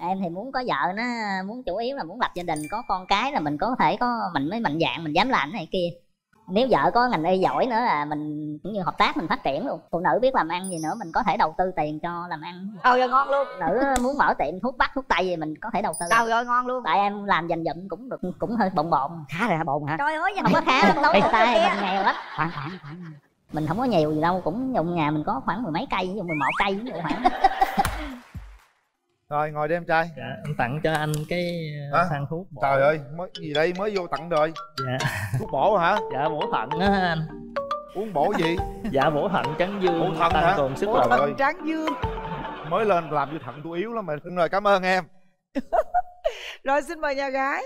Em thì muốn có vợ, nó muốn chủ yếu là muốn lập gia đình, có con cái là mình có thể có, mình mới mạnh dạn mình dám làm cái này kia. Nếu vợ có ngành y giỏi nữa là mình cũng như hợp tác mình phát triển luôn. Phụ nữ biết làm ăn gì nữa mình có thể đầu tư tiền cho làm ăn. Rồi ngon luôn. Phụ nữ muốn mở tiệm thuốc bắc thuốc tây gì mình có thể đầu tư. Trời ơi ngon luôn. Tại em làm dành dụm cũng được, cũng hơi bộn bộn. Khá là bộn hả? Trời ơi Không có khá lắm, tối tay mình nghèo lắm. Khoảng Mình không có nhiều gì đâu, cũng dùng nhà mình có khoảng mười mấy cây, ví dụ 11 cây ví dụ khoảng. Rồi ngồi đi em trai. Dạ, em tặng cho anh cái thang thuốc bổ. Trời ơi, mới gì đây, mới vô tặng rồi. Dạ. Thuốc bổ hả? Dạ bổ thận á anh. Uống bổ gì? Dạ bổ thận tráng dương, bổ thận tăng hả? cường sức Bổ lực. thận tráng dương. Mới lên làm vô thận tôi yếu lắm mà. Rồi cảm ơn em. Rồi xin mời nhà gái.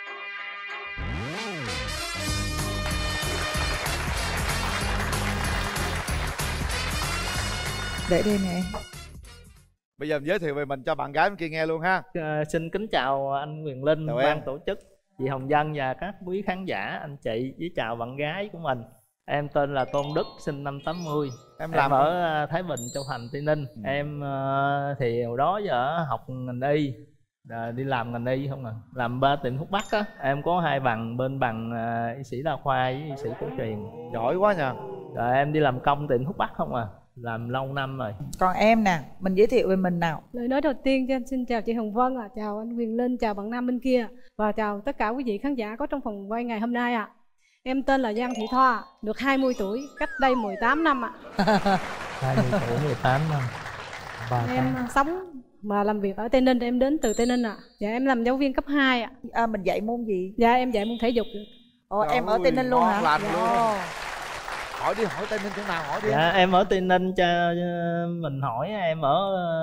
Để đây nè em. Bây giờ em giới thiệu về mình cho bạn gái bên kia nghe luôn ha. Xin kính chào anh Quyền Linh, chào ban em. tổ chức, chị Hồng Vân và các quý khán giả, anh chị, với chào bạn gái của mình. Em tên là Tôn Đức, sinh năm 80. Em làm ở Thái Bình, Châu Thành, Tây Ninh. Em thì hồi đó giờ học ngành y, đi làm ngành y không à. Làm 3 tiệm thuốc bắc á. Em có 2 bằng, bên bằng y sĩ đa khoa với y sĩ cổ truyền. Giỏi quá nha. Rồi em đi làm công tiệm thuốc bắc không à. Làm lâu năm rồi. Còn em nè, mình giới thiệu về mình nào. Lời nói đầu tiên cho em xin chào chị Hồng Vân ạ, chào anh Quyền Linh, chào bạn nam bên kia, và chào tất cả quý vị khán giả có trong phòng quay ngày hôm nay ạ. Em tên là Giang Thị Thoa, được 20 tuổi, cách đây 18 năm ạ. 20 tuổi, 18 năm. Em sống mà làm việc ở Tây Ninh, em đến từ Tây Ninh ạ. Dạ em làm giáo viên cấp 2 ạ. Mình dạy môn gì? Dạ em dạy môn thể dục. Ồ, em ở Tây Ninh luôn hả? Lành dạ. luôn. Hỏi đi, hỏi Tây Ninh chỗ nào, hỏi đi. Dạ em ở Tây Ninh, cho mình hỏi em ở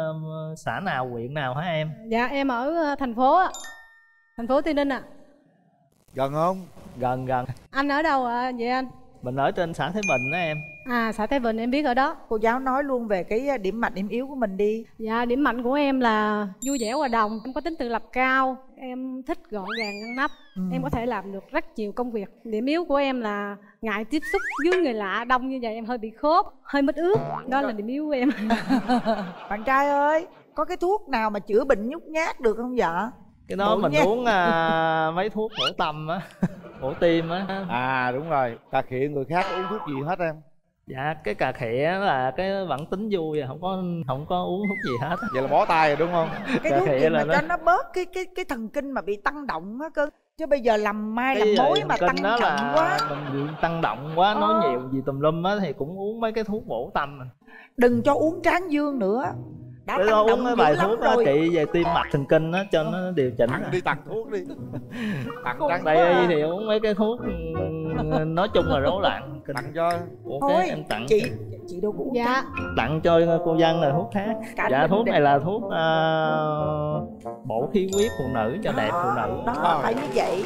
xã nào, huyện nào hả em? Dạ em ở thành phố ạ. Thành phố Tây Ninh ạ. Gần không? Gần. Anh ở đâu ạ vậy anh? Mình ở trên xã Thái Bình đó em. À, xã Thái Bình em biết ở đó. Cô giáo nói luôn về cái điểm mạnh điểm yếu của mình đi. Dạ điểm mạnh của em là vui vẻ hòa đồng, em có tính tự lập cao, em thích gọn gàng ngăn nắp, em có thể làm được rất nhiều công việc. Điểm yếu của em là ngại tiếp xúc với người lạ đông như vậy, em hơi bị khớp, hơi mất ướt, đó là điểm yếu của em. Bạn trai ơi, có cái thuốc nào mà chữa bệnh nhút nhát được không dạ? Cái đó mình uống mấy thuốc bổ tâm á, bổ tim á. À đúng rồi, cà khịa người khác uống thuốc gì hết em? Dạ cái cà khịa là cái bản tính vui, không có uống thuốc gì hết. Vậy là bó tay rồi đúng không? Cái thuốc gì mà cho nó bớt cái thần kinh mà bị tăng động á cơ. Chứ bây giờ làm mai làm mối mà tăng trọng quá. Mình bị tăng động quá, nói nhiều gì tùm lum á thì cũng uống mấy cái thuốc bổ tâm. Đừng cho uống tráng dương nữa. Đã để uống mấy bài thuốc đó, trị về tim mạch thần kinh đó cho nó điều chỉnh. Đi tặng thuốc đi. Tặng tráng Tây y thì uống mấy cái thuốc nói chung là rối loạn. Tặng cho. Ok em tặng. Chị đâu có uống. Dạ. Tặng cho cô Vân là thuốc khác. Dạ thuốc này là thuốc bổ khí huyết phụ nữ cho đẹp phụ nữ. Đó phải như vậy.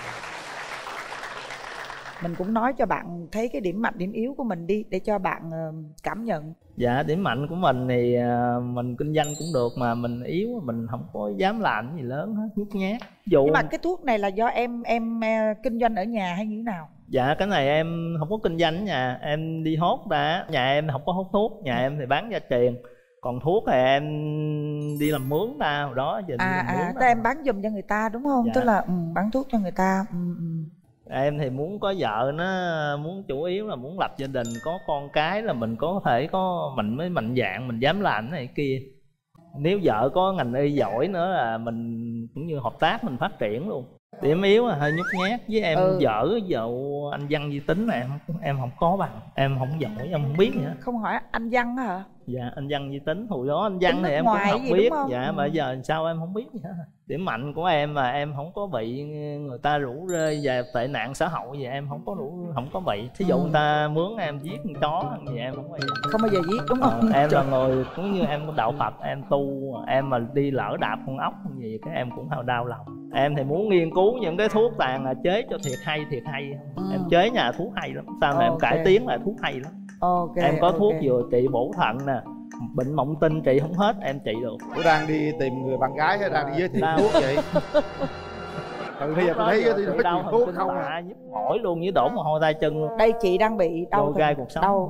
Mình cũng nói cho bạn thấy cái điểm mạnh điểm yếu của mình đi, để cho bạn cảm nhận. Dạ điểm mạnh của mình thì mình kinh doanh cũng được, mà mình yếu mình không có dám làm gì lớn hết, nhút nhát. Nhưng mà cái thuốc này là do em kinh doanh ở nhà hay như thế nào? Dạ cái này em không có kinh doanh ở nhà, em đi hốt ra. Nhà em không có hốt thuốc, nhà em thì bán gia truyền. Còn thuốc thì em đi làm mướn ra hồi đó giờ. Tức em bán giùm cho người ta đúng không? Dạ. Tức là bán thuốc cho người ta. Em thì muốn có vợ, nó muốn chủ yếu là muốn lập gia đình, có con cái là mình có thể có, mình mới mạnh dạn mình dám làm cái này kia. Nếu vợ có ngành y giỏi nữa là mình cũng như hợp tác mình phát triển luôn. Điểm yếu là hơi nhút nhát, với em dở vụ anh văn vi tính này em không có bằng, em không giỏi, em không biết nữa. Không hỏi anh văn hả? Dạ anh văn vi tính, hồi đó anh văn thì em cũng học biết. Dạ mà giờ sao em không biết nữa. Điểm mạnh của em là em không có bị người ta rủ rê về tệ nạn xã hội, vậy em không có bị. Thí dụ người ta mướn em giết con chó gì em không bao giờ giết đúng không? Em là người cũng như em có đạo Phật, em tu, em mà đi lỡ đạp con ốc gì cái em cũng đau lòng. Em thì muốn nghiên cứu những cái thuốc tàn là chế cho thiệt hay em chế nhà thuốc hay lắm, sao mà em cải tiến lại thuốc hay lắm. Em có thuốc vừa trị bổ thận nè, bệnh mộng tinh trị không hết em trị được. Tôi đang đi tìm người bạn gái hay đang đi giới thiệu thuốc vậy? Từ bây giờ tôi thấy giới thiệu thuốc không nhức mỏi luôn, với đổ mồ hôi tay chân luôn. Đây chị đang bị đau gai cuộc sống.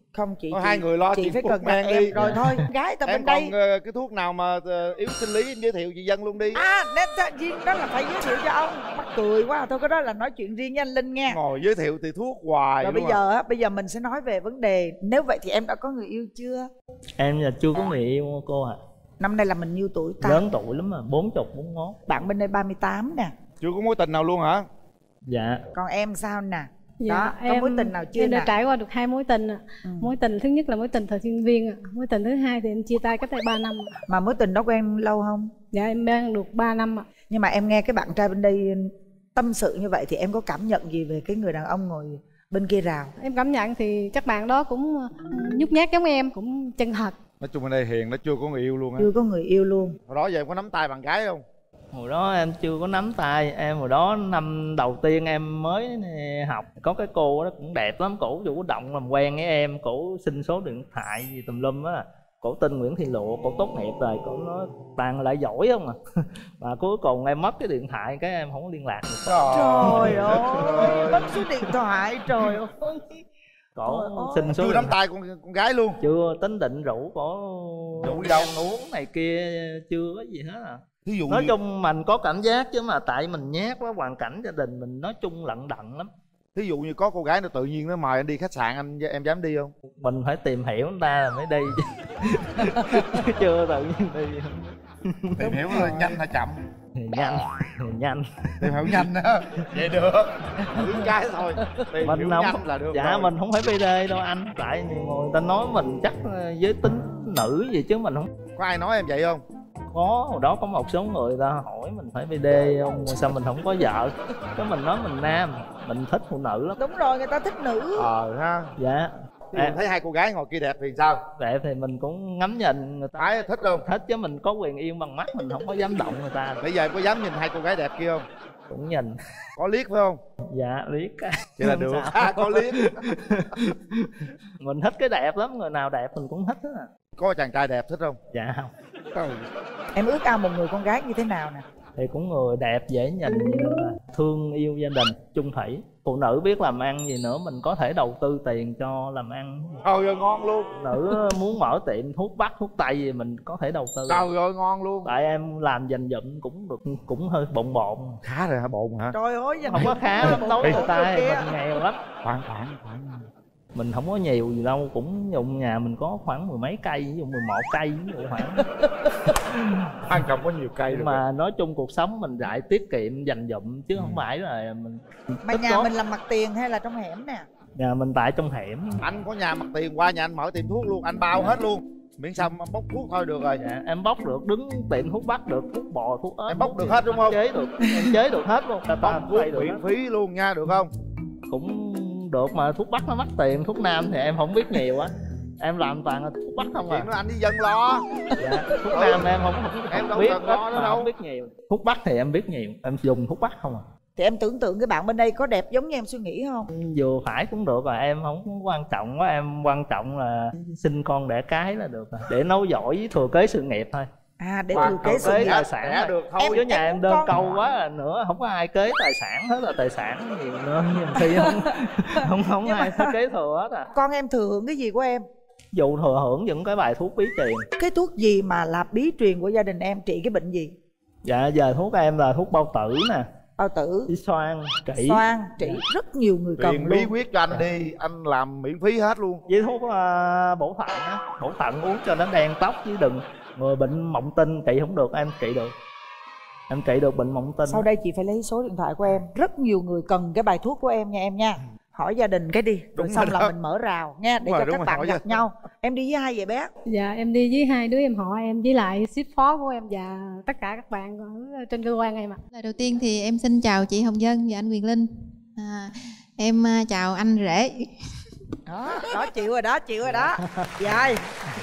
Không chị, hai người lo chị phải thuốc cần men em đi. rồi thôi. Gái ta bên Em đây. còn cái thuốc nào mà yếu sinh lý em giới thiệu chị Dân luôn đi. Riêng đó là phải giới thiệu cho ông. Mắc cười quá. Thôi cái đó là nói chuyện riêng với anh Linh nha. Ngồi giới thiệu thì thuốc hoài. Rồi bây giờ mình sẽ nói về vấn đề. Nếu vậy thì em đã có người yêu chưa? Em là chưa có người yêu cô ạ. Năm nay là mình nhiêu tuổi ta? Lớn tuổi lắm mà, 40, 41. Bạn bên đây 38 nè. Chưa có mối tình nào luôn hả? Dạ. Còn em sao nè? Dạ, đó, có mối tình nào chưa em nè? đã trải qua được 2 mối tình. Mối tình thứ nhất là mối tình thời sinh viên. Mối tình thứ hai thì em chia tay cách đây 3 năm. Mà mối tình đó của em lâu không? Dạ em đang được 3 năm ạ. Nhưng mà em nghe cái bạn trai bên đây tâm sự như vậy thì em có cảm nhận gì về cái người đàn ông ngồi bên kia rào? Em cảm nhận thì chắc bạn đó cũng nhút nhát giống em, cũng chân thật. Nói chung bên đây hiền, nó chưa có người yêu luôn á. Chưa có người yêu luôn. Hồi đó giờ em có nắm tay bạn gái không? Hồi đó em chưa có nắm tay. Em hồi đó năm đầu tiên em mới học, có cái cô đó cũng đẹp lắm, cổ chủ động làm quen với em, cổ xin số điện thoại gì tùm lum á. Cổ tên Nguyễn Thị Lụa, cổ tốt nghiệp rồi, cổ nói toàn lại giỏi không à. Mà cuối cùng em mất cái điện thoại, cái em không có liên lạc được. Trời ơi, mất số điện thoại, trời ơi. Cổ xin số chưa nắm tay con gái luôn. Chưa, tính định rủ cổ rủ đi đâu uống này kia, chưa có gì hết à. Ví dụ nói chung mình có cảm giác chứ mà tại mình nhát quá, hoàn cảnh gia đình mình nói chung lận đận lắm. Thí dụ như có cô gái nó tự nhiên nó mời anh đi khách sạn, em dám đi không? Mình phải tìm hiểu người ta là mới đi chứ chưa tự nhiên đi. Tìm hiểu là nhanh hay chậm? Thì nhanh Tìm hiểu nhanh đó vậy được, thử cái thôi. Tìm mình hiểu không, nhanh là được. dạ rồi. Mình không phải PD đâu anh, tại nhiều người ta nói mình chắc giới tính nữ gì chứ mình không. Có ai nói em vậy không? Có, hồi đó có một số người ta hỏi mình phải PD không, sao mình không có vợ. Cái mình nói mình nam, mình thích phụ nữ lắm. Đúng rồi, người ta thích nữ. Ha. Dạ. Em thấy hai cô gái ngồi kia đẹp thì sao? Đẹp thì mình cũng ngắm nhìn người ta. Ai thích không? Thích chứ, mình có quyền yêu bằng mắt, mình không có dám động người ta. Bây giờ em có dám nhìn hai cô gái đẹp kia không? Cũng nhìn. Có liếc phải không? Dạ liếc. Vậy là được. Có liếc. Mình thích cái đẹp lắm, người nào đẹp mình cũng thích á. Có chàng trai đẹp thích không? Dạ không. Em ước ao một người con gái như thế nào nè? Thì cũng người đẹp, dễ nhìn, thương yêu gia đình, chung thủy. Phụ nữ biết làm ăn gì nữa, mình có thể đầu tư tiền cho làm ăn. Trời ơi ngon luôn. Phụ nữ muốn mở tiệm thuốc bắc, thuốc tây gì mình có thể đầu tư. Trời ơi ngon luôn. Tại em làm dành dụm cũng được, cũng hơi bộn bộn. Khá rồi hả? Bộn hả? Trời ơi, không có khá lắm, đối người ta thì mình nghèo lắm. Khoảng Mình không có nhiều gì đâu, cũng dùng nhà mình có khoảng 10 mấy cây, ví dụ 11 cây ví dụ khoảng. Ăn không có nhiều cây được. Mà nói chung cuộc sống mình lại tiết kiệm dành dụm chứ không phải là mình. Mà nhà tốt. Mình làm mặt tiền hay là trong hẻm nè? Nhà mình tại trong hẻm. Anh có nhà mặt tiền, qua nhà anh mở tiệm thuốc luôn, anh bao hết luôn. Miễn sao em bốc thuốc thôi được rồi. Dạ, em bốc được, đứng tiệm thuốc bắc được, thuốc bò, thuốc ớt. Em bốc được hết đúng không? Chế được, em chế được hết luôn. Bốc thuốc miễn phí luôn nha, được không? Cũng được mà thuốc bắc nó mắc tiền, thuốc nam thì em không biết nhiều á. Em làm toàn là thuốc bắc không à. Chuyện đó anh đi dân lo. Dạ, thuốc nam em không em đâu biết cần lo nữa đâu. Không biết nhiều. Thuốc bắc thì em biết nhiều, em dùng thuốc bắc không à. Thì em tưởng tượng cái bạn bên đây có đẹp giống như em suy nghĩ không? Vừa phải cũng được rồi, em không quan trọng quá, em quan trọng là sinh con đẻ cái là được rồi. Để nấu giỏi với thừa kế sự nghiệp thôi. À, để thừa kế sự nghiệp. Tài sản được thôi. Chứ nhà em đơn câu quá là nữa, không có ai kế tài sản hết, là tài sản nhiều nữa, nhiều khi không ai kế thừa hết à. Con em thừa hưởng cái gì của em? Dù thừa hưởng những cái bài thuốc bí truyền. Cái thuốc gì mà là bí truyền của gia đình em, trị cái bệnh gì? Dạ giờ thuốc em là thuốc bao tử nè, bao tử, xoang, trị. Xoang, trị rất nhiều người cần luôn. Bí quyết cho anh đi, anh làm miễn phí hết luôn. Với thuốc bổ thận á, bổ thận uống cho nó đen tóc chứ đừng. Người bệnh mộng tinh trị không được, em trị được. Em trị được bệnh mộng tinh. Sau đây chị phải lấy số điện thoại của em. Rất nhiều người cần cái bài thuốc của em nha em nha. Hỏi gia đình cái đi, rồi xong là mình mở rào nha, để cho các bạn gặp nhau. Em đi với ai vậy bé? Dạ em đi với 2 đứa em họ em, với lại ship phó của em và tất cả các bạn ở trên cơ quan em ạ. Lời đầu tiên thì em xin chào chị Hồng Vân và anh Quyền Linh. Em chào anh rể. Đó chịu rồi đó, chịu rồi đó. Dài.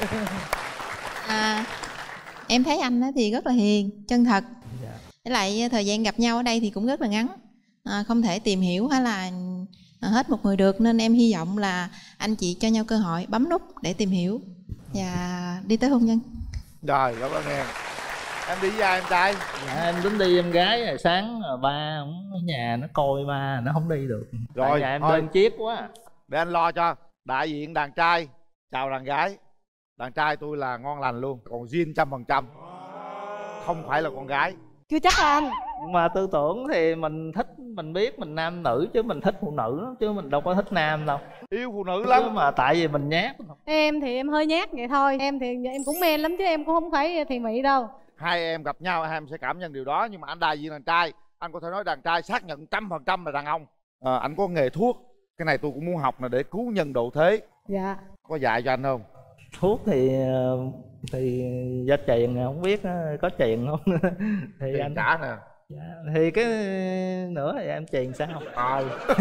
Em thấy anh thì rất là hiền, chân thật. Với lại thời gian gặp nhau ở đây thì cũng rất là ngắn, không thể tìm hiểu hay là hết một người được, nên em hy vọng là anh chị cho nhau cơ hội bấm nút để tìm hiểu và đi tới hôn nhân. Rồi, cảm ơn em. Em đi với ai em trai? Dạ em tính đi em gái rồi, sáng ba ở nhà nó coi ba nó không đi được. Rồi dạ em lên chiếc quá. Để anh lo cho. Đại diện đàn trai chào đàn gái. Đàn trai tôi là ngon lành luôn, còn zin 100%. Không phải là con gái. Chưa chắc anh. Nhưng mà tư tưởng thì mình thích, mình biết mình nam nữ chứ mình thích phụ nữ lắm, chứ mình đâu có thích nam đâu. Yêu phụ nữ lắm. Chứ mà tại vì mình nhát. Em thì em hơi nhát vậy thôi. Em thì em cũng men lắm chứ em cũng không phải thì mị đâu. Hai em gặp nhau hai em sẽ cảm nhận điều đó. Nhưng mà anh đại diện đàn trai, anh có thể nói đàn trai xác nhận 100% là đàn ông. Anh có nghề thuốc, cái này tôi cũng muốn học là để cứu nhân độ thế. Dạ. Có dạy cho anh không? Thuốc thì do truyền không biết có truyền không. Thì Tiền anh trả nè. dạ, thì cái nữa thì em truyền sao? Thôi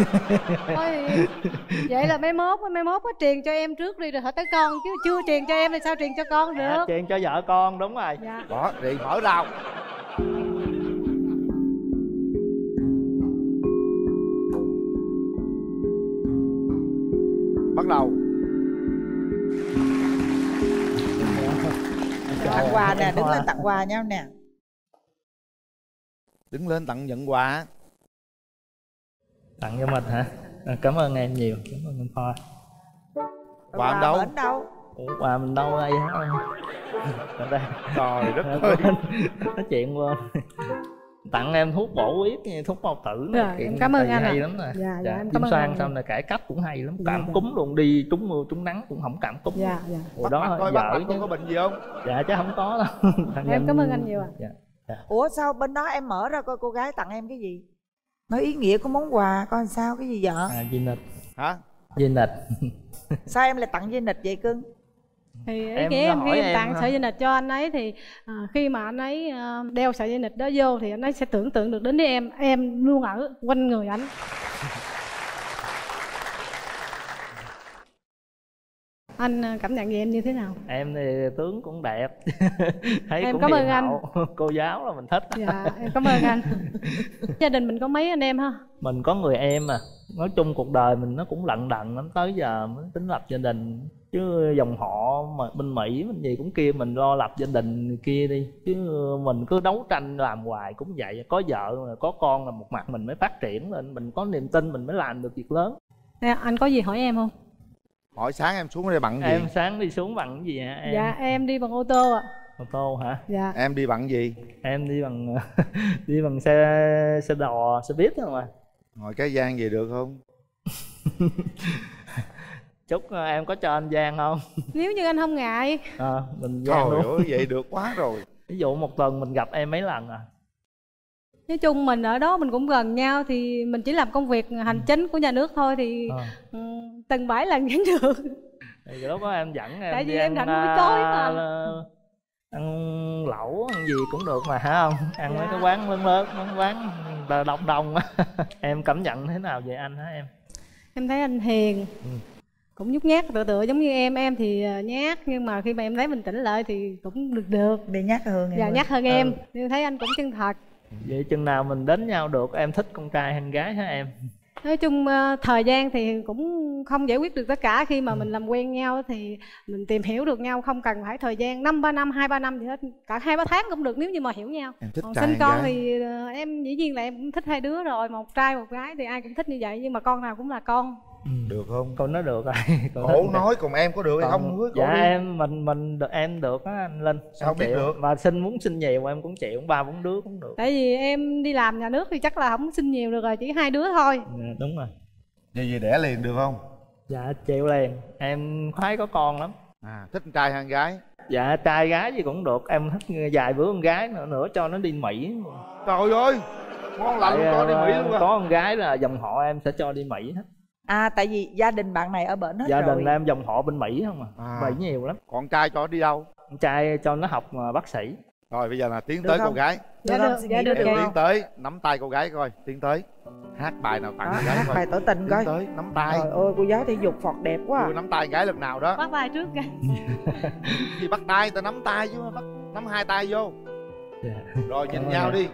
vậy là mai mốt có truyền cho em trước đi rồi hỏi tới con, chứ chưa truyền cho em thì sao truyền cho con được. Truyền cho vợ con, đúng rồi. Dạ. Đó, thì mở rào. Bắt đầu. Tặng quà nè, đứng lên tặng quà nhau nè. Đứng lên tặng nhận quà. Tặng cho mình hả? Cảm ơn em nhiều, cảm ơn em Thoa. Quà em đâu? Bển đâu? Ủa, quà mình đâu đây hả? Ở đây. Trời đất ơi. Nói chuyện luôn. Tặng em thuốc bổ huyết, thuốc bao tử Rồi, em cảm ơn anh hay ạ. lắm rồi. Dạ, dạ, em Kim cảm ơn xoan anh. xong rồi cải cách cũng hay lắm. Dạ, Cảm dạ. cúm luôn, đi trúng mưa trúng nắng cũng không cảm cúm. Dạ, dạ. Ủa đó Coi vợ bắt mặt chứ. tôi có bệnh gì không? Dạ chứ không có đâu. Em cảm ơn anh nhiều ạ. Dạ. Ủa sao bên đó em mở ra coi cô gái tặng em cái gì? Nói ý nghĩa của món quà coi sao, cái gì vợ? Dây nịch. Hả? Dây nịch. Sao em lại tặng dây nịch vậy cưng? Thì ý Em nghĩa em hỏi khi em em tặng hả? sợi dây nịch cho anh ấy thì khi mà anh ấy đeo sợi dây nịch đó vô thì anh ấy sẽ tưởng tượng được đến với em luôn ở quanh người anh. Anh cảm nhận về em như thế nào? Em thì tướng cũng đẹp. Thấy Em cũng cảm ơn hiền anh. hậu. Cô giáo là mình thích. Dạ em cảm ơn anh. Gia đình mình có mấy anh em ha? Mình có người em à. Nói chung cuộc đời mình nó cũng lận đận lắm, tới giờ mới tính lập gia đình. Chứ dòng họ mà bên Mỹ bên gì cũng kia, mình lo lập gia đình kia đi. Chứ mình cứ đấu tranh làm hoài cũng vậy. Có vợ có con là một mặt mình mới phát triển lên, mình có niềm tin mình mới làm được việc lớn. Nè, anh có gì hỏi em không? Hỏi sáng em xuống đây bằng gì? Em sáng đi xuống bằng cái gì hả em? Dạ em đi bằng ô tô ạ. Ô tô hả? Dạ. Em đi bằng gì? Em đi bằng đi bằng xe đò, xe buýt thôi mà. Ngồi cái gian về được không? Chúc em có cho anh Giang không? Nếu như anh không ngại. Mình Giang Trời luôn. ơi vậy được quá rồi. Ví dụ một tuần mình gặp em mấy lần à? Nói chung mình ở đó mình cũng gần nhau thì mình chỉ làm công việc hành chính của nhà nước thôi thì tuần 7 lần vẫn được. Thì lúc đó em dẫn em Tại vì đi em ăn, rảnh buổi tối mà. ăn lẩu ăn gì cũng được mà hả không? Ăn mấy Dạ. cái quán lớn lớn, mấy quán đông đông á. Em cảm nhận thế nào về anh hả em? Em thấy anh hiền, cũng nhút nhát tựa giống như em thì nhát, nhưng mà khi mà em thấy mình tỉnh lại thì cũng được. Đi nhát hơn em. Dạ ơi. nhát hơn em, nhưng thấy anh cũng chân thật. Vậy chừng nào mình đến nhau được? Em thích con trai hay con gái hả em? Nói chung thời gian thì cũng không giải quyết được tất cả. Khi mà mình làm quen nhau thì mình tìm hiểu được nhau, không cần phải thời gian 5-3 năm, 2-3 năm gì hết. Cả 2-3 tháng cũng được nếu như mà hiểu nhau. Em thích Còn trai sinh hay con gái? thì em dĩ nhiên là em cũng thích hai đứa rồi. Một trai một gái thì ai cũng thích như vậy. Nhưng mà con nào cũng là con. Được không? Cô nói được rồi. Cổ nói còn em có được hay không? Hứa cổ Dạ đi. em được, em được á anh Linh. Sao Em biết chịu. được? Mà muốn sinh nhiều em cũng chịu, 3-4 đứa cũng được. Tại vì em đi làm nhà nước thì chắc là không sinh nhiều được rồi, chỉ 2 đứa thôi. Dạ, đúng rồi. Vậy về đẻ liền được không? Dạ chịu liền, em khoái có con lắm. Thích con trai hay con gái? Dạ trai gái gì cũng được, em thích vài bữa con gái nữa cho nó đi Mỹ. Trời ơi, ngon lành luôn, cho đi Mỹ luôn à. Có con gái là dòng họ em sẽ cho đi Mỹ hết. Tại vì gia đình bạn này ở bển hết Gia rồi. đình em dòng họ bên Mỹ không Mỹ nhiều lắm. Còn trai cho đi đâu? Con trai cho nó học bác sĩ. Rồi bây giờ là tiến Được tới không? cô gái. Dạ Được không? được, Suy dạ nghĩ được, được dạ. không? Tiến tới nắm tay cô gái coi, tiến tới. Hát bài nào tặng cô gái Hát coi. bài tỏ tình Tiến coi. tới nắm tay. Trời ơi cô giáo thể dục phọt đẹp quá. Tôi nắm tay con gái lần nào đó. Bắt vai trước kìa. Gì bắt tay, ta nắm tay chứ bắt nắm hai tay vô. Dạ. Rồi nhìn nhau đi.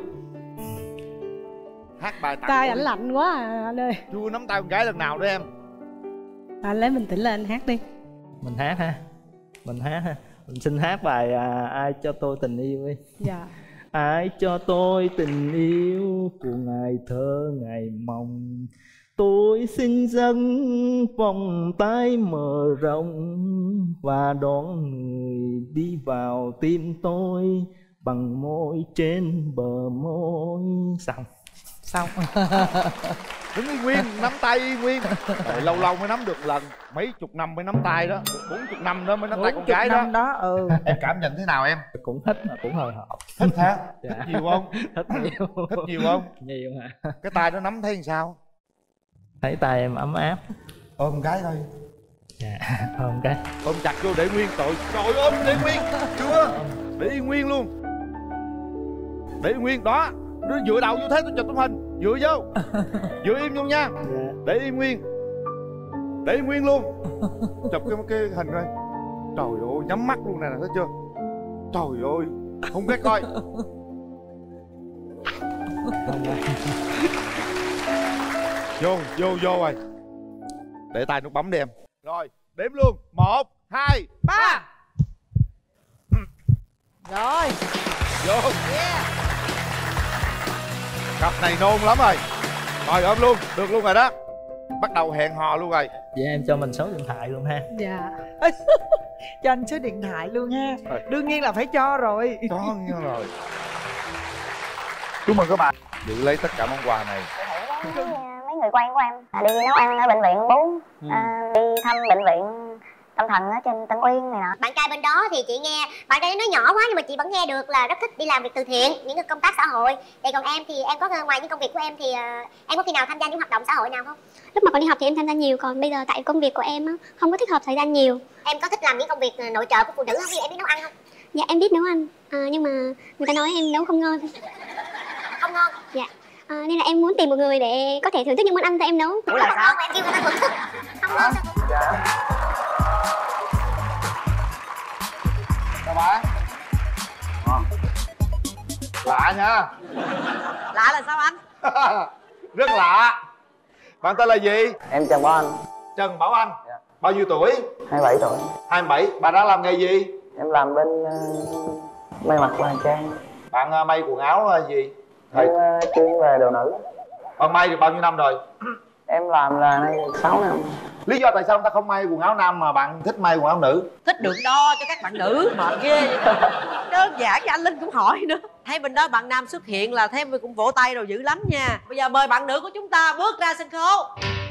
Hát bài tặng Tay cô ảnh đi. lạnh quá à, anh ơi. Chưa nắm tay con gái lần nào đó em. Anh lấy bình tĩnh lên anh hát đi. Mình hát ha. Mình hát ha. Mình xin hát bài Ai cho tôi tình yêu đi. Dạ. Ai cho tôi tình yêu của ngày thơ ngày mong, Tôi xin dâng vòng tay mở rộng và đón người đi vào tim tôi bằng môi trên bờ môi. Xong. Đứng y nguyên, nắm tay y nguyên. Tại lâu lâu mới nắm được lần, mấy chục năm mới nắm tay đó, 40 năm đó mới nắm tay con gái đó. đó. Em cảm nhận thế nào em? Cũng thích mà cũng hồi hộp. Thích hả? Dạ. Thích nhiều không? Thích nhiều. Thích nhiều không? Nhiều hả? Cái tay đó nắm thấy làm sao? Thấy tay em ấm áp. Ôm gái thôi. Dạ, ôm cái. Ôm chặt vô để nguyên, trời ôm để nguyên. Chưa, để y nguyên luôn. Để y nguyên, đó. Đưa dựa đầu vô thế tôi chụp tấm hình. Dựa vô. Dựa im luôn nha. Để y nguyên. Để y nguyên luôn. Chụp cái hình coi. Trời ơi, nhắm mắt luôn nè, thấy chưa? Trời ơi, không ghét coi. Vô rồi. Để tay nút bấm đi em. Rồi, đếm luôn. 1, 2, 3. Rồi. Vô. Cặp này nôn lắm rồi. Rồi ôm luôn, được luôn rồi đó. Bắt đầu hẹn hò luôn rồi. Vậy em cho mình số điện thoại luôn ha. Dạ. Cho anh số điện thoại luôn ha. Đương nhiên là phải cho rồi. Có rồi. Chúc mừng các bạn giữ lấy tất cả món quà này. Mấy người quen của em đi nấu ăn ở bệnh viện 4, đi thăm bệnh viện tâm thần ở trên Tân Uyên này nọ. Bạn trai bên đó thì chị nghe, bạn trai nói nhỏ quá nhưng mà chị vẫn nghe được là rất thích đi làm việc từ thiện, những cái công tác xã hội. Thì còn em thì em có ngoài những công việc của em thì em có khi nào tham gia những hoạt động xã hội nào không? Lúc mà còn đi học thì em tham gia nhiều, còn bây giờ tại công việc của em á, không có thích hợp thời gian nhiều. Em có thích làm những công việc nội trợ của phụ nữ không? Ví dụ em biết nấu ăn không? Dạ em biết nấu ăn, nhưng mà người ta nói em nấu không ngon. Không ngon? Dạ. Nên là em muốn tìm một người để có thể thưởng thức những món ăn do em nấu. Ủa là sao? Em kêu người ta thưởng thức. Không ngon sao? Dạ. Chào bạn. Lạ nha. Lạ là sao anh? Rất lạ. Bạn tên là gì? Em chào Bảo Anh. Trần Bảo Anh. Dạ. Bao nhiêu tuổi? 27 tuổi. 27. Bạn đã làm nghề gì? Em làm bên may mặc thời trang. Bạn may quần áo gì? Em chuyên về đồ nữ. Bạn may được bao nhiêu năm rồi? Em làm là nay được 6 năm. Lý do tại sao người ta không may quần áo nam mà bạn thích may quần áo nữ? Thích được đo cho các bạn nữ, mệt ghê. Đơn giản, anh Linh cũng hỏi nữa. Thấy bên đó bạn nam xuất hiện là thấy cũng vỗ tay rồi, dữ lắm nha. Bây giờ mời bạn nữ của chúng ta bước ra sân khấu.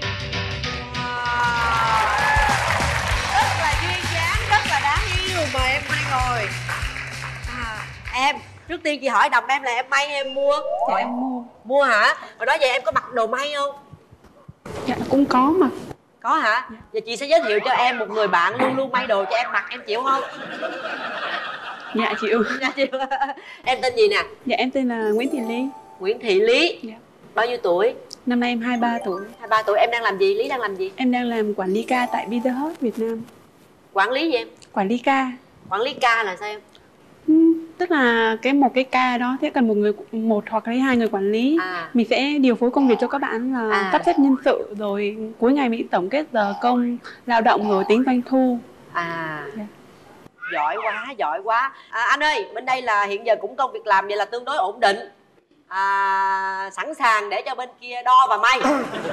Rất là duyên dáng, rất là đáng yêu. Mời em hai ngồi. Em, trước tiên chị hỏi đầm em là em may hay em mua? Dạ em mua. Mua hả? Hồi đó giờ em có mặc đồ may không? Dạ cũng có mà. Có hả? Dạ. Giờ chị sẽ giới thiệu cho em một người bạn luôn luôn may đồ cho em mặc, em chịu không? Dạ chịu. Dạ chịu. Em tên gì nè? Dạ em tên là Nguyễn Thị Lý. Nguyễn Thị Lý. Dạ. Bao nhiêu tuổi? Năm nay em 23 tuổi. 23 tuổi. Em đang làm gì? Lý đang làm gì? Em đang làm quản lý ca tại Pizza Hut Việt Nam. Quản lý gì em? Quản lý ca. Quản lý ca là sao em? Tức là một cái ca đó sẽ cần một hoặc là hai người quản lý. Mình sẽ điều phối công việc cho các bạn là sắp xếp nhân sự, rồi cuối ngày mình tổng kết giờ công lao động rồi tính doanh thu. Dạ. Giỏi quá, giỏi quá. Anh ơi, bên đây là hiện giờ cũng công việc làm vậy là tương đối ổn định. Sẵn sàng để cho bên kia đo và may.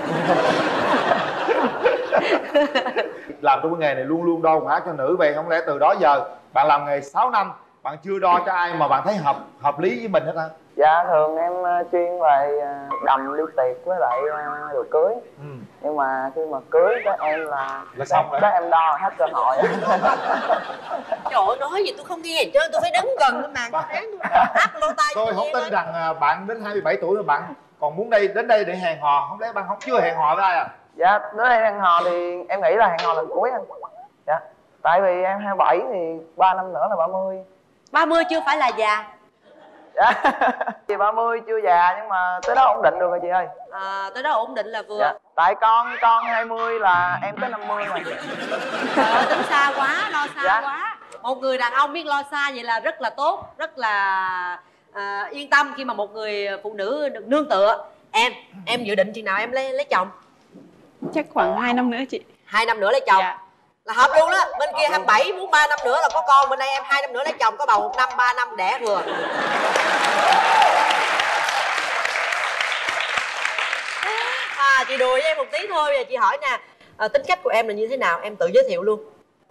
Làm trong cái nghề này luôn luôn đo quần áo cho nữ, vậy không lẽ từ đó giờ bạn làm nghề 6 năm bạn chưa đo cho ai mà bạn thấy hợp lý với mình hết hả? Dạ thường em chuyên về đầm đi tiệc với lại đồ cưới. Nhưng mà khi mà cưới các em là xong rồi. Các em đo hết cơ hội. Trời ơi, nói gì tôi không nghe gì chứ, tôi phải đứng gần cái màn áp lô tai. Tôi không tin rằng bạn đến 27 tuổi mà bạn còn muốn đến đây để hẹn hò. Không lẽ bạn chưa hẹn hò với ai à? Dạ, đến đây hẹn hò thì em nghĩ là hẹn hò lần cuối anh. Dạ. Tại vì em 27 thì 3 năm nữa là 30. 30 chưa phải là già. Dạ. Thì 30 chưa già nhưng mà tới đó ổn định được rồi chị ơi. Tới đó ổn định là vừa. Dạ. Tại con 20 là em tới 50 mà. Tính xa quá, lo xa quá. Một người đàn ông biết lo xa vậy là rất là tốt, rất là yên tâm khi mà một người phụ nữ được nương tựa. Em dự định chừng nào em lấy chồng? Chắc khoảng 2 năm nữa chị. 2 năm nữa lấy chồng. Dạ. Là hợp luôn đó. Bên kia 27 muốn 3 năm nữa là có con, bên đây em 2 năm nữa lấy chồng, có bầu 1 năm 3 năm đẻ vừa. Chị đùa với em một tí thôi. Bây giờ chị hỏi nè, tính cách của em là như thế nào? Em tự giới thiệu luôn.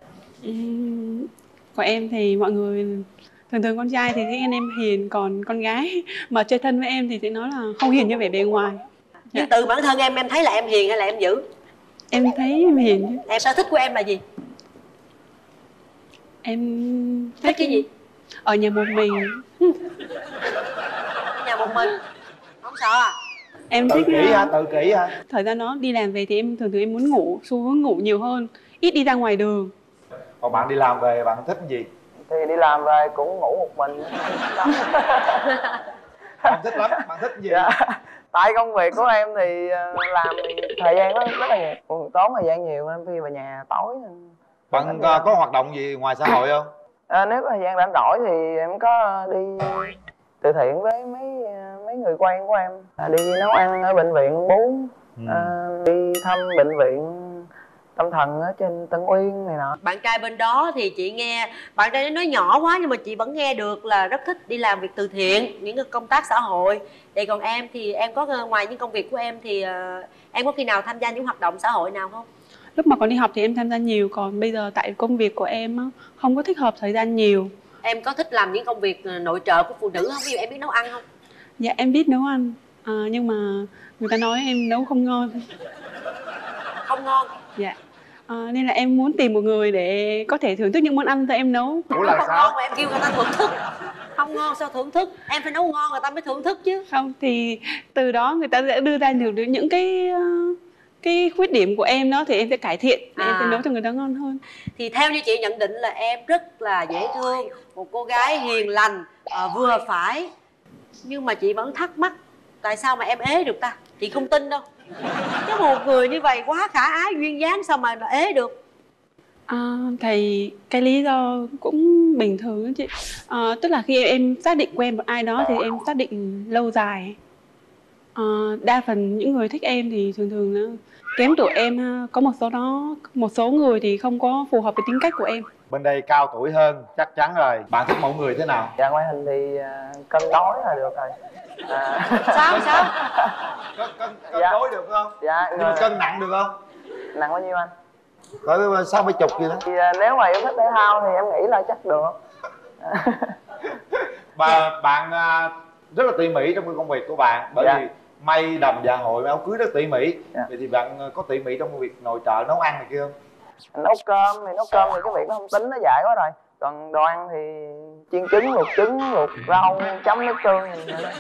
Của em thì mọi người thường con trai thì thấy em hiền, còn con gái mà chơi thân với em thì sẽ nói là không hiền như vẻ bề ngoài. Nhưng từ bản thân em thấy là em hiền hay là em dữ? Em thấy em hiền. Em sở thích của em là gì? Em thích cái gì? Ở nhà một mình. Nhà một mình không sợ à? Em tự thích kỷ hả? Tự kỷ hả? Thời gian đó đi làm về thì em thường em muốn ngủ, xu hướng ngủ nhiều hơn, ít đi ra ngoài đường. Còn bạn đi làm về bạn thích cái gì? Thì đi làm về cũng ngủ một mình. Không thích lắm, bạn thích cái gì? Dạ. Tại công việc của em thì làm thì thời gian rất là nhiều, tốn thời gian nhiều nên khi về nhà tối. Bạn có hoạt động gì ngoài xã hội không? Nếu có thời gian rảnh rỗi thì em có đi từ thiện với mấy người quen của em, đi nấu ăn ở bệnh viện bú, đi thăm bệnh viện tâm thần ở trên Tân Uyên này nọ. Bạn trai bên đó thì chị nghe bạn trai nói nhỏ quá nhưng mà chị vẫn nghe được là rất thích đi làm việc từ thiện, những cái công tác xã hội. Vậy còn em thì em có ngoài những công việc của em thì em có khi nào tham gia những hoạt động xã hội nào không? Lúc mà còn đi học thì em tham gia nhiều, còn bây giờ tại công việc của em á, không có thích hợp thời gian nhiều. Em có thích làm những công việc nội trợ của phụ nữ không? Ví dụ em biết nấu ăn không? Dạ em biết nấu ăn, nhưng mà người ta nói em nấu không ngon. Không ngon? Dạ. Nên là em muốn tìm một người để có thể thưởng thức những món ăn em nấu. Ủa là không sao? Ngon mà em kêu người ta thưởng thức. Không ngon sao thưởng thức? Em phải nấu ngon người ta mới thưởng thức chứ. Không thì từ đó người ta sẽ đưa ra được những cái khuyết điểm của em đó thì em sẽ cải thiện để em sẽ nấu cho người ta ngon hơn. Thì theo như chị nhận định là em rất là dễ thương, một cô gái hiền lành, vừa phải. Nhưng mà chị vẫn thắc mắc tại sao mà em ế được ta? Chị không tin đâu. Cái một người như vậy quá khả ái duyên dáng sao mà ế được? Thì cái lý do cũng bình thường đó chị. Tức là khi em xác định quen một ai đó thì em xác định lâu dài. Đa phần những người thích em thì thường kém tuổi em, có một số người thì không có phù hợp với tính cách của em. Bên đây cao tuổi hơn chắc chắn rồi. Bạn thích mẫu người thế nào? Dạ ngoại hình thì cân đối là được rồi. Sao? Cân đối được không? Dạ. Nhưng mà cân nặng được không? Nặng bao nhiêu anh? Cỡ 60 gì đó. Thì nếu mà em thích thể thao thì em nghĩ là chắc được. Và bạn rất là tỉ mỉ trong công việc của bạn. Bởi vì may đầm dạ hội áo cưới rất tỉ mỉ. Vậy thì bạn có tỉ mỉ trong công việc nội trợ nấu ăn này kia không? Nấu cơm thì cái việc nó không tính, nó dại quá rồi. Còn đồ ăn thì chiên trứng, luộc rau, chấm nước tương.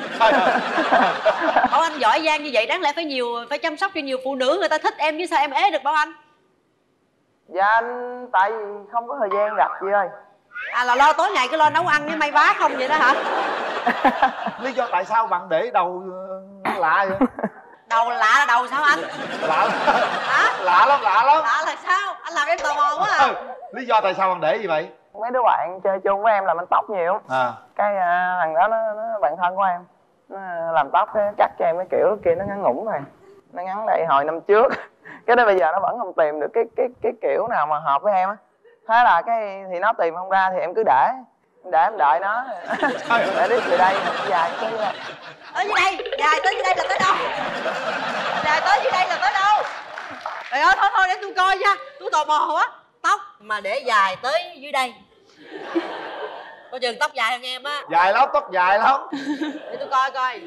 Bảo Anh giỏi giang như vậy đáng lẽ phải chăm sóc cho nhiều phụ nữ người ta thích em chứ sao em ế được Bảo Anh? Dạ tại vì không có thời gian gặp chị ơi. Là lo tối ngày cứ lo nấu ăn với may vá không vậy đó hả? Lý do tại sao bạn để đầu lạ vậy? Đầu lạ là đầu sao anh? Lạ hả? Lạ lắm. Lạ là sao? Anh làm em tò mò quá à. Lý do tại sao bạn để như vậy? Mấy đứa bạn chơi chung với em làm anh tóc nhiều. Cái thằng đó nó bạn thân của em, nó làm tóc cắt cho em cái kiểu kia nó ngắn ngủn rồi, nó ngắn đây hồi năm trước. Cái đó bây giờ nó vẫn không tìm được cái kiểu nào mà hợp với em á. Thế là thì nó tìm không ra thì em cứ để em đợi nó. Để đi từ đây dài tới đây. Tới dưới đây, dài tới dưới đây là tới đâu? Dài tới dưới đây là tới đâu? Trời ơi thôi để tôi coi nha, tôi tò mò quá. Tóc mà để dài tới dưới đây. Coi chừng tóc dài hơn em á. Dài lắm, tóc dài lắm. Để tôi coi.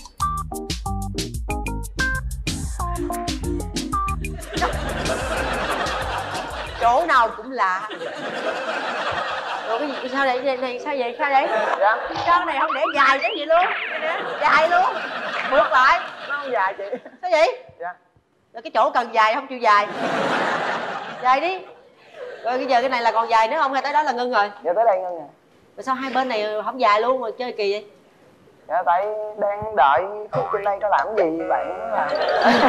Chỗ nào cũng lạ. Rồi cái gì sao vậy? Sao vậy? Dạ. Sao này không để dài cái gì luôn? Dài luôn. Ngược lại. Nó không dài chị. Sao vậy? Dạ. Rồi cái chỗ cần dài không chịu dài. Dài đi. Rồi bây giờ cái này là còn dài nữa không hay tới đó là ngưng rồi? Dạ tới đây ngưng rồi. Rồi sao hai bên này không dài luôn mà chơi kỳ vậy? Dạ tại đang đợi khúc trên đây có làm gì bạn mới làm.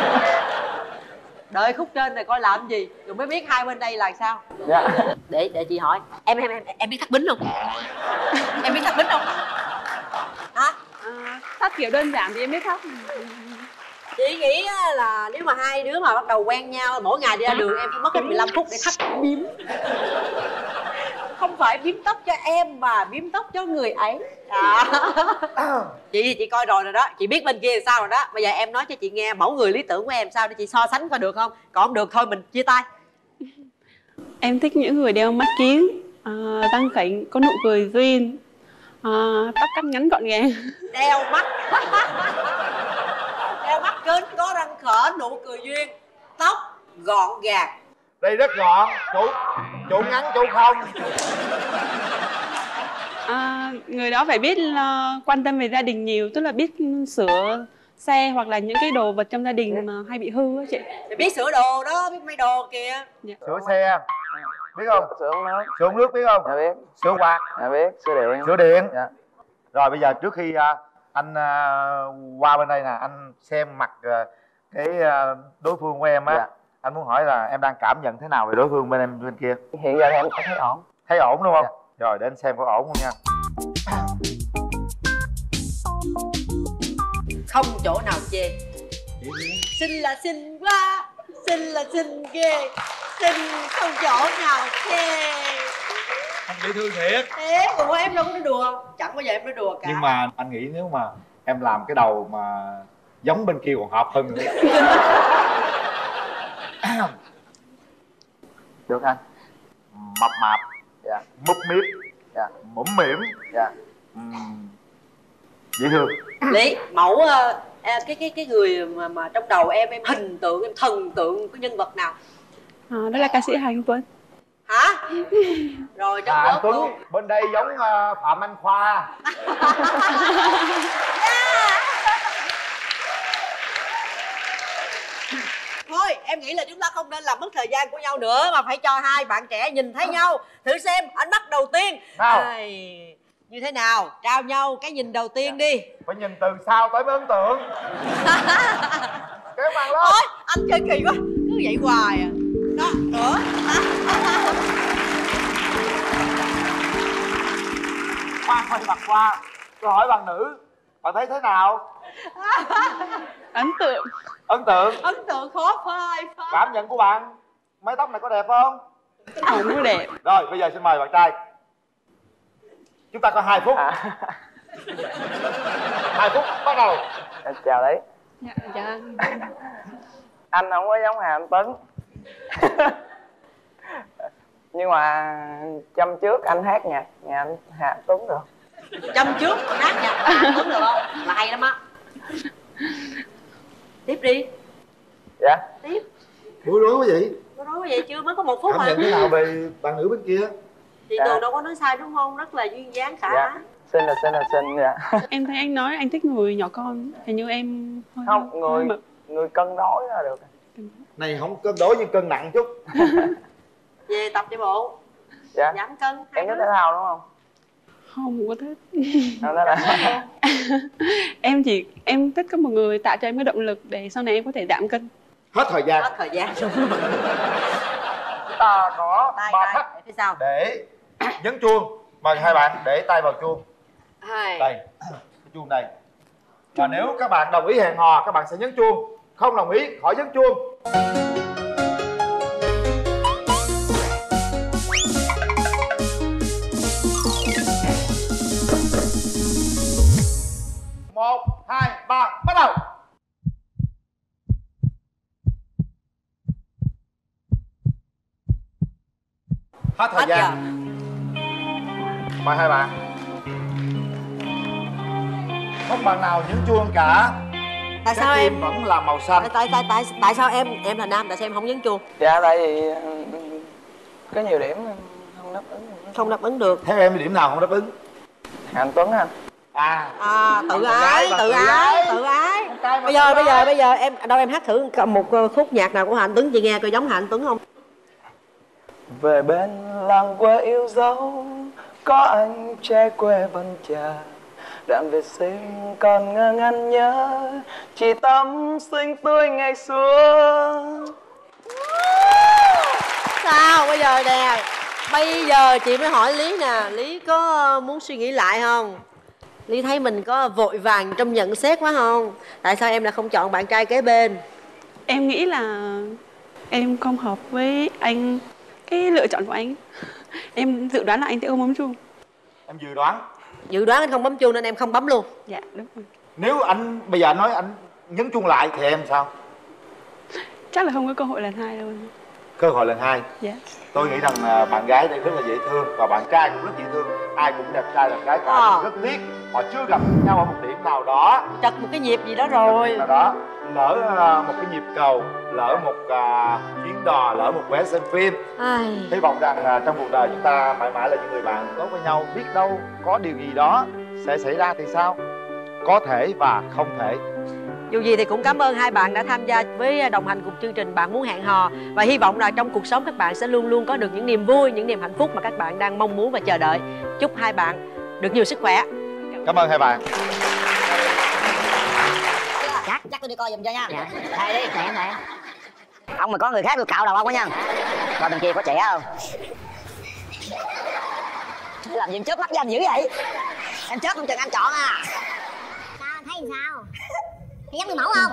Đợi khúc trên này coi làm gì rồi mới biết hai bên đây là sao. Dạ. Để chị hỏi em biết thắt bính không? Em biết thắt bính không? Hả? Thắt kiểu đơn giản thì em biết thắt. Chị nghĩ là nếu mà hai đứa mà bắt đầu quen nhau mỗi ngày đi ra đường em phải mất hết 15 phút để thắt bím. không phải bím tóc cho em mà bím tóc cho người ấy. Chị coi rồi đó, chị biết bên kia là sao rồi đó. Bây giờ em nói cho chị nghe mẫu người lý tưởng của em sao để chị so sánh coi được không? Còn không được thôi mình chia tay. Em thích những người đeo mắt kiếng, răng khểnh, có nụ cười duyên, tóc cắt ngắn gọn gàng. Đeo mắt kính, có răng khểnh, nụ cười duyên, tóc gọn gàng. Đây rất gọn, chủ ngắn chủ không. Người đó phải biết quan tâm về gia đình nhiều, tức là biết sửa xe hoặc là những cái đồ vật trong gia đình mà hay bị hư á chị. Thì biết sửa đồ đó, biết may đồ kìa. Sửa xe biết không? Sửa ống nước biết không? Dạ biết. Sửa quạt? Dạ biết. Sửa điện? Dạ. Rồi bây giờ trước khi anh qua bên đây nè, anh xem mặt cái đối phương của em á. Dạ. Anh muốn hỏi là em đang cảm nhận thế nào về đối phương bên em bên kia? Hiện giờ em thấy ổn. Thấy ổn đúng không? Dạ. Rồi để anh xem có ổn không nha. Không chỗ nào chê. Xinh là xinh quá, xinh là xinh ghê, xinh không chỗ nào chê. Anh dễ thương thiệt. Thế còn em đâu có nói đùa, chẳng bao giờ em nói đùa cả. Nhưng mà anh nghĩ nếu mà em làm cái đầu mà giống bên kia còn hợp hơn nữa. Được anh. Mập mạp. Dạ. Múp míp. Dạ. Mũm mỉm. Dạ. Dễ thương. Lý, mẫu cái người mà trong đầu em hình tượng, em thần tượng của nhân vật nào? Đó là ca sĩ Hà Anh Tuấn. Hả? Rồi trong Anh lớp Tuấn luôn. bên đây giống Phạm Anh Khoa. Thôi em nghĩ là chúng ta không nên làm mất thời gian của nhau nữa mà phải cho hai bạn trẻ nhìn thấy nhau. Thử xem ánh mắt đầu tiên như thế nào, trao nhau cái nhìn đầu tiên đi. Phải nhìn từ sau tới mới ấn tượng. Kéo màn lên. Thôi anh chơi kỳ quá, cứ vậy hoài à. Đó, nữa. Khoan mặt qua. Tôi hỏi bạn nữ, bạn thấy thế nào? Ấn tượng. Ấn tượng. Ấn tượng khó phai. Cảm nhận của bạn, mái tóc này có đẹp không? Không có đẹp. Rồi bây giờ xin mời bạn trai. Chúng ta có 2 phút. 2 phút bắt đầu. Chào đấy. Dạ, dạ. Anh không có giống Hà Anh Tuấn. Nhưng mà chăm trước anh hát nhạc nhà anh Hà Anh Tuấn được. Chăm trước hát nhạc Hà Anh Tuấn được không? Là hay lắm á. Tiếp đi. Dạ. Tiếp. Bối rối quá vậy? Bối rối quá vậy chưa? Mới có 1 phút mà. mà. Cảm nhận thế nào về bạn nữ bên kia? Chị Tường đâu có nói sai đúng không? Rất là duyên dáng cả. Dạ. Xinh là xinh dạ. Em thấy anh nói anh thích người nhỏ con. Hình như em hơi không, người cân đối là được. Này không cân đối nhưng cân nặng chút. Về tập chạy bộ. Dạ. Giảm cân. Em thích thể thao đúng không? Không có thích. Không thích là... em thích có một người tạo cho em cái động lực để sau này em có thể giảm cân. Hết thời gian. Hết thời gian. Ta có 3 phút phía sau để nhấn chuông. Mời hai bạn để tay vào chuông. Đây, cái chuông đây. Và nếu các bạn đồng ý hẹn hò, các bạn sẽ nhấn chuông. Không đồng ý, khỏi nhấn chuông. Một, 2, 3, bắt đầu. Hết thời gian. Mời hai bạn. Không bạn nào nhấn chuông cả. Tại sao em vẫn là màu xanh? Tại sao em là nam, tại sao em không nhấn chuông? Dạ tại vì có nhiều điểm không đáp ứng. Không đáp ứng được. Theo em điểm nào không đáp ứng? Anh Tuấn anh. Tự ái. Bây giờ em đâu em hát thử một khúc nhạc nào của Hà Anh Tuấn chị nghe coi giống Hà Anh Tuấn không? Về bên làng quê yêu dấu, có anh trai quê vẫn chờ. Đoạn về sinh còn ngơ ngẩn nhớ, chỉ tâm xinh tươi ngày xưa. Sao bây giờ nè, bây giờ chị mới hỏi Lý nè, Lý có muốn suy nghĩ lại không? Lý thấy mình có vội vàng trong nhận xét quá không? Tại sao em lại không chọn bạn trai kế bên? Em nghĩ là em không hợp với anh, cái lựa chọn của anh. Em dự đoán là anh sẽ không bấm chuông. Em dự đoán? Dự đoán anh không bấm chuông nên em không bấm luôn. Dạ đúng rồi. Nếu anh bây giờ nói anh nhấn chuông lại thì em sao? Chắc là không có cơ hội lần 2 đâu. Cơ hội lần 2? Dạ. Tôi nghĩ rằng bạn gái đây rất là dễ thương và bạn trai cũng rất dễ thương. Ai cũng đẹp trai đẹp gái cả, rất tiếc họ chưa gặp nhau ở một điểm nào đó. Chật một cái nhịp gì đó rồi. Nào đó lỡ một cái nhịp cầu, lỡ một chuyến đò, lỡ một vé xem phim. Hy vọng rằng trong cuộc đời chúng ta mãi mãi là những người bạn tốt với nhau. Biết đâu có điều gì đó sẽ xảy ra thì sao? Có thể và không thể. Dù gì thì cũng cảm ơn hai bạn đã tham gia với đồng hành cùng chương trình Bạn Muốn Hẹn Hò. Và hy vọng là trong cuộc sống các bạn sẽ luôn luôn có được những niềm vui, những niềm hạnh phúc mà các bạn đang mong muốn và chờ đợi. Chúc hai bạn được nhiều sức khỏe. Cảm ơn hai bạn. Chắc tôi đi coi giùm cho nha. Dạ. Đây đi, này em này. Ông mà có người khác tôi cạo đầu ông đó nha. Coi bên kia có trẻ không? Làm gì em chớp mắt với anh dữ vậy? Em chớp không chừng anh chọn à. Sao anh thấy sao? Thì giống người mẫu không?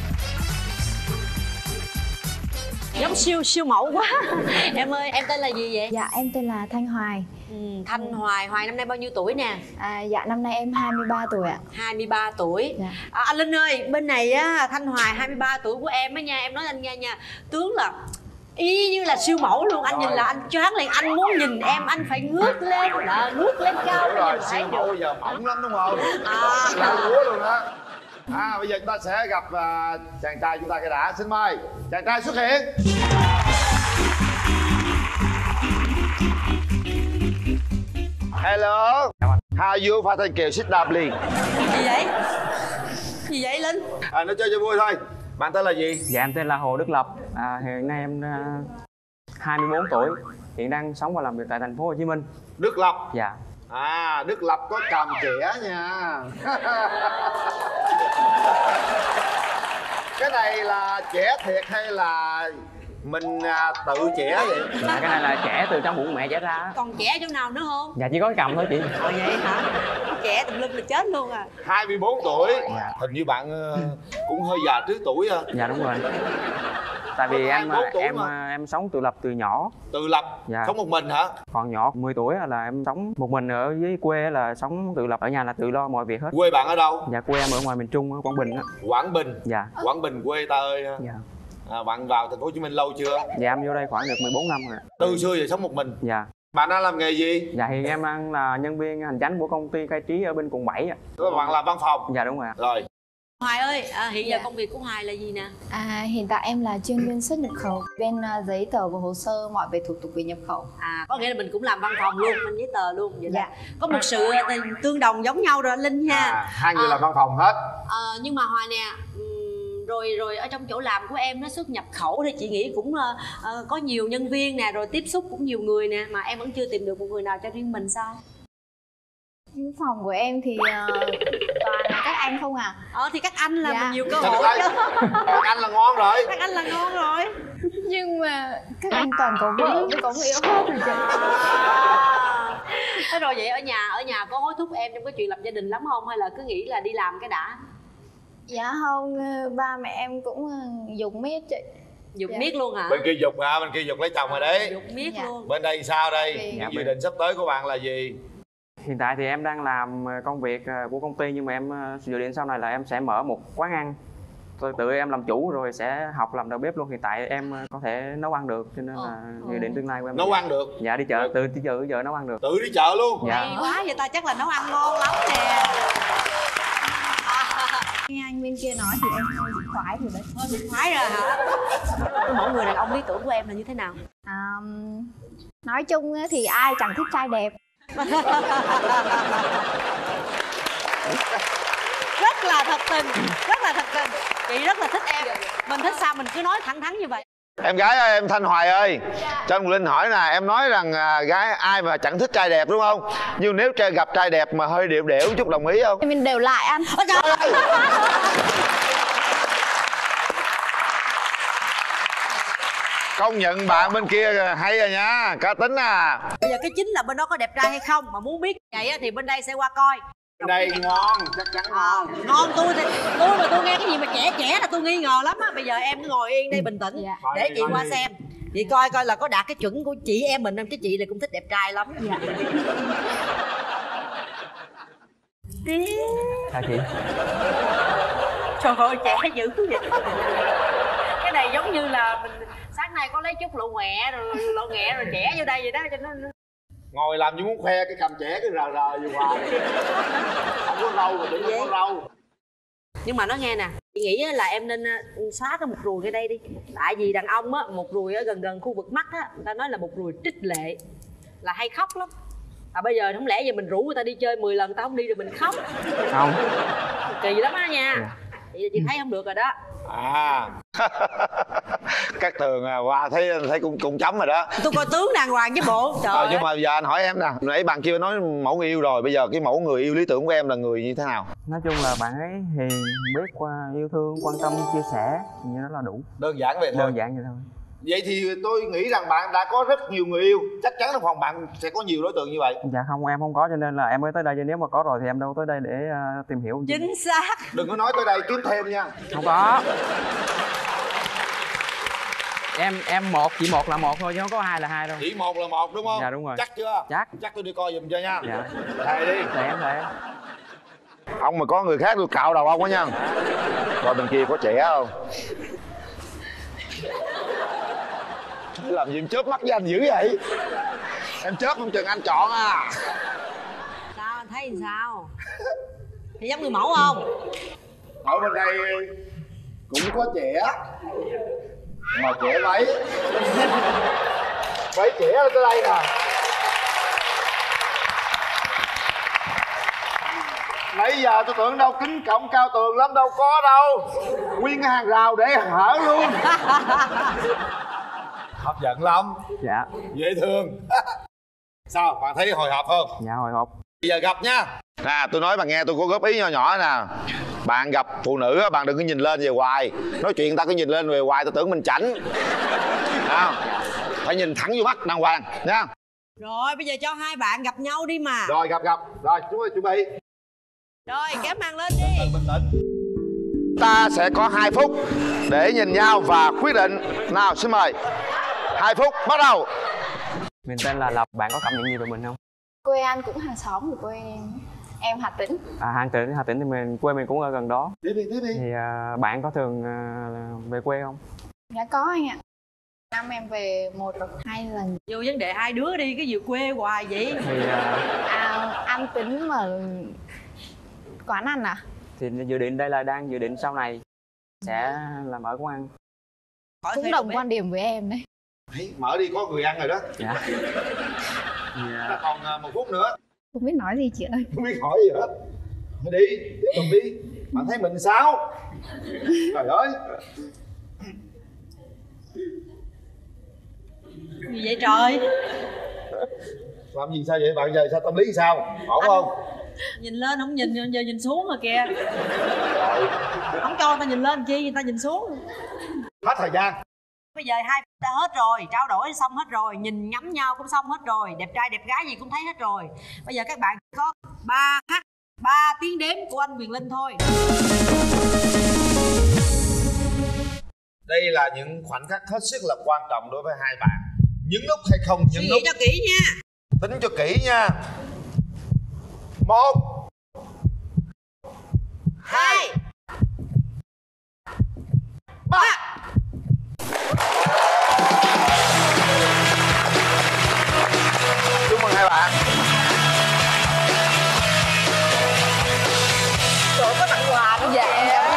Giống siêu mẫu quá. Em ơi, em tên là gì vậy? Dạ em tên là Thanh Hoài. Thanh Hoài, Hoài năm nay bao nhiêu tuổi nè? Dạ năm nay em 23 tuổi ạ. 23 tuổi. Dạ. Anh Linh ơi, bên này á, Thanh Hoài 23 tuổi của em á nha, em nói anh nghe nha, tướng là y như là siêu mẫu luôn. Anh nhìn là anh choáng liền, anh muốn nhìn em anh phải ngước lên, ngước lên cao. Đúng rồi, siêu mẫu bây giờ mỏng lắm đúng không? Cao lúa luôn đó. Bây giờ chúng ta sẽ gặp chàng trai chúng ta cái đã. Xin mời chàng trai xuất hiện. Hello. How are you? Pha Thanh Kiều, sit down please. Gì vậy? Gì vậy Linh? Nói chơi cho vui thôi. Bạn tên là gì? Dạ em tên là Hồ Đức Lập. Hiện nay em 24 tuổi. Hiện đang sống và làm việc tại thành phố Hồ Chí Minh. Đức Lập. Dạ. Đức Lập có cầm trẻ nha. Cái này là trẻ thiệt hay là mình tự trẻ vậy? Dạ, cái này là trẻ từ trong bụng mẹ trẻ ra. Còn trẻ chỗ nào nữa không? Dạ chỉ có cái cầm thôi chị. Vậy hả? Trẻ tùm lum là chết luôn à. 24 tuổi. Dạ. Hình như bạn cũng hơi già trước tuổi à. Dạ đúng rồi. Tại vì em sống tự lập từ nhỏ. Tự lập? Dạ. Sống một mình hả? Còn nhỏ 10 tuổi là em sống một mình ở dưới quê, là sống tự lập, ở nhà là tự lo mọi việc hết. Quê bạn ở đâu? Dạ quê em ở ngoài miền Trung, ở Quảng Bình á. Quảng Bình? Dạ. Quảng Bình quê ta ơi. Dạ. Bạn vào thành phố Hồ Chí Minh lâu chưa? Dạ em vô đây khoảng được 14 năm rồi. Từ xưa giờ sống một mình? Dạ. Bạn đang làm nghề gì? Dạ hiện em đang là nhân viên hành chánh của công ty Khai Trí ở bên quận 7 ạ. Các bạn làm văn phòng? Dạ đúng rồi. Rồi. Hoài ơi, hiện giờ công việc của Hoài là gì nè? Hiện tại em là chuyên viên xuất nhập khẩu, bên giấy tờ và hồ sơ mọi về thủ tục về nhập khẩu. Có nghĩa là mình cũng làm văn phòng luôn, mình giấy tờ luôn vậy. Dạ. Có một sự tương đồng giống nhau rồi anh Linh nha. Hai người làm văn phòng hết. Nhưng mà Hoài nè, rồi ở trong chỗ làm của em nó xuất nhập khẩu thì chị nghĩ cũng có nhiều nhân viên nè, rồi tiếp xúc cũng nhiều người nè, mà em vẫn chưa tìm được một người nào cho riêng mình sao? Phòng của em thì toàn là các anh không à? Thì các anh là mình nhiều cơ hội chứ. Các anh là ngon rồi. Các anh là ngon rồi. Nhưng mà các anh toàn có vợ với có người yêu hết rồi chị. Thế rồi vậy ở nhà có hối thúc em trong cái chuyện lập gia đình lắm không, hay là cứ nghĩ là đi làm cái đã? Dạ không, ba mẹ em cũng dục miết chị. Dục miết luôn hả? Bên kia dục hả? Bên kia dục lấy chồng rồi đấy. Dục miết luôn. Bên đây sao đây? Dự định sắp tới của bạn là gì? Hiện tại thì em đang làm công việc của công ty, nhưng mà em dự định sau này là em sẽ mở một quán ăn. Tôi tự em làm chủ rồi sẽ học làm đầu bếp luôn. Hiện tại em có thể nấu ăn được, cho nên là dự định tương lai của em nấu ăn được. Dạ đi chợ, từ giờ nấu ăn được. Tự đi chợ luôn. Dạ. Hay quá, vậy ta chắc là nấu ăn ngon lắm nè. Nghe anh bên kia nói thì em hơi bị khoái rồi đấy. Hơi bị khoái rồi hả? Cái mẫu người đàn ông lý tưởng của em là như thế nào? Nói chung thì ai chẳng thích trai đẹp. Rất là thật tình, rất là thật tình. Chị rất là thích em. Mình thích sao mình cứ nói thẳng thắn như vậy. Em gái ơi, em Thanh Hoài ơi, cho anh Linh hỏi nè, em nói rằng gái ai mà chẳng thích trai đẹp đúng không? Nhưng nếu gặp trai đẹp mà hơi điệu đẻo chút đồng ý không? Mình đều lại anh. Công nhận bạn bên kia hay rồi nha, cá tính à. Bây giờ cái chính là bên đó có đẹp trai hay không, mà muốn biết vậy thì bên đây sẽ qua coi. Bên đây ngon, chắc chắn ngon. Ngon, tôi mà tôi nghe cái gì mà trẻ là tôi nghi ngờ lắm á. Bây giờ em cứ ngồi yên đây bình tĩnh để chị qua xem. Chị coi coi là có đạt cái chuẩn của chị em mình không, chứ chị này cũng thích đẹp trai lắm. Dạ. Hả chị? Trời ơi trẻ dữ vậy. Cái này giống như là mình sáng nay có lấy chút lộ nghẹ rồi trẻ vô đây vậy đó cho nó ngồi làm như muốn khoe cái cầm trẻ cái rờ gì hoài. Không có râu rồi đừng có râu. Nhưng mà nói nghe nè, chị nghĩ là em nên xóa cái một ruồi ngay đây đi. Tại vì đàn ông á, một ruồi ở gần khu vực mắt á, người ta nói là một ruồi trích lệ, là hay khóc lắm. Bây giờ không lẽ giờ mình rủ người ta đi chơi 10 lần tao không đi rồi mình khóc. Không. Kỳ lắm á nha. Chị thấy không được rồi đó. Các Tường qua thấy cũng chấm rồi đó. Tôi coi tướng đàng hoàng chứ bộ. Trời nhưng mà giờ anh hỏi em nè, nãy bạn kia nói mẫu người yêu rồi, bây giờ cái mẫu người yêu lý tưởng của em là người như thế nào? Nói chung là bạn ấy hiền, biết yêu thương, quan tâm, chia sẻ, như đó là đủ. Đơn giản vậy thôi. Đơn giản vậy thôi. Vậy thì tôi nghĩ rằng bạn đã có rất nhiều người yêu, chắc chắn trong phòng bạn sẽ có nhiều đối tượng như vậy. Dạ không, em không có, cho nên là em mới tới đây, chứ nếu mà có rồi thì em đâu tới đây để tìm hiểu. Chính xác. Đừng có nói tới đây kiếm thêm nha. Không có. Em chị một là một thôi chứ không có hai là hai đâu. Chỉ một là một đúng không? Dạ đúng rồi. Chắc chưa? Chắc tôi đi coi giùm cho nha. Dạ. Thầy đi. Thầy. Ông mà có người khác tôi cạo đầu ông á nha. Coi bên kia có trẻ không? Làm gì em chớp mắt với anh dữ vậy? Em chớp không chừng anh chọn à. Sao anh thấy sao? Thì giống người mẫu không? Ở bên đây cũng có trẻ mà trẻ váy trẻ tới đây nè. Nãy giờ tôi tưởng đâu kính cổng cao tường lắm, đâu có đâu. Nguyên cái hàng rào để hở luôn. Hấp dẫn lắm. Dạ. Dễ thương. Sao bạn thấy hồi hộp không? Dạ hồi hộp. Bây giờ gặp nha. Tôi nói bạn nghe, tôi có góp ý nhỏ nè. Bạn gặp phụ nữ bạn đừng có nhìn lên về hoài. Nói chuyện ta cứ nhìn lên về hoài tôi tưởng mình chảnh. Phải nhìn thẳng vô mắt đàng hoàng nha. Rồi bây giờ cho hai bạn gặp nhau đi mà. Rồi gặp. Rồi chúng tôi chuẩn bị. Rồi kéo màn lên đi. Bình tĩnh. Ta sẽ có 2 phút để nhìn nhau và quyết định. Nào xin mời. 2 phút bắt đầu. Mình tên là Lộc, bạn có cảm nhận gì về mình không? Quê anh cũng hàng xóm của quê em Hà Tĩnh. Hà Tĩnh thì quê mình cũng ở gần đó. Tiếp đi. Thì bạn có thường về quê không? Dạ có anh ạ. Năm em về 1 hoặc 2 lần. Vô vấn đề hai đứa đi, cái gì quê hoài vậy? Thì anh Tính mà quán ăn à? Thì dự định đây là đang dự định sau này sẽ làm ở quán ăn. Cũng đồng quan điểm với em đấy. Đấy, mở đi có người ăn rồi đó. Dạ. Là còn 1 phút nữa. Không biết nói gì chị ơi. Không biết hỏi gì hết. Thôi đi, tiếp tục đi. Bạn thấy mình sao? Trời ơi. Gì vậy trời? Làm gì sao vậy bạn, giờ sao tâm lý sao? Ổn không? Nhìn lên không nhìn, giờ nhìn xuống rồi kìa. Không cho người ta nhìn lên chi, người ta nhìn xuống. Hết thời gian. Bây giờ 2 phút đã hết rồi, trao đổi xong hết rồi, nhìn ngắm nhau cũng xong hết rồi, đẹp trai đẹp gái gì cũng thấy hết rồi. Bây giờ các bạn có 3 tiếng đếm của anh Quyền Linh thôi. Đây là những khoảnh khắc hết sức là quan trọng đối với hai bạn. Nhấn nút hay không nhấn nút? Suy nghĩ cho kỹ nha. Tính cho kỹ nha. 1 2 3. Chúc mừng hai bạn. Trời có tặng quà nữa. Dạ.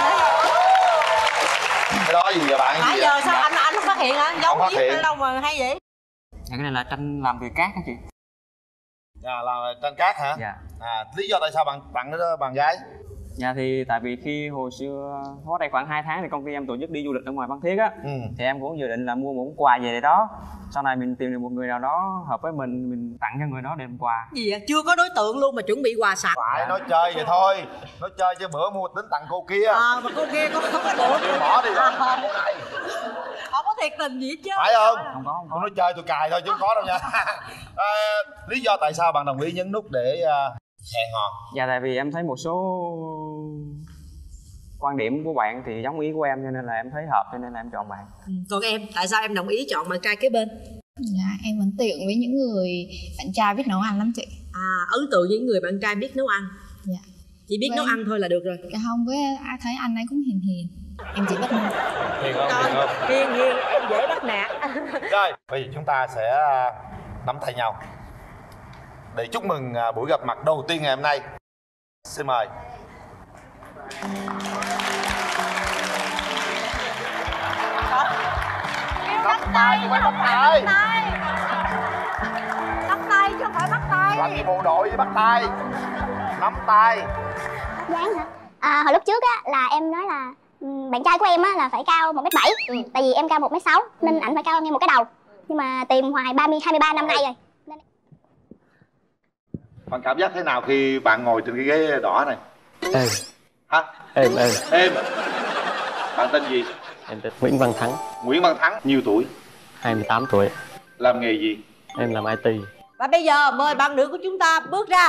Cái đó gì vậy bạn? Nãy giờ sao anh không phát hiện hả? Giấu giếm đâu mà hay vậy? Cái này là tranh làm từ cát hả chị? Là tranh cát hả? Dạ. Lý do tại sao bạn tặng nó cho bạn gái? Dạ thì tại vì khi hồi xưa có đây khoảng 2 tháng thì công ty em tổ chức đi du lịch ở ngoài Phan Thiết á. Thì em cũng dự định là mua một món quà về để đó. Sau này mình tìm được một người nào đó hợp với mình tặng cho người đó để làm quà. Gì vậy? Chưa có đối tượng luôn mà chuẩn bị quà sẵn. Phải nói chơi vậy thôi. Nói chơi chứ bữa mua tính tặng cô kia. Mà cô kia không có được. Bỏ đi rồi. Không có thiệt tình gì hết chứ. Phải không? Không nói chơi tôi cài thôi chứ không có đâu nha. Lý do tại sao bạn đồng ý nhấn nút để hẹn hò? Dạ tại vì em thấy một số quan điểm của bạn thì giống ý của em cho nên là em thấy hợp, cho nên là em chọn bạn. Còn em, tại sao em đồng ý chọn bạn trai kế bên? Dạ, em ấn tượng với những người bạn trai biết nấu ăn lắm chị. Ấn tượng với những người bạn trai biết nấu ăn. Dạ. Chỉ biết nấu ăn thôi là được rồi. Dạ không, với ai thấy anh ấy cũng hiền hiền. Em chỉ bắt nạt. Hiền không? Hiền không? Hiền, em dễ bắt nạt. Rồi, bây giờ chúng ta sẽ nắm tay nhau để chúc mừng buổi gặp mặt đầu tiên ngày hôm nay. Xin mời. Bắt tay, chứ phải bắt tay. Bắt tay chứ không phải bắt tay. Làm gì bộ đội với bắt tay. Nắm tay. Dáng hả? Hồi lúc trước á là em nói là bạn trai của em á là phải cao 1m7. Tại vì em cao 1m6 nên ảnh phải cao hơn em một cái đầu. Nhưng mà tìm hoài 23 năm nay rồi. Bạn cảm giác thế nào khi bạn ngồi trên cái ghế đỏ này? Êm. Hả? Êm. Êm. Bạn tên gì? Em tên Nguyễn Văn Thắng. Nguyễn Văn Thắng, nhiêu tuổi? 28 tuổi. Làm nghề gì? Em làm IT. Và bây giờ mời bạn nữ của chúng ta bước ra.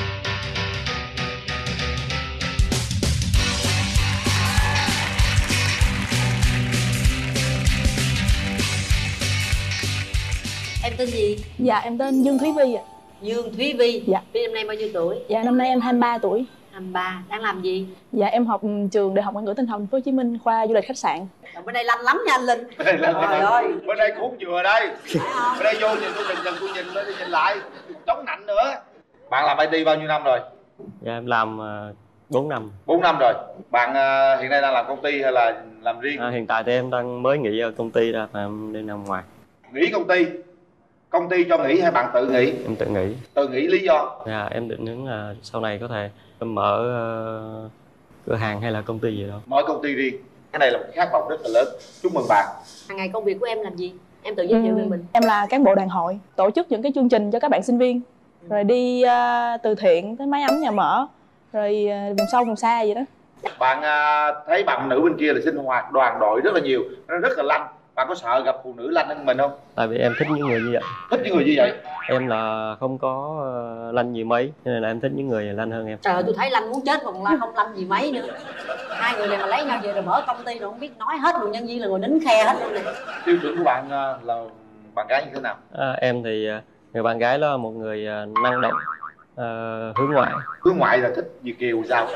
Em tên gì? Dạ em tên Dương Thúy Vi ạ. Dương Thúy Vi. Dạ. Vi năm nay bao nhiêu tuổi? Dạ năm nay em 23 tuổi. 23, đang làm gì? Dạ em học trường Đại học Ngoại ngữ Tinh Thần Thành phố Hồ Chí Minh, khoa du lịch khách sạn. Bên đây lanh lắm nha anh Linh. Bên đây lanh ơi. Bên đây cũng vừa đây. Bên đây vô nhìn tôi nhìn bên đây nhìn lại. Chống nạnh nữa. Bạn làm IT bao nhiêu năm rồi? Dạ em làm 4 năm. 4 năm rồi. Bạn hiện nay đang làm công ty hay là làm riêng? Hiện tại thì em đang mới nghỉ ở công ty ra và em đi nằm ngoài. Nghỉ công ty? Công ty cho nghỉ hay bạn tự nghỉ? Em tự nghỉ. Tự nghỉ lý do? Dạ em định hướng là sau này có thể mở cửa hàng hay là công ty gì đó. Mở công ty riêng. Cái này là một khát vọng rất là lớn. Chúc mừng bạn. Hàng ngày công việc của em làm gì? Em tự giới thiệu về mình. Em là cán bộ đoàn hội, tổ chức những cái chương trình cho các bạn sinh viên. Rồi đi từ thiện tới máy ấm nhà mở. Rồi vùng sâu vùng xa vậy đó. Bạn thấy bạn nữ bên kia là sinh hoạt đoàn đội rất là nhiều, nó rất là lanh. Bạn có sợ gặp phụ nữ lanh hơn mình không? Tại vì em thích những người như vậy. Thích những người như vậy? Em là không có lanh gì mấy, cho nên là em thích những người lanh hơn em. Trời ơi, tôi thấy lanh muốn chết còn là không lanh gì mấy nữa. Hai người này mà lấy nhau về rồi mở công ty rồi không biết nói hết luôn, nhân viên là ngồi nín khe hết luôn này. Tiêu chuẩn của bạn là bạn gái như thế nào? Em thì người bạn gái đó là một người năng động, hướng ngoại. Hướng ngoại là thích Việt kiều sao?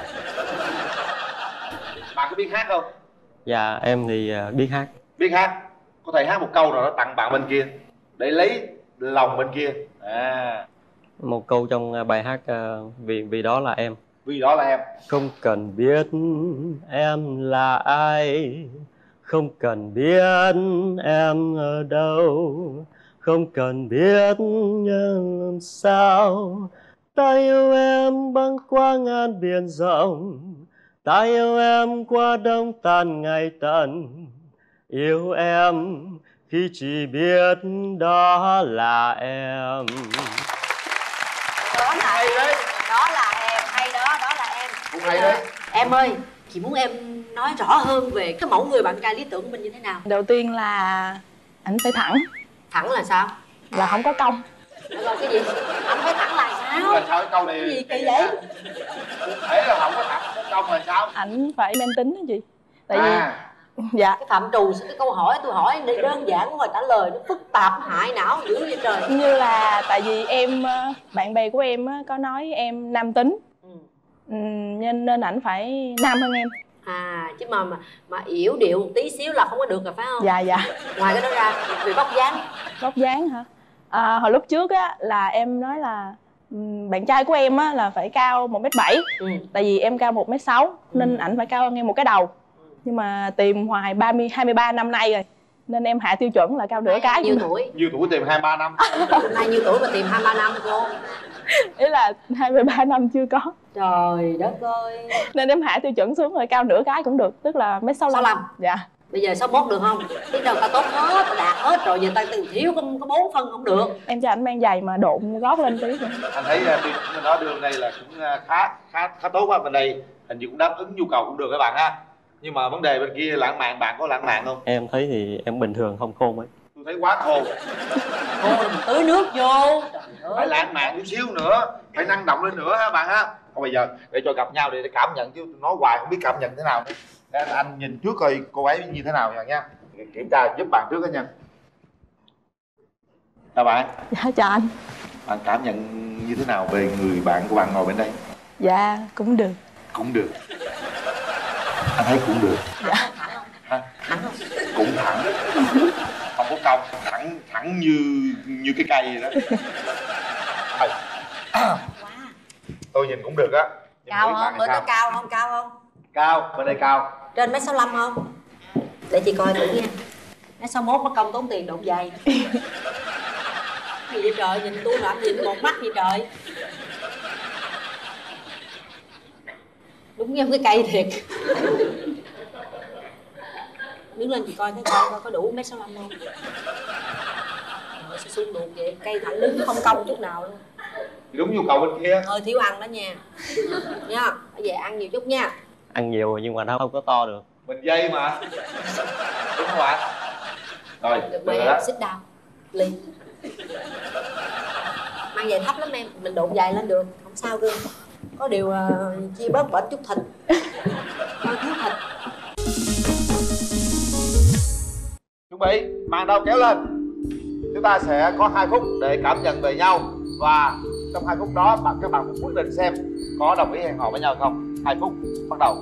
Bạn có biết hát không? Dạ em thì biết hát. Biết hát. Có thể hát một câu rồi đó tặng bạn bên kia để lấy lòng bên kia. Một câu trong bài hát vì đó là em. Vì đó là em. Không cần biết em là ai, không cần biết em ở đâu, không cần biết làm sao. Ta yêu em băng qua ngàn biển rộng, ta yêu em qua đông tàn ngày tận. Yêu em khi chỉ biết đó là em. Đó là hay đấy. Đó là em, hay đó, đó là em. Cũng hay đấy. Em ơi, chị muốn em nói rõ hơn về cái mẫu người bạn trai lý tưởng của mình như thế nào? Đầu tiên là ảnh phải thẳng. Thẳng là sao? Là không có cong. Rồi cái gì? Anh phải thẳng là sao? Là sao cái câu này? Cái gì kỳ vậy? Thế là không có thẳng, không có cong là sao? Ảnh phải men tính đó chị. Tại vì dạ cái phạm trù cái câu hỏi tôi hỏi đơn giản mà trả lời nó phức tạp hại não dữ vậy trời. Như là tại vì em bạn bè của em có nói em nam tính, nên ảnh phải nam hơn em. Chứ mà yểu điệu một tí xíu là không có được rồi phải không? Dạ. Ngoài cái đó ra về vóc dáng. Vóc dáng hả? Hồi lúc trước á là em nói là bạn trai của em á là phải cao 1m7. Tại vì em cao 1m6 nên ảnh phải cao hơn em một cái đầu. Nhưng mà tìm hoài 23 năm nay rồi nên em hạ tiêu chuẩn là cao nửa cái. Nhiêu tuổi? Nhiêu tuổi tìm 23 năm? Nay nhiêu tuổi mà tìm 23 năm cô? Ý là 23 năm chưa có. Trời đất ơi. Nên em hạ tiêu chuẩn xuống rồi cao nửa cái cũng được, tức là 1m65. Dạ. Bây giờ 61 được không? Biết đâu ta tốt hết, ta đạt hết rồi, giờ ta thiếu có 4 phân không được. Em cho anh mang giày mà độn gót lên tí. Anh thấy mình nói đường này là cũng khá tốt quá. Bên đây hình như cũng đáp ứng nhu cầu cũng được các bạn ha. Nhưng mà vấn đề bên kia lãng mạn, bạn có lãng mạn không? Em thấy thì em bình thường, không khôn ấy. Tôi thấy quá khô. Khô là mình tưới nước vô. Phải lãng mạn chút xíu nữa, phải năng động lên nữa ha bạn ha. Còn bây giờ để cho gặp nhau để cảm nhận, chứ nói hoài không biết cảm nhận thế nào. Để anh nhìn trước coi cô ấy như thế nào nha. Kiểm tra giúp bạn trước đó nha. Chào bạn. Dạ chào anh. Bạn cảm nhận như thế nào về người bạn của bạn ngồi bên đây? Dạ cũng được. Cũng được. Anh thấy cũng được. Dạ. Hả? Cũng thẳng. Không có cong, thẳng như cái cây vậy đó. Tôi nhìn cũng được á. Cao không? Bên đó cao không? Cao không? Cao, bên đây cao. Trên 1m65 không? Để chị coi thử nha. 1m61 mất công tốn tiền đụng giày. Gì vậy trời, nhìn tôi làm gì một mắt vậy trời. Đúng giống cái cây thiệt. Đứng lên chị coi thấy coi có đủ 1m65 không? Rồi sao xung đột vậy, cây thẳng đứng không cong chút nào luôn. Đúng nhu cầu bên kia. Hơi thiếu ăn đó nha. Nha, bây giờ ăn nhiều chút nha. Ăn nhiều nhưng mà nó không có to được. Mình dây mà. Đúng không bạn? Rồi, được rồi. Sit down. Ly. Mang giày thấp lắm em, mình đụng giày lên được, không sao đâu. Có điều chia bớt bệnh chút thịt. Hơi thiếu thịt. Chuẩn bị, màn đầu kéo lên. Chúng ta sẽ có 2 phút để cảm nhận về nhau. Và trong 2 phút đó các bạn quyết định xem có đồng ý hẹn hò với nhau không. 2 phút, bắt đầu.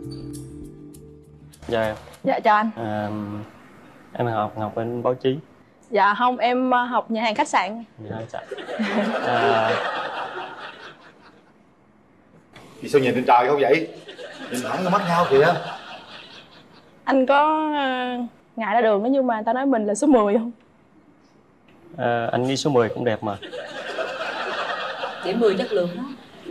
Dạ em. Dạ chào anh. Em học bên báo chí. Dạ không, em học nhà hàng khách sạn. Nhà hàng khách sạn. Vì sao nhìn trên trời không vậy? Nhìn thẳng vào mắt nhau kìa. Anh có ngại ra đường đó nhưng mà người ta nói mình là số 10 không? Anh nghĩ số 10 cũng đẹp mà. Điểm 10 chất lượng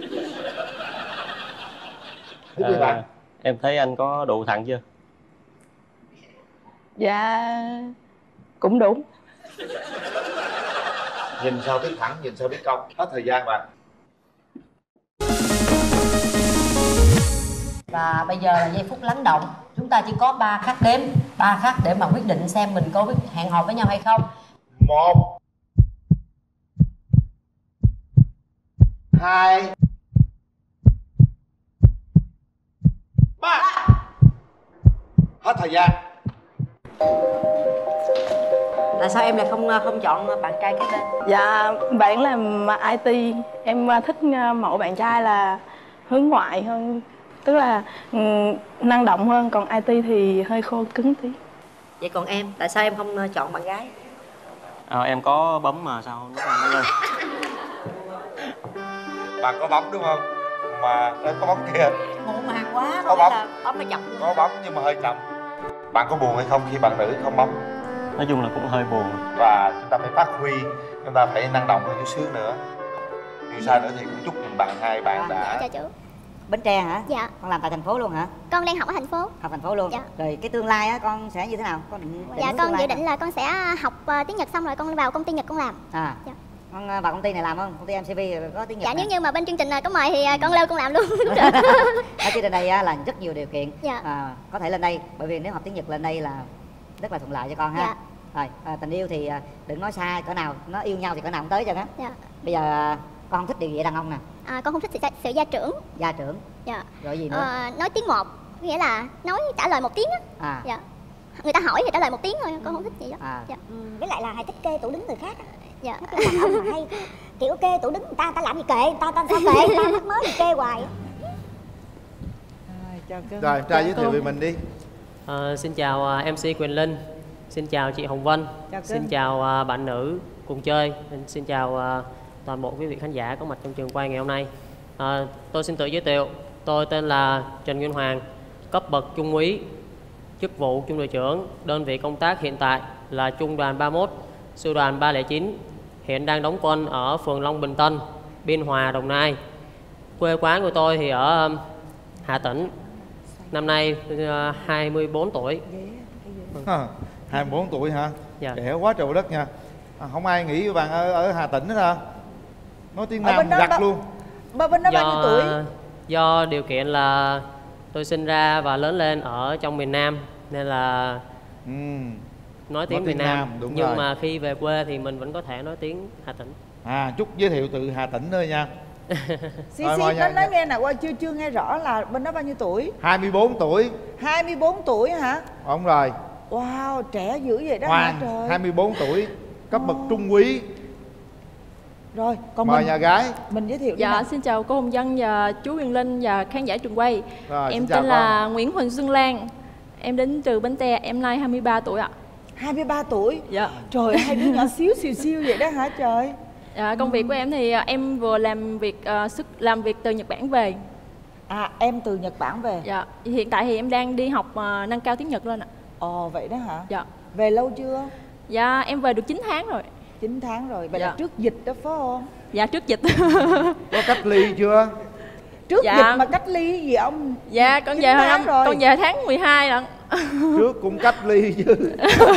đó. Em thấy anh có đủ thẳng chưa? Dạ cũng đủ. Nhìn sao biết thẳng, nhìn sao biết cong. Hết thời gian bạn. Và bây giờ là giây phút lắng động. Chúng ta chỉ có 3 khắc đếm, 3 khắc để mà quyết định xem mình có biết hẹn hò với nhau hay không. 1 2 3. Hết thời gian. Tại sao em lại không chọn bạn trai kế bên? Dạ bạn làm IT, em thích mẫu bạn trai là hướng ngoại hơn, tức là năng động hơn, còn IT thì hơi khô cứng tí. Vậy còn em, tại sao em không chọn bạn gái? Em có bấm mà sao nó lên. Bạn có bấm đúng không? Mà có bấm kia. Muộn màng quá, có bấm. Bấm nó chậm. Có bấm nhưng mà hơi chậm. Bạn có buồn hay không khi bạn nữ không bấm? Nói chung là cũng hơi buồn. Và chúng ta phải phát huy, chúng ta phải năng động hơn chút xíu nữa. Dù sao nữa thì cũng chúc mừng bạn, hai bạn đã. Chào chú. Bến Tre hả? Dạ. Con làm tại thành phố luôn hả? Con đang học ở thành phố. Học thành phố luôn. Dạ. Rồi cái tương lai á con sẽ như thế nào? Con định Dạ con dự định là con sẽ học tiếng Nhật xong rồi con vào công ty Nhật con làm. Dạ. Con vào công ty này làm không? Công ty MCV có tiếng Nhật. Dạ, nếu như mà bên chương trình có mời thì con leo con làm luôn. Ở chương trình này là rất nhiều điều kiện. Dạ. Có thể lên đây, bởi vì nếu học tiếng Nhật lên đây là rất là thuận lợi cho con ha. Dạ. Rồi tình yêu thì đừng nói xa cỡ nào, nó yêu nhau thì cỡ nào cũng tới cho nó. Dạ. Bây giờ con không thích điều gì ở đàn ông nè? Con không thích sự gia trưởng. Gia trưởng. Dạ. Rồi gì nữa? Nói tiếng một, nghĩa là nói trả lời một tiếng á. Dạ. Người ta hỏi thì trả lời một tiếng thôi, con không thích vậy đó. Dạ. Với lại là hay thích kê tủ đứng người khác. Dạ. Đàn ông mà hay kiểu kê tủ đứng người ta làm gì kệ, người ta sao kệ, người ta mắc mới gì kê hoài. Rồi, trai giới thiệu về mình đi. Xin chào MC Quyền Linh, xin chào chị Hồng Vân, xin chào bạn nữ cùng chơi, xin chào toàn bộ quý vị khán giả có mặt trong trường quay ngày hôm nay. Tôi xin tự giới thiệu, tôi tên là Trần Nguyên Hoàng, cấp bậc trung úy, chức vụ trung đội trưởng, đơn vị công tác hiện tại là trung đoàn 31, sư đoàn 309, hiện đang đóng quân ở phường Long Bình Tân, Biên Hòa, Đồng Nai. Quê quán của tôi thì ở Hà Tĩnh. Năm nay 24 tuổi. 24 tuổi hả? Dạ. Trẻ quá trời đất nha. Không ai nghĩ với bạn ở Hà Tĩnh hết hả? Nói tiếng Nam gặt luôn. Bên đó bao nhiêu tuổi? Do điều kiện là tôi sinh ra và lớn lên ở trong miền Nam nên là nói tiếng miền Nam. Nhưng rồi. mà khi về quê thì mình vẫn có thể nói tiếng Hà Tĩnh. Chút giới thiệu từ Hà Tĩnh thôi nha. Xí nói nghe nè, qua chưa nghe rõ là bên đó bao nhiêu tuổi? 24 tuổi. 24 tuổi hả? Đúng rồi. Wow, trẻ dữ vậy đó Hoàng, hả trời? 24 tuổi, cấp bậc trung úy. Rồi, còn mời nhà gái. Mình giới thiệu đi. Dạ, xin chào cô Hồng Vân và chú Quyền Linh và khán giả trường quay. Rồi, em tên là Nguyễn Huỳnh Xuân Lan. Em đến từ Bến Tre, em nay 23 tuổi ạ. 23 tuổi? Dạ. Trời, hai đứa nhỏ xíu vậy đó hả trời? Dạ, công việc của em thì em vừa làm việc từ Nhật Bản về. À, em từ Nhật Bản về? Dạ, hiện tại thì em đang đi học nâng cao tiếng Nhật lên ạ. Ồ, vậy đó hả? Dạ. Về lâu chưa? Dạ, em về được 9 tháng rồi. 9 tháng rồi, vậy dạ. là trước dịch đó phải không? Dạ, trước dịch. Có cách ly chưa? Trước dịch mà cách ly gì ông? Dạ, con về hồi năm rồi. Con về tháng 12 rồi. Trước cũng cách ly chứ.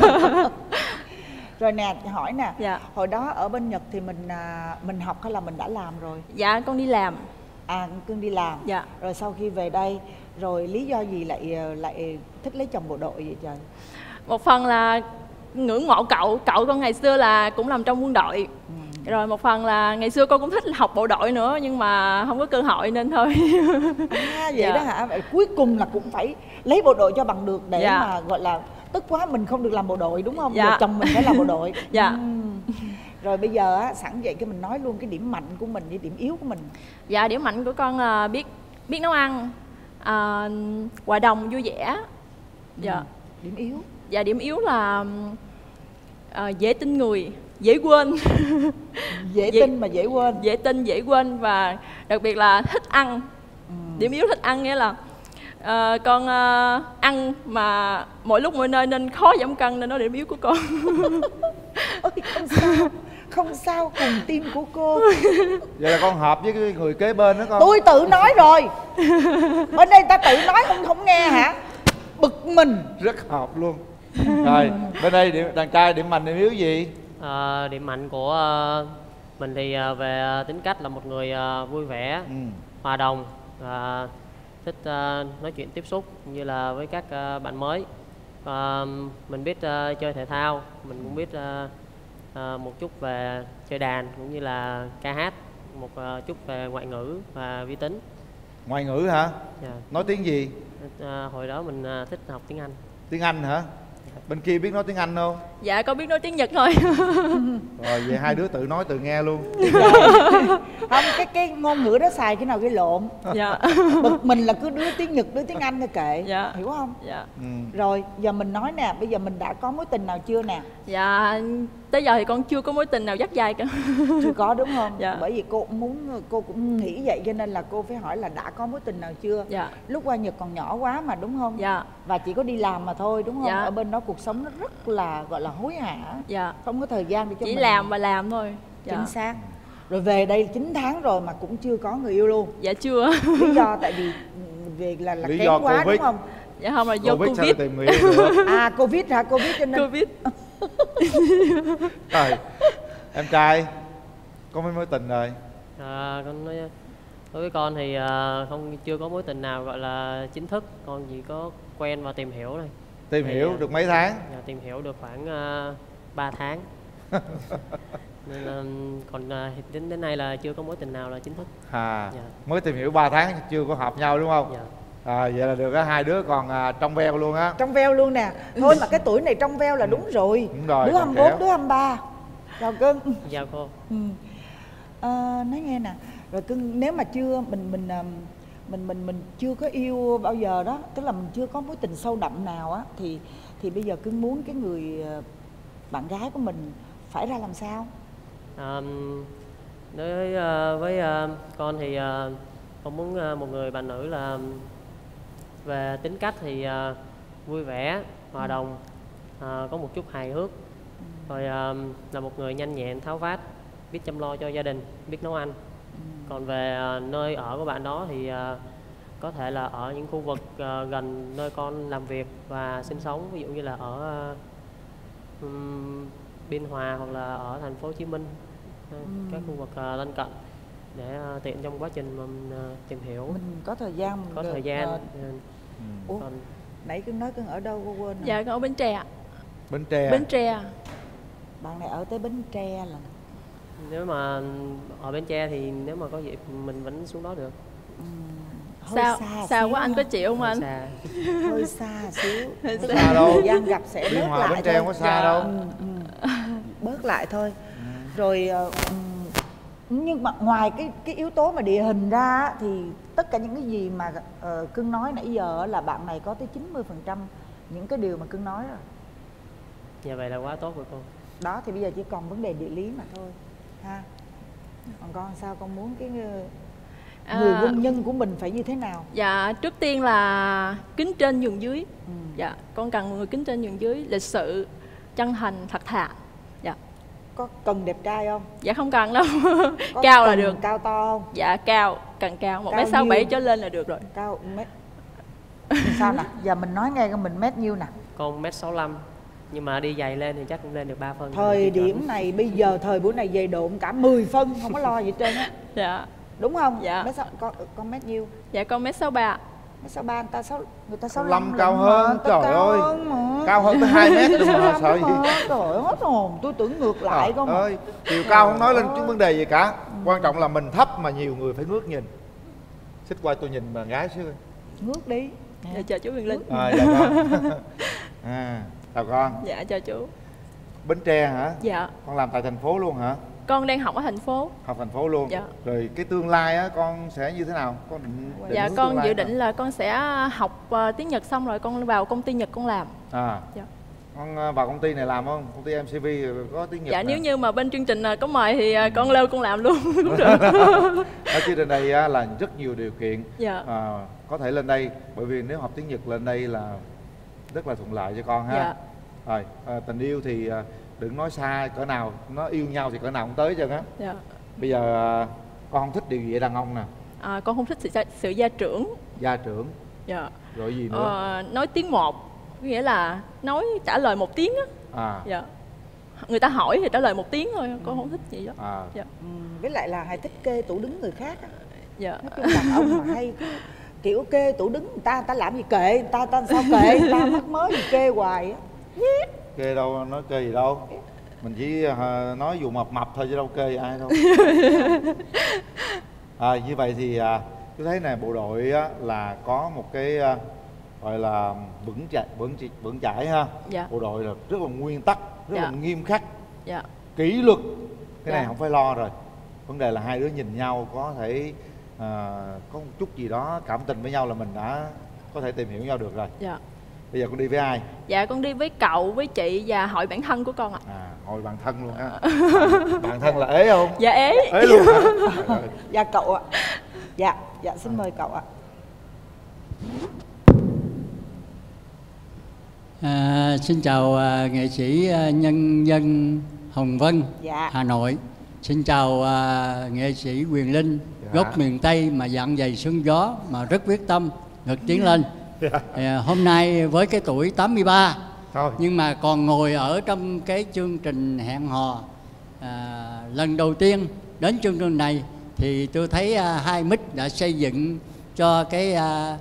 Rồi nè, hỏi nè, dạ. Hồi đó ở bên Nhật thì mình học hay là mình đã làm rồi? Dạ, con đi làm. À, Cưng đi làm. Dạ. Rồi sau khi về đây, rồi lý do gì lại thích lấy chồng bộ đội vậy trời? Một phần là ngưỡng mộ cậu con ngày xưa là cũng làm trong quân đội. Rồi một phần là ngày xưa con cũng thích học bộ đội nữa nhưng mà không có cơ hội nên thôi. À, vậy đó hả? Vậy cuối cùng là cũng phải lấy bộ đội cho bằng được để dạ. mà gọi là tức quá mình không được làm bộ đội đúng không? Dạ. Giờ chồng mình phải làm bộ đội. Dạ. Rồi bây giờ á, sẵn vậy cái mình nói luôn cái điểm mạnh của mình với điểm yếu của mình. Dạ, điểm mạnh của con là biết nấu ăn, hòa đồng vui vẻ. Dạ. Điểm yếu? Dạ, điểm yếu là dễ tin người, dễ quên. Dễ tin mà dễ quên. Dễ tin, dễ quên và đặc biệt là thích ăn. Điểm yếu thích ăn nghĩa là con ăn mà mọi lúc mọi nơi nên khó giảm cân nên nó điểm yếu của con. Ôi không sao cùng tim của cô. Vậy là con hợp với cái người kế bên đó con. Tôi tự nói rồi. Bên đây ta tự nói không nghe hả? Bực mình. Rất hợp luôn. Rồi bên đây đàn trai điểm mạnh điểm yếu gì? Điểm mạnh của mình thì về tính cách là một người vui vẻ, hòa đồng và thích nói chuyện tiếp xúc như là với các bạn mới. Mình biết chơi thể thao, mình cũng biết một chút về chơi đàn cũng như là ca hát, một chút về ngoại ngữ và vi tính. Ngoại ngữ hả? Dạ. Nói tiếng gì? Hồi đó mình thích học tiếng Anh. Tiếng Anh hả? Bên kia biết nói tiếng Anh không? Dạ, con biết nói tiếng Nhật thôi. Rồi vậy hai đứa tự nói tự nghe luôn. Không, cái ngôn ngữ đó xài cái nào cái lộn. Dạ. Bực mình là cứ đứa tiếng Nhật đứa tiếng Anh thôi kệ. Dạ. Hiểu không? Dạ. Rồi giờ mình nói nè, bây giờ mình đã có mối tình nào chưa nè? Dạ, tới giờ thì con chưa có mối tình nào dắt dai cả. Chưa có đúng không? Dạ. Bởi vì cô cũng nghĩ vậy cho nên là cô phải hỏi là đã có mối tình nào chưa? Dạ. Lúc qua Nhật còn nhỏ quá mà đúng không? Dạ. Và chỉ có đi làm mà thôi đúng không? Dạ. Ở bên đó cuộc sống nó rất là gọi là hối hả. Dạ. Không có thời gian để cho chỉ mình làm và làm thôi. Dạ. Chính xác. Rồi về đây 9 tháng rồi mà cũng chưa có người yêu luôn. Dạ chưa. Lý do tại vì là lý kém do quá COVID. đúng không? Dạ không, là do Covid. Tìm người yêu được. À Covid hả? Covid cho nên Covid. Rồi em trai có mấy mối tình rồi? Con nói đối với con thì chưa có mối tình nào gọi là chính thức, con chỉ có quen và tìm hiểu thôi. Tìm hiểu được mấy tháng? Tìm hiểu được khoảng 3 tháng. Nên còn đến nay là chưa có mối tình nào là chính thức. Mới tìm hiểu 3 tháng chưa có hợp nhau đúng không? Vậy là được á, hai đứa còn trong veo luôn á. Trong veo luôn nè. Thôi mà cái tuổi này trong veo là đúng rồi. Đúng rồi. Đứa 24, đứa 23. Chào Cưng. Chào cô. Nói nghe nè, rồi Cưng nếu mà chưa mình chưa có yêu bao giờ đó, tức là mình chưa có mối tình sâu đậm nào á, thì bây giờ Cưng muốn cái người bạn gái của mình phải ra làm sao? Đối với con thì con muốn một người bạn nữ là về tính cách thì vui vẻ, hòa đồng, có một chút hài hước, rồi là một người nhanh nhẹn, tháo vát, biết chăm lo cho gia đình, biết nấu ăn. Còn về nơi ở của bạn đó thì có thể là ở những khu vực gần nơi con làm việc và sinh sống, ví dụ như là ở Biên Hòa hoặc là ở thành phố Hồ Chí Minh, các khu vực lân cận để tiện trong quá trình mình tìm hiểu. Mình có thời gian mình có được, thời gian. Còn nãy Cưng nói Cưng ở đâu cô quên rồi? Dạ con ở Bến Tre ạ. Bến Tre. Bến Tre. Bạn này ở tới Bến Tre là Nếu mà ở Bến Tre thì nếu mà có dịp mình vẫn xuống đó được. Sao xa quá anh có chịu không anh? Xa. Hơi xa xíu. Không xa đâu. Thời gian gặp sẽ Biên bớt Hòa, lại Bến Tre không có xa đâu. Bớt lại thôi. Rồi nhưng mà ngoài cái yếu tố mà địa hình ra á, thì tất cả những cái gì mà Cưng nói nãy giờ là bạn này có tới 90% những cái điều mà Cưng nói rồi. Dạ vậy là quá tốt rồi cô. Đó thì bây giờ chỉ còn vấn đề địa lý mà thôi ha. Còn con sao, con muốn cái người quân nhân của mình phải như thế nào? Dạ trước tiên là kính trên nhường dưới. Dạ con cần một người kính trên nhường dưới, lịch sự, chân thành, thật thà. Dạ. Có cần đẹp trai không? Dạ không cần đâu. Cao là được. Cao to không? Dạ cao, cần cao, 1m67 trở lên là được rồi. Cao mét. Sao nè? Giờ mình nói nghe coi mình mét nhiêu nè. Con 1m65, nhưng mà đi giày lên thì chắc cũng lên được 3 phân. Thời điểm này bây giờ thời buổi này giày độn cả 10 phân không có lo gì hết trơn á. Dạ. Đúng không? Dạ. Con mét nhiêu? Dạ con 1m63. Mét 63 người ta 65 cao hơn, trời ơi. Cao hơn tới 2 mét luôn mà sợ gì. Trời ơi, hết hồn, tôi tưởng ngược lại con. Ơi, chiều cao không nói lên chút vấn đề gì cả. Quan trọng là mình thấp mà nhiều người phải ngước nhìn. Xích qua tôi nhìn bạn gái xíu. Ngước đi. Dạ chào chú Huyền Linh. Dạ con. Chào con. Dạ chào chú. Bến Tre hả? Dạ. Con làm tại thành phố luôn hả? Con đang học ở thành phố. Học thành phố luôn. Dạ. Rồi cái tương lai á con sẽ như thế nào? Con định dạ hướng con dự định là con sẽ học tiếng Nhật xong rồi con vào công ty Nhật con làm. Dạ. Con vào công ty này làm không? Công ty MCV có tiếng Nhật. Dạ nè. nếu như mà bên chương trình có mời thì con leo con làm luôn cũng được. Ở chương trình đây là rất nhiều điều kiện. Dạ. Có thể lên đây, bởi vì nếu học tiếng Nhật lên đây là rất là thuận lợi cho con ha. Dạ. Rồi tình yêu thì đừng nói xa cỡ nào, nó yêu nhau thì cỡ nào cũng tới chân á. Dạ. Bây giờ con không thích điều gì ở đàn ông nè? Con không thích sự gia trưởng. Gia trưởng. Dạ. Rồi gì nữa? Nói tiếng một, nghĩa là nói trả lời một tiếng á. Dạ. Người ta hỏi thì trả lời một tiếng thôi, con không thích gì đó. Dạ. Với lại là hay thích kê tủ đứng người khác á. Dạ. Nói chung đàn ông mà hay cứ kiểu kê tủ đứng người ta làm gì kệ, người ta sao kệ, người ta mắc mới gì kê hoài á. Kê đâu, nói kê gì đâu. Mình chỉ nói dù mập thôi chứ đâu kê ai đâu. Như vậy thì tôi thấy này, bộ đội á, là có một cái gọi là vững chãi ha. Dạ. Bộ đội là rất là nguyên tắc, rất là nghiêm khắc, kỷ luật. Cái này không phải lo rồi. Vấn đề là hai đứa nhìn nhau có thể có một chút gì đó cảm tình với nhau là mình đã có thể tìm hiểu nhau được rồi. Dạ. Bây giờ con đi với ai? Dạ con đi với cậu, với chị và hội bạn thân của con ạ. Hội bạn thân luôn ha. Bạn thân là ế không? Dạ ế. Ế luôn hả? Dạ cậu ạ. Dạ xin mời cậu ạ. Xin chào nghệ sĩ nhân dân Hồng Vân, Hà Nội. Xin chào nghệ sĩ Huyền Linh, gốc miền Tây mà dặn dày sương gió mà rất quyết tâm được tiến lên. Hôm nay với cái tuổi 83 nhưng mà còn ngồi ở trong cái chương trình hẹn hò lần đầu tiên đến chương trình này thì tôi thấy hai mic đã xây dựng cho cái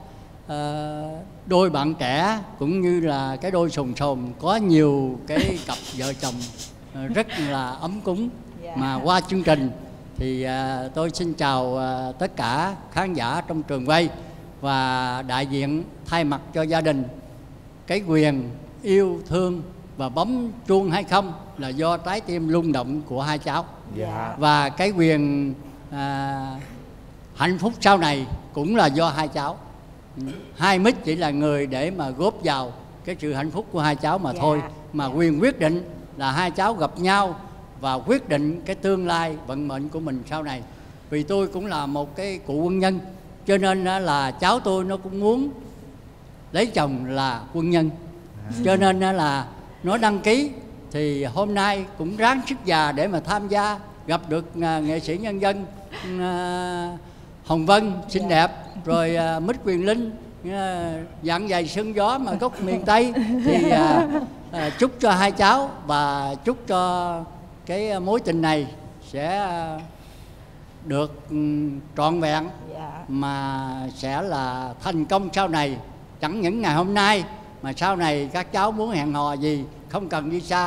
đôi bạn trẻ cũng như là cái đôi sồn có nhiều cái cặp vợ chồng rất là ấm cúng. Mà qua chương trình thì tôi xin chào tất cả khán giả trong trường quay và đại diện thay mặt cho gia đình. Cái quyền yêu thương và bấm chuông hay không là do trái tim rung động của hai cháu. Và cái quyền hạnh phúc sau này cũng là do hai cháu. Hai mic chỉ là người để mà góp vào cái sự hạnh phúc của hai cháu mà thôi. Mà quyền quyết định là hai cháu gặp nhau và quyết định cái tương lai vận mệnh của mình sau này. Vì tôi cũng là một cái cụ quân nhân, cho nên là cháu tôi nó cũng muốn lấy chồng là quân nhân. Cho nên là nó đăng ký thì hôm nay cũng ráng sức già để mà tham gia, gặp được nghệ sĩ nhân dân Hồng Vân xinh đẹp, rồi Mít Quyền Linh dặn dày sương gió mà gốc miền Tây. Thì chúc cho hai cháu và chúc cho cái mối tình này sẽ được trọn vẹn mà sẽ là thành công sau này. Chẳng những ngày hôm nay mà sau này các cháu muốn hẹn hò gì không cần đi xa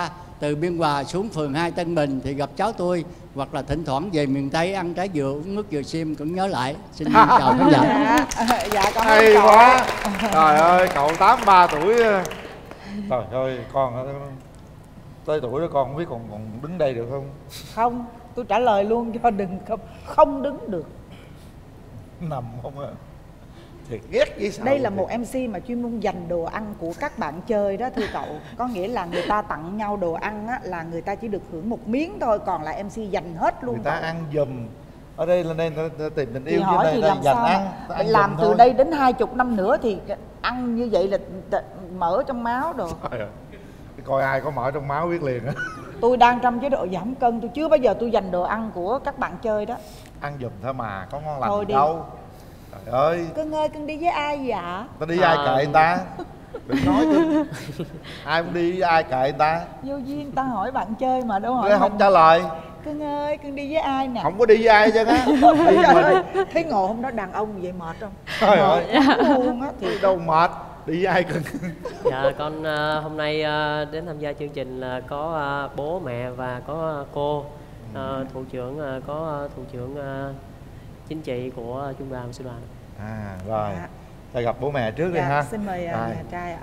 từ Biên Hòa xuống phường 2 Tân Bình thì gặp cháu tôi, hoặc là thỉnh thoảng về miền Tây ăn trái dừa uống nước dừa xiêm cũng nhớ lại. Xin chào khán giả. Dạ, con hay quá. Trời ơi, cậu 83 tuổi. Trời ơi, con tới tuổi đó con không biết còn đứng đây được không? Không, tôi trả lời luôn cho đừng không đứng được. Nằm không à? Thiệt ghét với sao. Đây là một MC mà chuyên môn dành đồ ăn của các bạn chơi đó thưa cậu. Có nghĩa là người ta tặng nhau đồ ăn á, là người ta chỉ được hưởng một miếng thôi, còn lại MC dành hết luôn. Người ta cậu ăn giùm. Ở đây là nên tìm tình yêu, thì hỏi đây thì là làm dành sao ăn, mà làm từ thôi. đây đến 20 năm nữa thì ăn như vậy là mỡ trong máu đồ. Coi ai có mỡ trong máu biết liền á. Tôi đang trong chế độ giảm cân, tôi chưa bao giờ tôi dành đồ ăn của các bạn chơi đó. Ăn giùm thôi mà, có ngon lành Thôi đi. đâu. Trời ơi, Cưng ơi, cưng đi với ai vậy? tao đi với ai kệ người ta. Đừng nói chứ. Ai cũng đi với ai kệ người ta. Vô duyên ta hỏi bạn chơi mà đâu hỏi Không mình. trả lời. Cưng ơi, cưng đi với ai nè? Không có đi với ai chứ á. Trời ơi, thấy ngộ hôm đó đàn ông vậy mệt không? Trời ơi, luôn á thì đâu mệt. Đi với ai cưng? Dạ con hôm nay đến tham gia chương trình là có bố mẹ và có cô thủ trưởng, có thủ trưởng chính trị của Trung đoàn Sư đoàn. À rồi, ta gặp bố mẹ trước đi dạ, ha. Xin mời nhà trai ạ.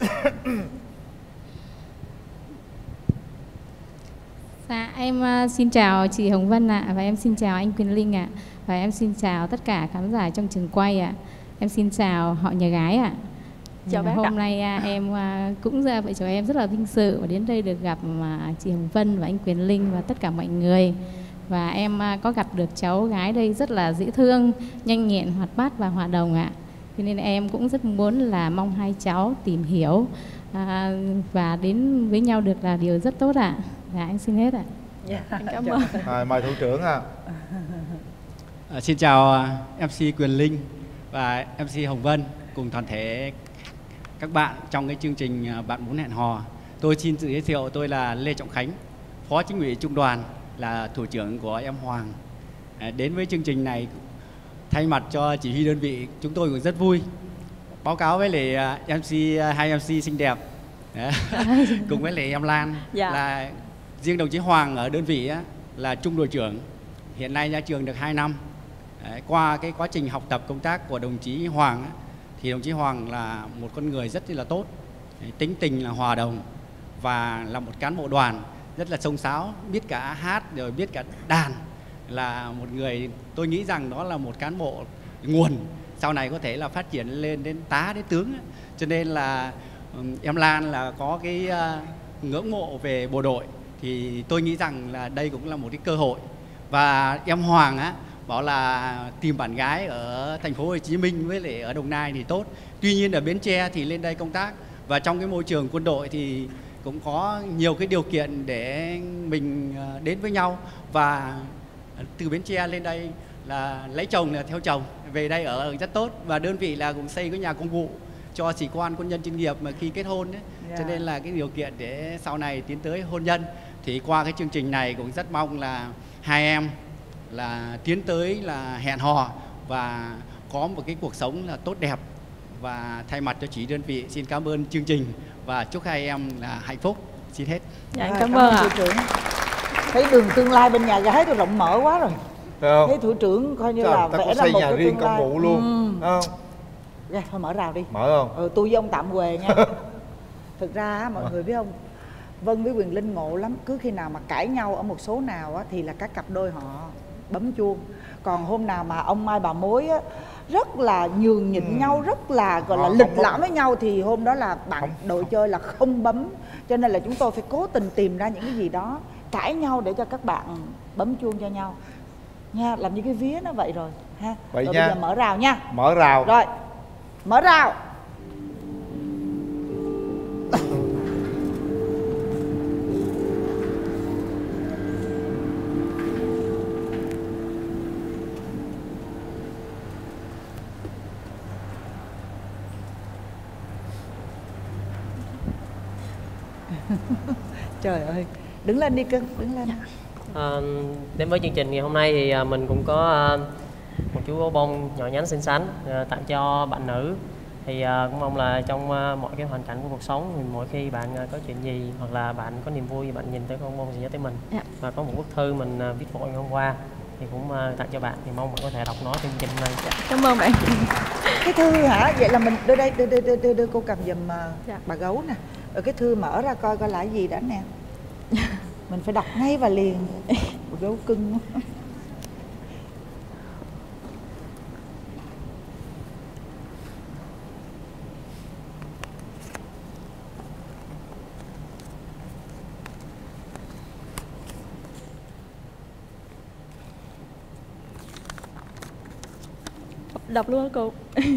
Dạ, em xin chào chị Hồng Vân ạ, và em xin chào anh Quyền Linh ạ, và em xin chào tất cả khán giả trong trường quay ạ. Em xin chào họ nhà gái ạ. Chào bác hôm ạ. nay em cũng vợ chồng em rất là vinh dự và đến đây được gặp chị Hồng Vân và anh Quyền Linh và tất cả mọi người. Và em có gặp được cháu gái đây rất là dễ thương, nhanh nhẹn, hoạt bát và hòa đồng ạ. Cho nên em cũng rất muốn là mong hai cháu tìm hiểu và đến với nhau được là điều rất tốt ạ. Dạ, anh xin hết ạ. Dạ, cảm ơn. Mời thủ trưởng ạ. Xin chào MC Quyền Linh và MC Hồng Vân cùng toàn thể các bạn trong cái chương trình Bạn Muốn Hẹn Hò. Tôi xin tự giới thiệu, tôi là Lê Trọng Khánh, Phó Chính ủy Trung đoàn, là thủ trưởng của em Hoàng. Đến với chương trình này thay mặt cho chỉ huy đơn vị, chúng tôi cũng rất vui báo cáo với lại hai MC xinh đẹp cùng với lại em Lan. Dạ. Là riêng đồng chí Hoàng ở đơn vị là trung đội trưởng, hiện nay ra trường được 2 năm. Qua cái quá trình học tập công tác của đồng chí Hoàng thì đồng chí Hoàng là một con người rất là tốt, tính tình là hòa đồng và là một cán bộ đoàn rất là xông xáo, biết cả hát rồi biết cả đàn, là một người tôi nghĩ rằng đó là một cán bộ nguồn sau này có thể là phát triển lên đến tá đến tướng. Cho nên là em Lan là có cái ngưỡng mộ về bộ đội thì tôi nghĩ rằng là đây cũng là một cái cơ hội. Và em Hoàng bảo là tìm bạn gái ở thành phố Hồ Chí Minh với lại ở Đồng Nai thì tốt. Tuy nhiên ở Bến Tre thì lên đây công tác và trong cái môi trường quân đội thì cũng có nhiều cái điều kiện để mình đến với nhau. Và từ Bến Tre lên đây là lấy chồng là theo chồng, về đây ở rất tốt. Và đơn vị là cũng xây cái nhà công vụ cho sĩ quan quân nhân chuyên nghiệp mà khi kết hôn đấy. Cho nên là cái điều kiện để sau này tiến tới hôn nhân. Thì qua cái chương trình này cũng rất mong là hai em là tiến tới là hẹn hò và có một cái cuộc sống là tốt đẹp. Và thay mặt cho chỉ đơn vị xin cảm ơn chương trình và chúc hai em là hạnh phúc. Xin hết. Dạ, cảm ơn ạ. thủ trưởng. Thấy đường tương lai bên nhà gái tôi rộng mở quá rồi. Thấy thủ trưởng coi như trời, là ta vẽ có ra xây một nhà cái riêng tương công lai. vụ luôn, không? Dạ, thôi mở rào đi. Mở không? Tôi với ông tạm quề nha. Thực ra mọi người biết không, Vân với Quyền Linh ngộ lắm. Cứ khi nào mà cãi nhau ở một số nào thì là các cặp đôi họ bấm chuông. Còn hôm nào mà ông Mai bà Mối rất là nhường nhịn nhau, rất là gọi là lịch lãm với nhau thì hôm đó là bạn đội chơi là không bấm. Cho nên là chúng tôi phải cố tình tìm ra những cái gì đó cãi nhau để cho các bạn bấm chuông cho nhau nha, làm như cái vía nó vậy rồi ha. Vậy rồi nha. bây giờ mở rào nha. Mở rào. Rồi, mở rào. Trời ơi, đứng lên đi cưng, đứng lên. Đến với chương trình ngày hôm nay thì mình cũng có một chú gấu bông nhỏ nhắn xinh xắn tặng cho bạn nữ. Thì cũng mong là trong mọi cái hoàn cảnh của cuộc sống thì mỗi khi bạn có chuyện gì hoặc là bạn có niềm vui bạn nhìn tới con bông sẽ nhớ tới mình. Và có một bức thư mình viết vội hôm qua thì cũng tặng cho bạn, thì mong bạn có thể đọc nó trên chương trình hôm nay. Cảm ơn bạn. Cái thư hả? Vậy là mình đưa đây, đưa cô cầm giùm bà Gấu nè. Rồi cái thư mở ra coi coi là cái gì đã nè. Mình phải đọc ngay và liền. Bà Gấu cưng. Đọc luôn hả cô?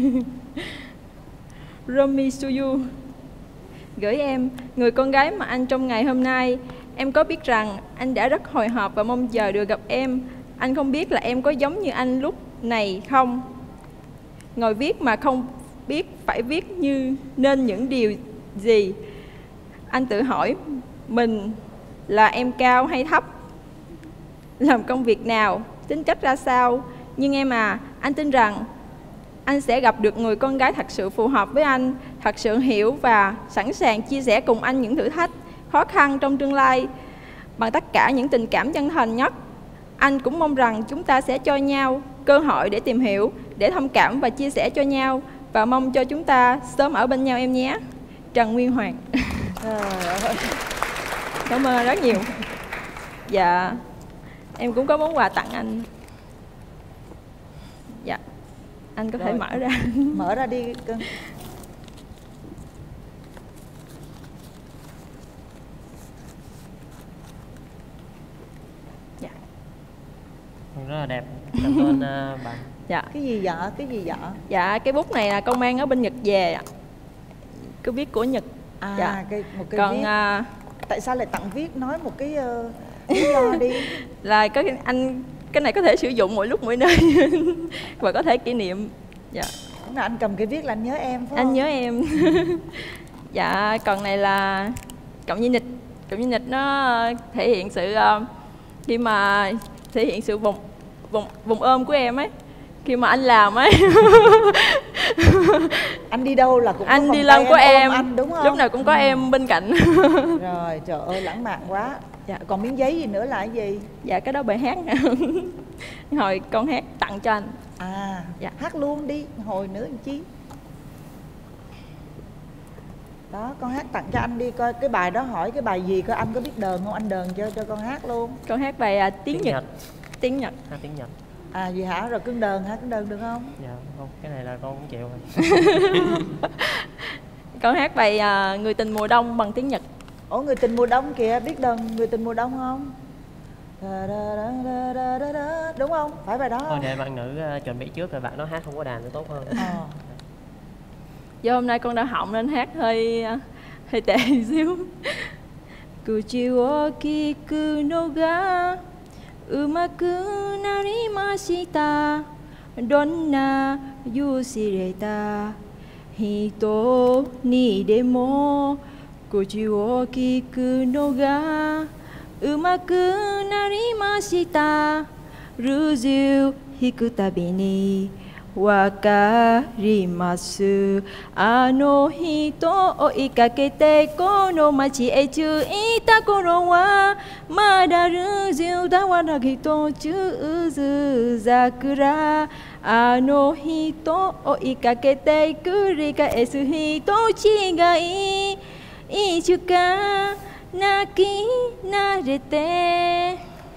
Romi Suyu gửi em, người con gái mà anh trong ngày hôm nay. Em có biết rằng anh đã rất hồi hộp và mong chờ được gặp em. Anh không biết là em có giống như anh lúc này không? Ngồi viết mà không biết phải viết như nên những điều gì. Anh tự hỏi mình là em cao hay thấp, làm công việc nào, tính cách ra sao. Nhưng em à, anh tin rằng anh sẽ gặp được người con gái thật sự phù hợp với anh, thật sự hiểu và sẵn sàng chia sẻ cùng anh những thử thách, khó khăn trong tương lai bằng tất cả những tình cảm chân thành nhất. Anh cũng mong rằng chúng ta sẽ cho nhau cơ hội để tìm hiểu, để thông cảm và chia sẻ cho nhau, và mong cho chúng ta sớm ở bên nhau em nhé. Trần Nguyên Hoàng. Cảm ơn rất nhiều. Dạ, em cũng có món quà tặng anh. Dạ, anh có thể mở ra. Mở ra đi cưng. Dạ. Rất là đẹp. Cảm ơn bạn. Dạ. Cái gì vậy? Cái gì vậy? Dạ, cái bút này là con mang ở bên Nhật về ạ. Cái viết của Nhật. À, dạ. một cái còn viết. Tại sao lại tặng viết? Nói một cái lý do đi. Là cái này có thể sử dụng mỗi lúc mỗi nơi và có thể kỷ niệm. Dạ. Là anh cầm cái viết là anh nhớ em phải không? Anh nhớ em. Dạ, còn này là cộng dây nịch. Cộng dây nịch nó thể hiện sự khi mà thể hiện sự vùng ôm của em ấy, khi mà anh làm ấy. Anh đi đâu là cũng có anh đi lâu của em anh, đúng không? Lúc nào cũng có em bên cạnh. Rồi, trời ơi lãng mạn quá. Dạ. Còn miếng giấy gì nữa là cái gì? Dạ, cái đó bài hát. Hồi con hát tặng cho anh. À, dạ. Hát luôn đi, hồi nữa anh Chí. Đó, con hát tặng cho anh đi, coi cái bài đó hỏi cái bài gì, coi anh có biết đờn không, anh đờn cho con hát luôn. Con hát bài tiếng Nhật. Tiếng Nhật. Hát tiếng Nhật. À gì hả? Rồi cưng đờn hả? Cưng đờn được không? Dạ không, cái này là con cũng chịu rồi. Con hát bài Người tình mùa đông bằng tiếng Nhật. Ủa, Người tình mùa đông kìa, biết đờn Người tình mùa đông không? Đúng không? Phải bài đó không? Thôi để bạn nữ chuẩn bị trước rồi bạn nó hát không có đàn nó tốt hơn. Do hôm nay con đã họng nên hát hơi tệ xíu. Kuchi wo kiku no ga umaku narimashita, donna yushireta hito ni demo kuchi wo kiku no ga umaku narimashita, ruju hiku tabi ni wakarimasu, ano hito o ikakete kono machi e chuita koro wa mada ruju dawara hito chuzu zakura, ano hito o ikakete kurika esu hito chigai ichuka naki narete.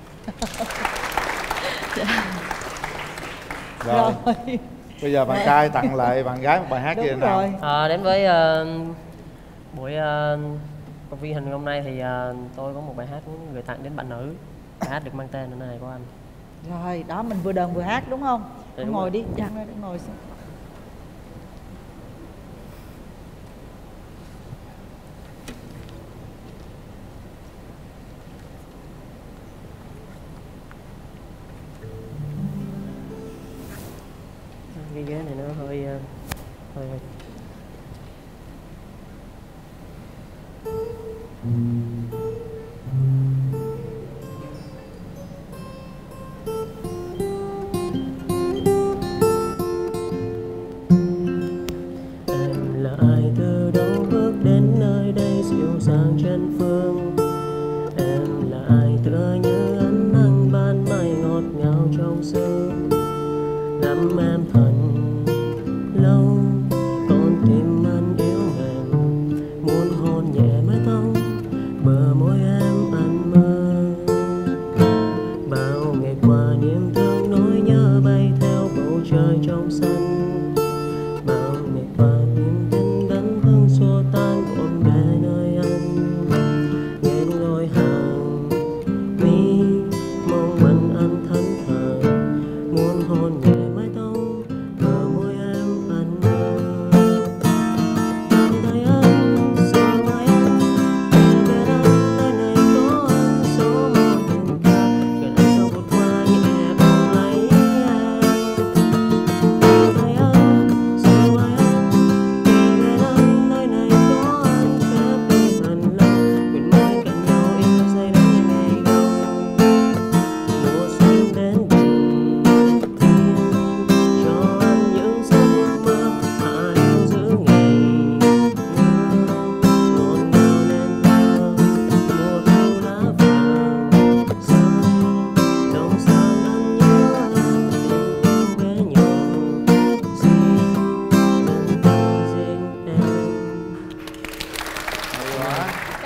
Rồi. Bây giờ bạn trai tặng lại bạn gái một bài hát gì nào? Đến với buổi công viên hình hôm nay thì tôi có một bài hát gửi tặng đến bạn nữ. Bài hát được mang tên là này của anh. Rồi, đó mình vừa đờn vừa hát đúng không? Đấy, ngồi rồi. đi, dạ. Ngồi xuống. Cái ghế này nó hơi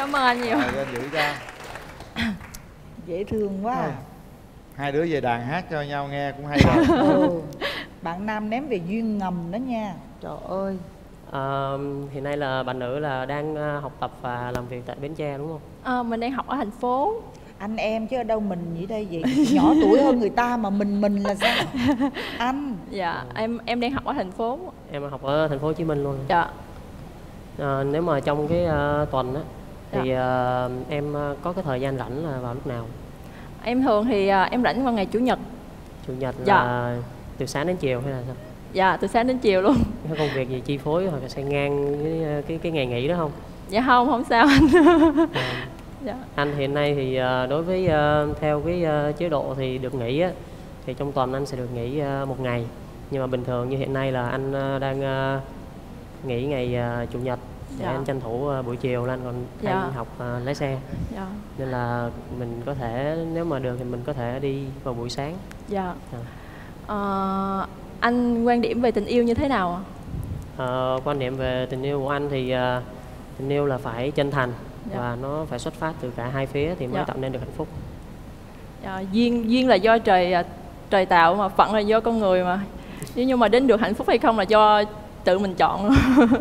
Cảm ơn anh nhiều. Rồi, anh giữ cho. Dễ thương quá à. Hai đứa về đàn hát cho nhau nghe cũng hay rồi. Bạn nam ném về duyên ngầm đó nha. Trời ơi. Hiện nay là bạn nữ là đang học tập và làm việc tại Bến Tre đúng không? Mình đang học ở thành phố. Anh em chứ ở đâu mình vậy đây vậy? Nhỏ tuổi hơn người ta mà mình là sao? Anh. Dạ, em đang học ở thành phố. Em học ở thành phố Hồ Chí Minh luôn. Dạ. Nếu mà trong cái tuần á thì em có cái thời gian rảnh là vào lúc nào? Em thường thì em rảnh vào ngày Chủ nhật. Chủ nhật Dạ. là từ sáng đến chiều hay là sao? Dạ, từ sáng đến chiều luôn. Có công việc gì chi phối hoặc là xoay ngang cái ngày nghỉ đó không? Dạ không sao anh. Dạ. Anh hiện nay thì đối với theo cái chế độ thì được nghỉ á, thì trong tuần anh sẽ được nghỉ một ngày. Nhưng mà bình thường như hiện nay là anh đang nghỉ ngày Chủ nhật để Dạ. anh tranh thủ buổi chiều là anh còn Dạ. anh học lái xe. Dạ. Nên là mình có thể nếu mà được thì mình có thể đi vào buổi sáng. Dạ. Anh quan điểm về tình yêu như thế nào ạ? Quan điểm về tình yêu của anh thì tình yêu là phải chân thành. Dạ. Và nó phải xuất phát từ cả hai phía thì mới Dạ. tạo nên được hạnh phúc. Dạ, duyên là do trời tạo mà phận là do con người mà. Nhưng mà đến được hạnh phúc hay không là do tự mình chọn.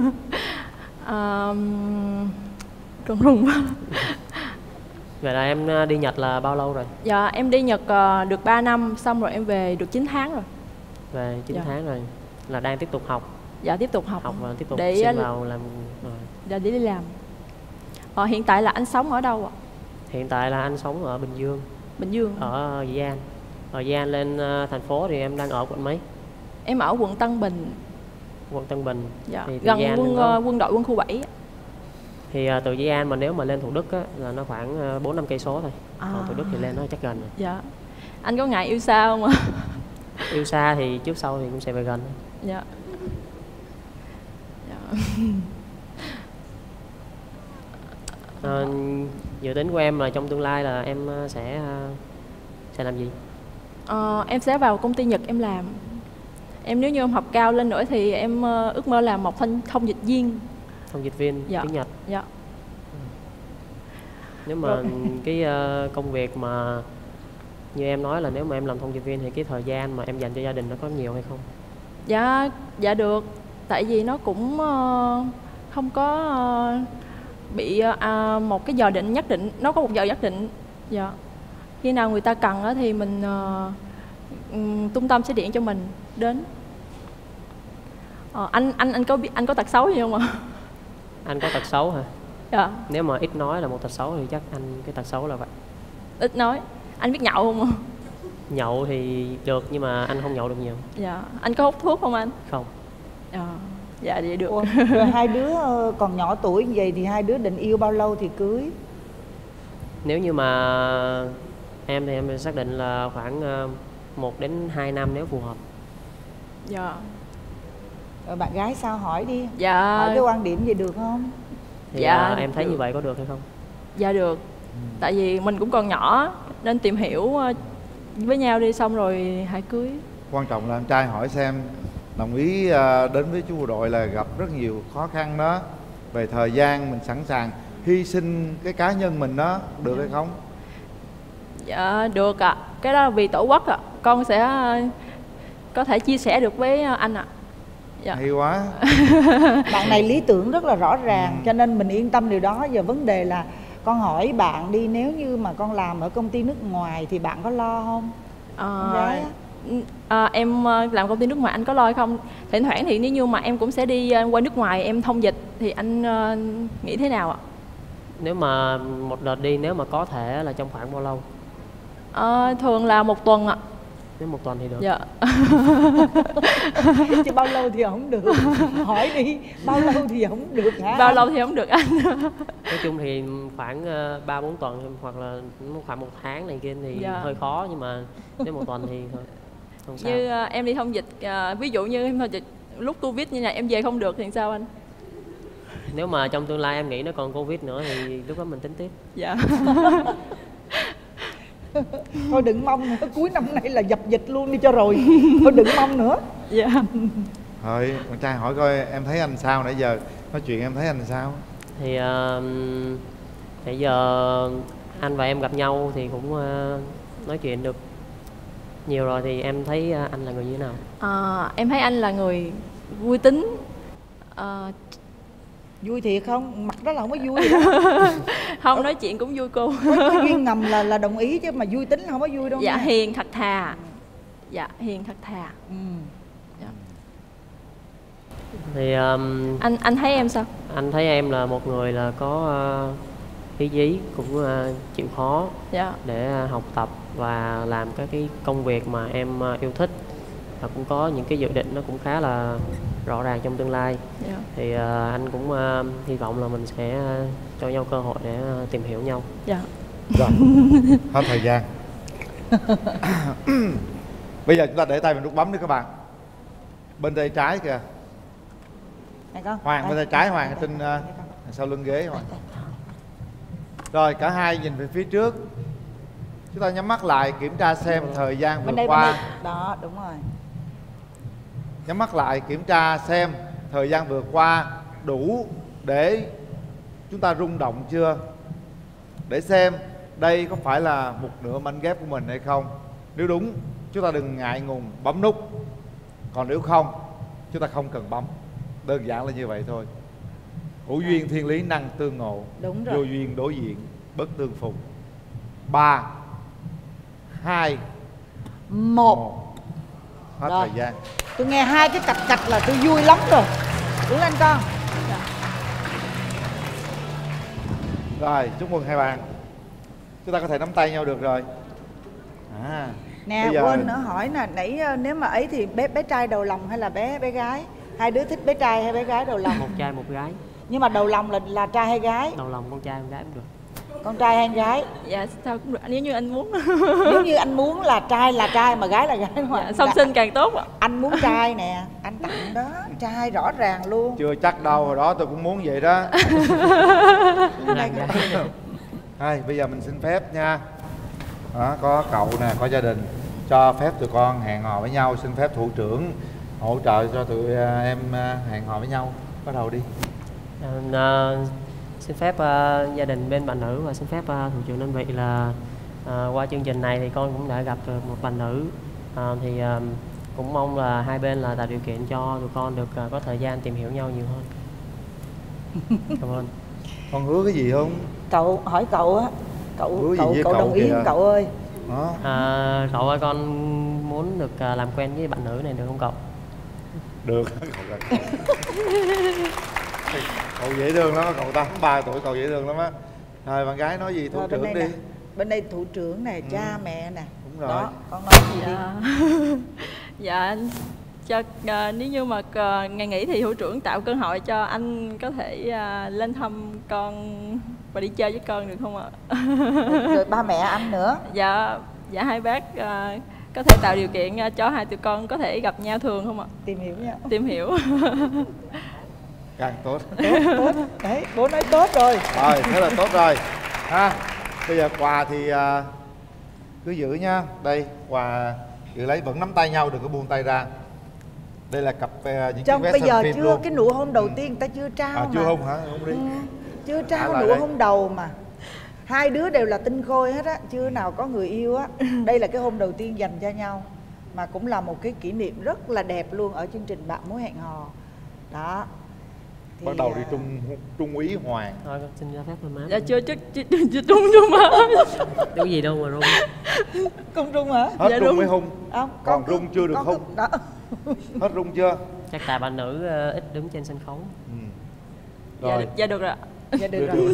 Con run quá. Vậy là em đi Nhật là bao lâu rồi? Dạ em đi Nhật được 3 năm, xong rồi em về được 9 tháng rồi. Về 9 Dạ. tháng rồi. Là đang tiếp tục học. Dạ tiếp tục học. Học và tiếp tục để xin vào làm rồi. Dạ để đi làm. Hiện tại là anh sống ở đâu ạ? Hiện tại là anh sống ở Bình Dương. Bình Dương. Ở Dĩ An. Ở Dĩ An lên thành phố thì em đang ở quận mấy? Em ở quận Tân Bình. Quận Tân Bình. Dạ. Thì Gần quân đội quân khu 7. Thì từ Dĩ An mà nếu mà lên Thủ Đức á, là nó khoảng 4-5 cây số thôi. Còn Thủ Đức thì lên nó chắc gần rồi. Dạ. Anh có ngại yêu xa không ạ? Yêu xa thì trước sau thì cũng sẽ về gần. Dạ. Dạ. Dự tính của em là trong tương lai là em sẽ làm gì? Em sẽ vào công ty Nhật em làm. Nếu như em học cao lên nữa thì em ước mơ làm một thông dịch viên. Thông dịch viên Dạ. tiếng Nhật. Dạ. Nếu mà cái công việc mà như em nói là nếu mà em làm thông dịch viên thì cái thời gian mà em dành cho gia đình nó có nhiều hay không? Dạ được. Tại vì nó cũng không có bị một cái giờ định nhất định, nó có một giờ nhất định. Dạ. Khi nào người ta cần thì mình trung tâm sẽ điện cho mình đến. Anh có biết anh có tật xấu gì không ạ? Anh có tật xấu hả? Dạ. Nếu mà ít nói là một tật xấu thì chắc anh cái tật xấu là vậy. Ít nói. Anh biết nhậu không ạ? Nhậu thì được nhưng mà anh không nhậu được nhiều. Dạ. Anh có hút thuốc không anh? Không. Dạ vậy được. Rồi hai đứa còn nhỏ tuổi như vậy thì hai đứa định yêu bao lâu thì cưới? Nếu như mà em thì em xác định là khoảng 1 đến 2 năm nếu phù hợp. Dạ. Rồi bạn gái sao hỏi đi. Dạ. Hỏi cái quan điểm gì được không? Thì dạ em thấy được. như vậy có được hay không? Dạ được. Tại vì mình cũng còn nhỏ nên tìm hiểu với nhau đi xong rồi hãy cưới. Quan trọng là em trai hỏi xem đồng ý đến với chú bộ đội là gặp rất nhiều khó khăn đó. Về thời gian mình sẵn sàng hy sinh cái cá nhân mình đó, được hay không? Dạ được ạ. Cái đó là vì tổ quốc ạ. Con sẽ có thể chia sẻ được với anh ạ. Dạ. Hay quá. Bạn này lý tưởng rất là rõ ràng, cho nên mình yên tâm điều đó. Giờ vấn đề là con hỏi bạn đi, nếu như mà con làm ở công ty nước ngoài thì bạn có lo không? Con gái á. Em làm công ty nước ngoài anh có lo hay không? Thỉnh thoảng thì nếu như mà em cũng sẽ đi qua nước ngoài em thông dịch thì anh nghĩ thế nào ạ? Nếu mà một đợt đi nếu mà có thể là trong khoảng bao lâu? Thường là 1 tuần ạ. Nếu 1 tuần thì được. Dạ. Chứ bao lâu thì không được. Hỏi đi, bao lâu thì không được hả? Bao lâu thì không được anh. Nói chung thì khoảng 3-4 tuần hoặc là khoảng 1 tháng này kia thì dạ. hơi khó, nhưng mà nếu 1 tuần thì thôi không sao. Như em đi thông dịch, ví dụ như em thông dịch lúc Covid như này em về không được thì sao anh? Nếu mà trong tương lai em nghĩ nó còn Covid nữa thì lúc đó mình tính tiếp. Dạ. Thôi đừng mong nữa, cuối năm nay là dập dịch luôn đi cho rồi. Thôi đừng mong nữa. Dạ. Thôi con trai hỏi coi em thấy anh sao, nãy giờ nói chuyện em thấy anh sao? Thì Thì giờ anh và em gặp nhau thì cũng nói chuyện được nhiều rồi, thì em thấy anh là người như thế nào? Em thấy anh là người vui tính. Vui thiệt không? Mặt đó là không có vui gì đó. Không, nói chuyện cũng vui cô. Có duyên ngầm là đồng ý, chứ mà vui tính là không có vui đâu. Dạ nha. hiền thật thà. Dạ hiền thật thà. Dạ. Thì anh thấy em sao? anh thấy em là một người là có ý chí, cũng chịu khó Dạ. để học tập và làm các cái công việc mà em yêu thích, và cũng có những cái dự định nó cũng khá là rõ ràng trong tương lai. Dạ. Thì anh cũng hy vọng là mình sẽ cho nhau cơ hội để tìm hiểu nhau. Dạ. Rồi, hết thời gian. Bây giờ chúng ta để tay vào nút bấm đi các bạn. Bên tay trái kìa. Này con. Hoàng, bên tay trái Hoàng trên sau lưng ghế Hoàng. Rồi, cả hai nhìn về phía trước. Chúng ta nhắm mắt lại kiểm tra xem thời gian vừa qua. Đó, đúng rồi. Nhắm mắt lại kiểm tra xem thời gian vừa qua đủ để chúng ta rung động chưa, để xem đây có phải là một nửa mảnh ghép của mình hay không. Nếu đúng, chúng ta đừng ngại ngùng bấm nút. Còn nếu không, chúng ta không cần bấm. Đơn giản là như vậy thôi. Hữu duyên thiên lý năng tương ngộ, đúng rồi. vô duyên đối diện bất tương phùng. 3 2 1. Hết Rồi. thời gian. Tôi nghe hai cái cạch cạch là tôi vui lắm rồi. Đứng lên con. Rồi, chúc mừng hai bạn. Chúng ta có thể nắm tay nhau được rồi. Nè, giờ... quên nữa hỏi nè, nãy nếu mà ấy thì bé trai đầu lòng hay là bé gái? Hai đứa thích bé trai hay bé gái đầu lòng? Một trai một gái. Nhưng mà đầu lòng là trai hay gái? Đầu lòng con trai con gái cũng được. Con trai hay gái? Dạ sao cũng được, nếu như anh muốn. Nếu như anh muốn là trai mà gái là gái. Dạ, song sinh càng tốt ạ. Anh muốn trai nè, anh tặng đó, trai rõ ràng luôn. Chưa chắc đâu, hồi đó tôi cũng muốn vậy đó. Hai, bây giờ mình xin phép nha. Đó, có cậu nè, có gia đình cho phép tụi con hẹn hò với nhau. Xin phép thủ trưởng hỗ trợ cho tụi em hẹn hò với nhau. Bắt đầu đi. Xin phép gia đình bên bạn nữ và xin phép thủ trưởng đơn vị là qua chương trình này thì con cũng đã gặp được một bạn nữ. Thì cũng mong là hai bên là tạo điều kiện cho tụi con được có thời gian tìm hiểu nhau nhiều hơn. Cảm ơn. Con hứa cái gì không? Cậu hỏi cậu á, cậu đồng ý không cậu ơi? Cậu ơi, con muốn được làm quen với bạn nữ này được không cậu? Được. Cậu dễ thương lắm, cậu 83 tuổi cậu dễ thương lắm á. Rồi bạn gái nói gì thủ trưởng đi. Nè. Bên đây thủ trưởng này, cha mẹ nè. Đúng rồi. Đó, con nói gì đi. Dạ cho nếu như mà ngày nghỉ thì thủ trưởng tạo cơ hội cho anh có thể lên thăm con và đi chơi với con được không ạ? Rồi ba mẹ anh nữa. Dạ hai bác có thể tạo điều kiện cho hai tụi con có thể gặp nhau thường không ạ? Tìm hiểu nhau. Tìm hiểu. Càng tốt. Tốt. Đấy, bố nói tốt rồi. Rồi, thế là tốt rồi. Ha. Bây giờ quà thì cứ giữ nha. Đây, quà giữ lấy, vẫn nắm tay nhau, đừng có buông tay ra. Đây là cặp những trong cái vé bây giờ phim chưa luôn. cái nụ hôn đầu tiên người ta chưa trao mà. Chưa hôn hả? Hôn đi. Chưa trao nụ hôn đầu mà. Hai đứa đều là tinh khôi hết á, chưa nào có người yêu á. Đây là cái hôn đầu tiên dành cho nhau, mà cũng là một cái kỷ niệm rất là đẹp luôn ở chương trình Bạn Muốn Hẹn Hò. Đó. Thì bắt đầu đi trung úy Hoàng. Thôi con xin ra phép thôi má. Dạ chưa trung má. Đâu gì đâu mà rung. Không rung hả? Hết Dạ rung mới hung. Không, còn rung chưa được hung. Hết rung chưa? Chắc tại bạn nữ ít đứng trên sân khấu. Rồi. Dạ được rồi. Dạ được rồi.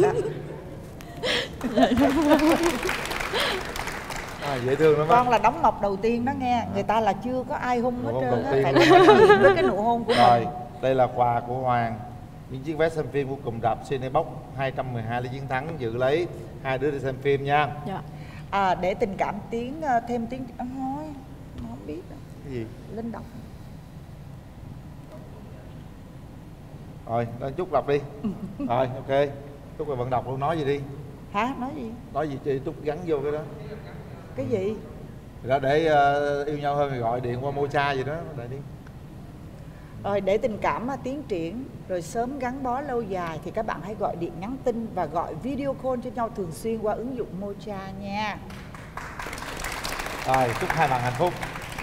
Dễ thương lắm. Con là đóng mộc đầu tiên đó nghe. Người ta là chưa có ai hung hết trơn á. Phải với cái nụ hôn của rồi, mình. đây là quà của Hoàng. Những chiếc vé xem phim của cụm rạp Cinebox 212 lý chiến thắng, giữ lấy hai đứa đi xem phim nha. Dạ. Để tình cảm thêm tiếng nói không biết đâu. Cái gì? Linh đọc. Rồi, lên Trúc đọc đi. Rồi, ok. Trúc là vận đọc luôn, nói gì đi. Hả? Nói gì? Nói gì chị Trúc gắn vô cái đó. Cái gì? Đó để yêu nhau hơn thì gọi điện qua Mocha gì đó, để đi. Rồi để tình cảm tiến triển rồi sớm gắn bó lâu dài thì các bạn hãy gọi điện nhắn tin và gọi video call cho nhau thường xuyên qua ứng dụng Mocha nha. Rồi, chúc hai bạn hạnh phúc.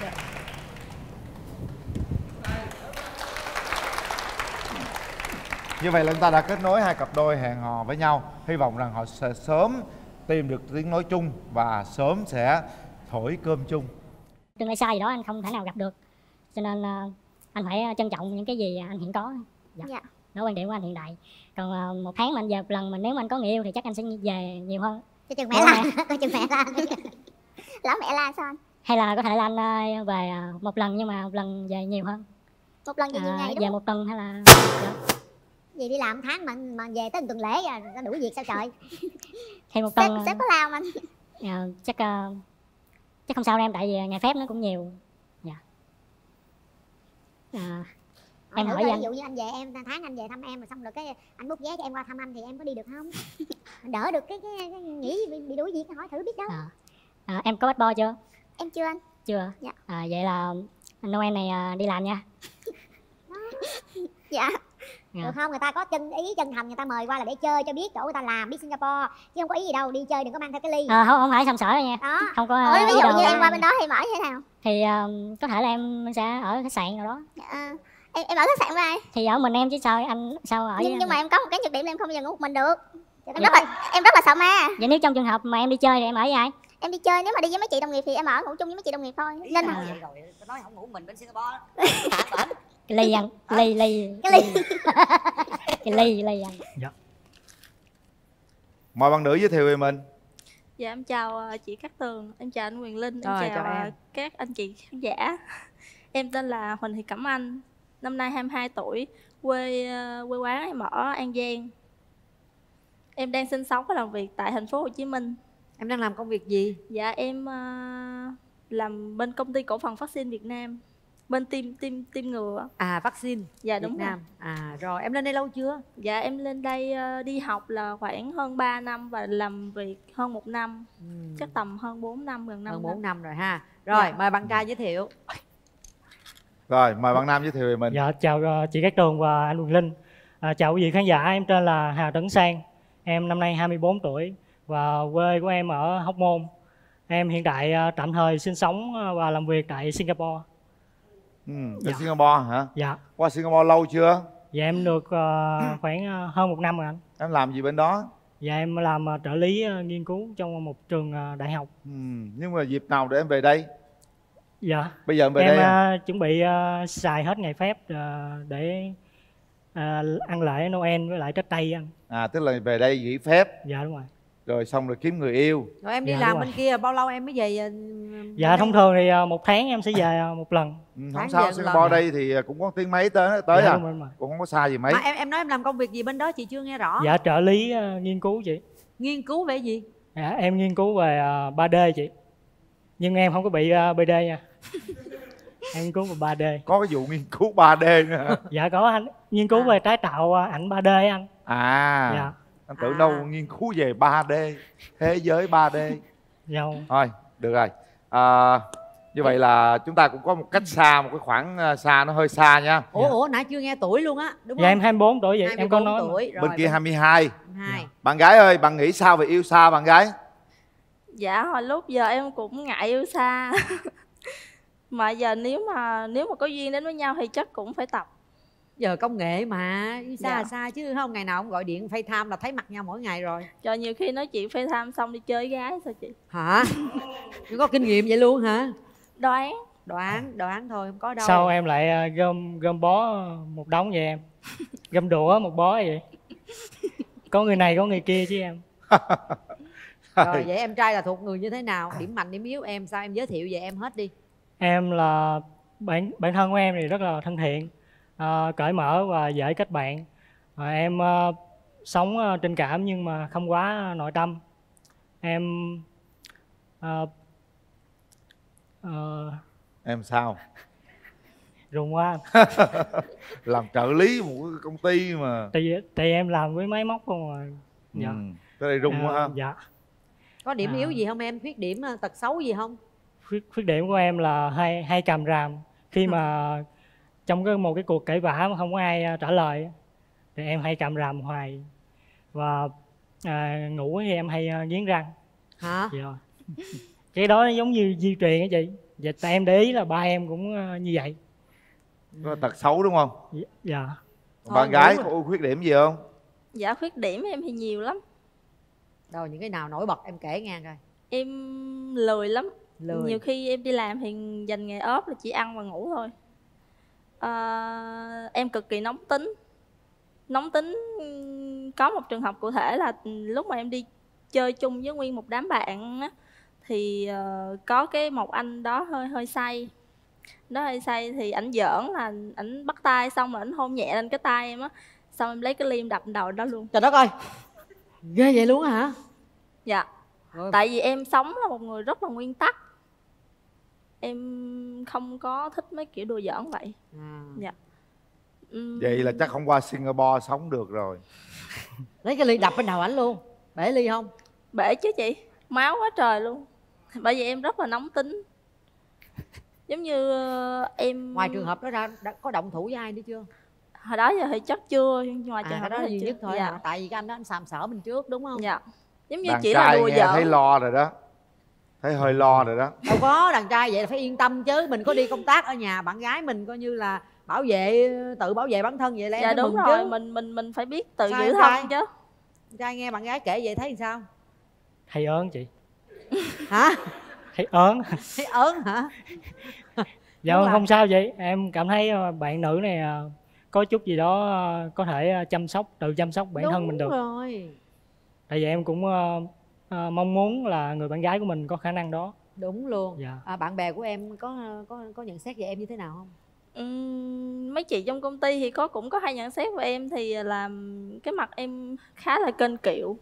Như vậy là chúng ta đã kết nối hai cặp đôi hẹn hò với nhau. Hy vọng rằng họ sẽ sớm tìm được tiếng nói chung và sớm sẽ thổi cơm chung. Tương lai xa gì đó anh không thể nào gặp được, cho nên anh phải trân trọng những cái gì anh hiện có. Dạ. Đó quan điểm của anh hiện tại. Còn một tháng mà anh về một lần, mà nếu mà anh có người yêu thì chắc anh sẽ về nhiều hơn. Cho chừng mẹ la, coi chừng mẹ la. Lỡ mẹ la sao anh? Hay là có thể là anh về một lần nhưng mà một lần về nhiều hơn. Một lần về nhiều ngày đúng về không? một tuần hay là Gì đi làm tháng mà về tới tuần lễ rồi nó đuổi việc sao trời? thì một tuần Sếp có lao mà anh. chắc không sao đâu em, tại vì ngày phép nó cũng nhiều. Dạ. Em hỏi ví anh, dụ như anh về em tháng anh về thăm em mà xong rồi cái anh book vé cho em qua thăm anh thì em có đi được không? Đỡ được cái nghĩ bị đuổi việc, hỏi thử biết đâu. em có bắt bo chưa? Em chưa anh. Chưa. Dạ. Vậy là Noel này đi làm nha. Dạ. Được không? Người ta có chân thành, người ta mời qua là để chơi cho biết chỗ người ta làm, biết Singapore chứ không có ý gì đâu, đi chơi đừng có mang theo cái ly. Không phải sầm sỡ đâu nha. Đó. Không có. Ví dụ như em qua bên đó thì mở như thế nào? Thì có thể là em sẽ ở khách sạn nào đó. Em ở khách sạn với ai? Thì ở mình em chứ sao anh sao ở nhưng mà em có một cái nhược điểm là em không bao giờ ngủ một mình được. Em rất là sợ ma. Vậy nếu trong trường hợp mà em đi chơi thì em ở với ai? Em đi chơi nếu mà đi với mấy chị đồng nghiệp thì em ở ngủ chung với mấy chị đồng nghiệp thôi. Nên rồi nói không ngủ mình bên Singapore. Cái ly ăn, ly cái ly ăn. Dạ. Mời bạn nữ giới thiệu về mình. Dạ em chào chị Cát Tường, em chào anh Quyền Linh, Rồi, em chào các anh chị khán giả. Em tên là Huỳnh Thị Cẩm Anh, năm nay 22 tuổi, quê quán em ở An Giang. Em đang sinh sống và làm việc tại thành phố Hồ Chí Minh. Em đang làm công việc gì? Dạ em làm bên công ty cổ phần vaccine Việt Nam, bên tiêm ngừa. Vaccine. Dạ Việt đúng Nam. rồi. Rồi em lên đây lâu chưa? Dạ em lên đây đi học là khoảng hơn 3 năm và làm việc hơn 1 năm. Chắc tầm hơn 4 năm, gần 5 hơn năm. 4 năm rồi ha. Rồi Dạ. mời bạn trai giới thiệu. Rồi mời bạn nam giới thiệu về mình. Dạ chào chị Cát Tường và anh Quyền Linh. Chào quý vị khán giả, em tên là Hà Tấn Sang. Em năm nay 24 tuổi và quê của em ở Hóc Môn. Em hiện tại tạm thời sinh sống và làm việc tại Singapore. Tại Singapore hả? Dạ. Qua Singapore lâu chưa? Dạ em được khoảng hơn 1 năm rồi anh. Em làm gì bên đó? Dạ em làm trợ lý nghiên cứu trong một trường đại học. Nhưng mà dịp nào để em về đây? Dạ. Bây giờ em về đây chuẩn bị xài hết ngày phép để ăn lễ Noel với lại Tết Tây anh. Tức là về đây nghỉ phép. Dạ đúng rồi. Rồi xong rồi kiếm người yêu. Rồi em đi làm bên kia bao lâu em mới về? Dạ thông thường thì 1 tháng em sẽ về một lần. Không sao, Singapore đây thì cũng có tiếng mấy tới dạ, cũng không có xa gì mấy. Mà em nói em làm công việc gì bên đó chị chưa nghe rõ. Dạ trợ lý nghiên cứu chị. Nghiên cứu về gì? Dạ, em nghiên cứu về 3D chị. Nhưng em không có bị BD nha. Em nghiên cứu về 3D. Có cái vụ nghiên cứu 3D nữa. Dạ có anh, nghiên cứu về tái tạo ảnh 3D anh. Dạ. Anh tưởng đâu nghiên cứu về 3D, thế giới 3D. Dạ. Thôi, được rồi. Như vậy là chúng ta cũng có một cách xa, một cái khoảng xa, nó hơi xa nha. Ủa nãy chưa nghe tuổi luôn á, đúng không? Dạ em 24 tuổi vậy, 24 em có nói tuổi. Bên kia 22. Dạ. Bạn gái ơi, bạn nghĩ sao về yêu xa bạn gái? Dạ hồi lúc giờ em cũng ngại yêu xa. Mà giờ nếu mà có duyên đến với nhau thì chắc cũng phải tập. Giờ công nghệ mà yêu xa Dạ. xa chứ không, ngày nào cũng gọi điện FaceTime là thấy mặt nhau mỗi ngày rồi. Cho nhiều khi nói chuyện FaceTime xong đi chơi với gái sao chị? Hả? Chứ có kinh nghiệm vậy luôn hả? Đoán thôi, không có đâu. Sau em lại gom bó một đống vậy em. Gom đũa một bó vậy. Có người này có người kia chứ em. Rồi vậy em trai là thuộc người như thế nào? Điểm mạnh, điểm yếu em sao? Em giới thiệu về em hết đi. Em là bản thân của em thì rất là thân thiện, cởi mở và dễ kết bạn. Em sống tình cảm nhưng mà không quá nội tâm. Em em sao? Rùng quá. Làm trợ lý một cái công ty mà. Tại em làm với máy móc không mà. Dạ. Cái này rung quá ha. Dạ. Có điểm yếu gì không em? Khuyết điểm, tật xấu gì không? Khuyết điểm của em là hay cầm ràm. Khi mà trong một cái cuộc cãi vã mà không có ai trả lời thì em hay càm ràm hoài, và ngủ thì em hay nghiến răng. Hả? Dạ. Cái đó giống như di truyền á chị. Và tại em để ý là ba em cũng như vậy. Đó là tật xấu đúng không? Dạ. Bạn gái có ưu khuyết điểm gì không? Dạ khuyết điểm em thì nhiều lắm. Rồi những cái nào nổi bật em kể nghe coi. Em lười lắm. Lười. Nhiều khi em đi làm thì dành ngày ốp là chỉ ăn và ngủ thôi. Em cực kỳ nóng tính. Nóng tính có một trường hợp cụ thể là lúc mà em đi chơi chung với nguyên một đám bạn á, thì có một anh đó hơi say. Đó hơi say thì ảnh giỡn là ảnh bắt tay xong rồi ảnh hôn nhẹ lên cái tay em á, xong em lấy cái liêm đập đầu đó luôn. Trời đất ơi, ghê vậy luôn hả? Dạ. Tại vì em sống là một người rất là nguyên tắc, em không có thích mấy kiểu đùa giỡn vậy. Dạ. Vậy là chắc không qua Singapore sống được rồi. Lấy cái ly đập bên đầu ảnh luôn. Bể ly không? Bể chứ chị, máu quá trời luôn. Bởi vì em rất là nóng tính. Giống như em... Ngoài trường hợp đó ra đã có động thủ với ai nữa chưa? Hồi đó giờ thì chắc chưa. Ngoài trường hợp đó là duy nhất thôi. Dạ. Tại vì cái anh đó anh sàm sỡ mình trước đúng không? Dạ. Giống như đàn chỉ là đùa giỡn. Thấy lo rồi đó. Thấy hơi lo rồi đó. Đâu có, đàn trai vậy là phải yên tâm chứ. Mình có đi công tác ở nhà, bạn gái mình coi như là tự bảo vệ bản thân vậy là em dạ, đúng rồi chứ. Mình phải biết tự sao giữ thân chứ. Trai nghe bạn gái kể vậy thấy sao? Hay ớn chị. Hả? Hay ớn. Thấy ớn hả? Dạ không sao vậy. Em cảm thấy bạn nữ này có chút gì đó có thể tự chăm sóc bản thân mình được. Đúng rồi. Tại vì em cũng mong muốn là người bạn gái của mình có khả năng đó. Đúng luôn. Dạ. Bạn bè của em có nhận xét về em như thế nào không? Mấy chị trong công ty thì cũng có hay nhận xét về em, thì làm cái mặt em khá là kênh kiệu.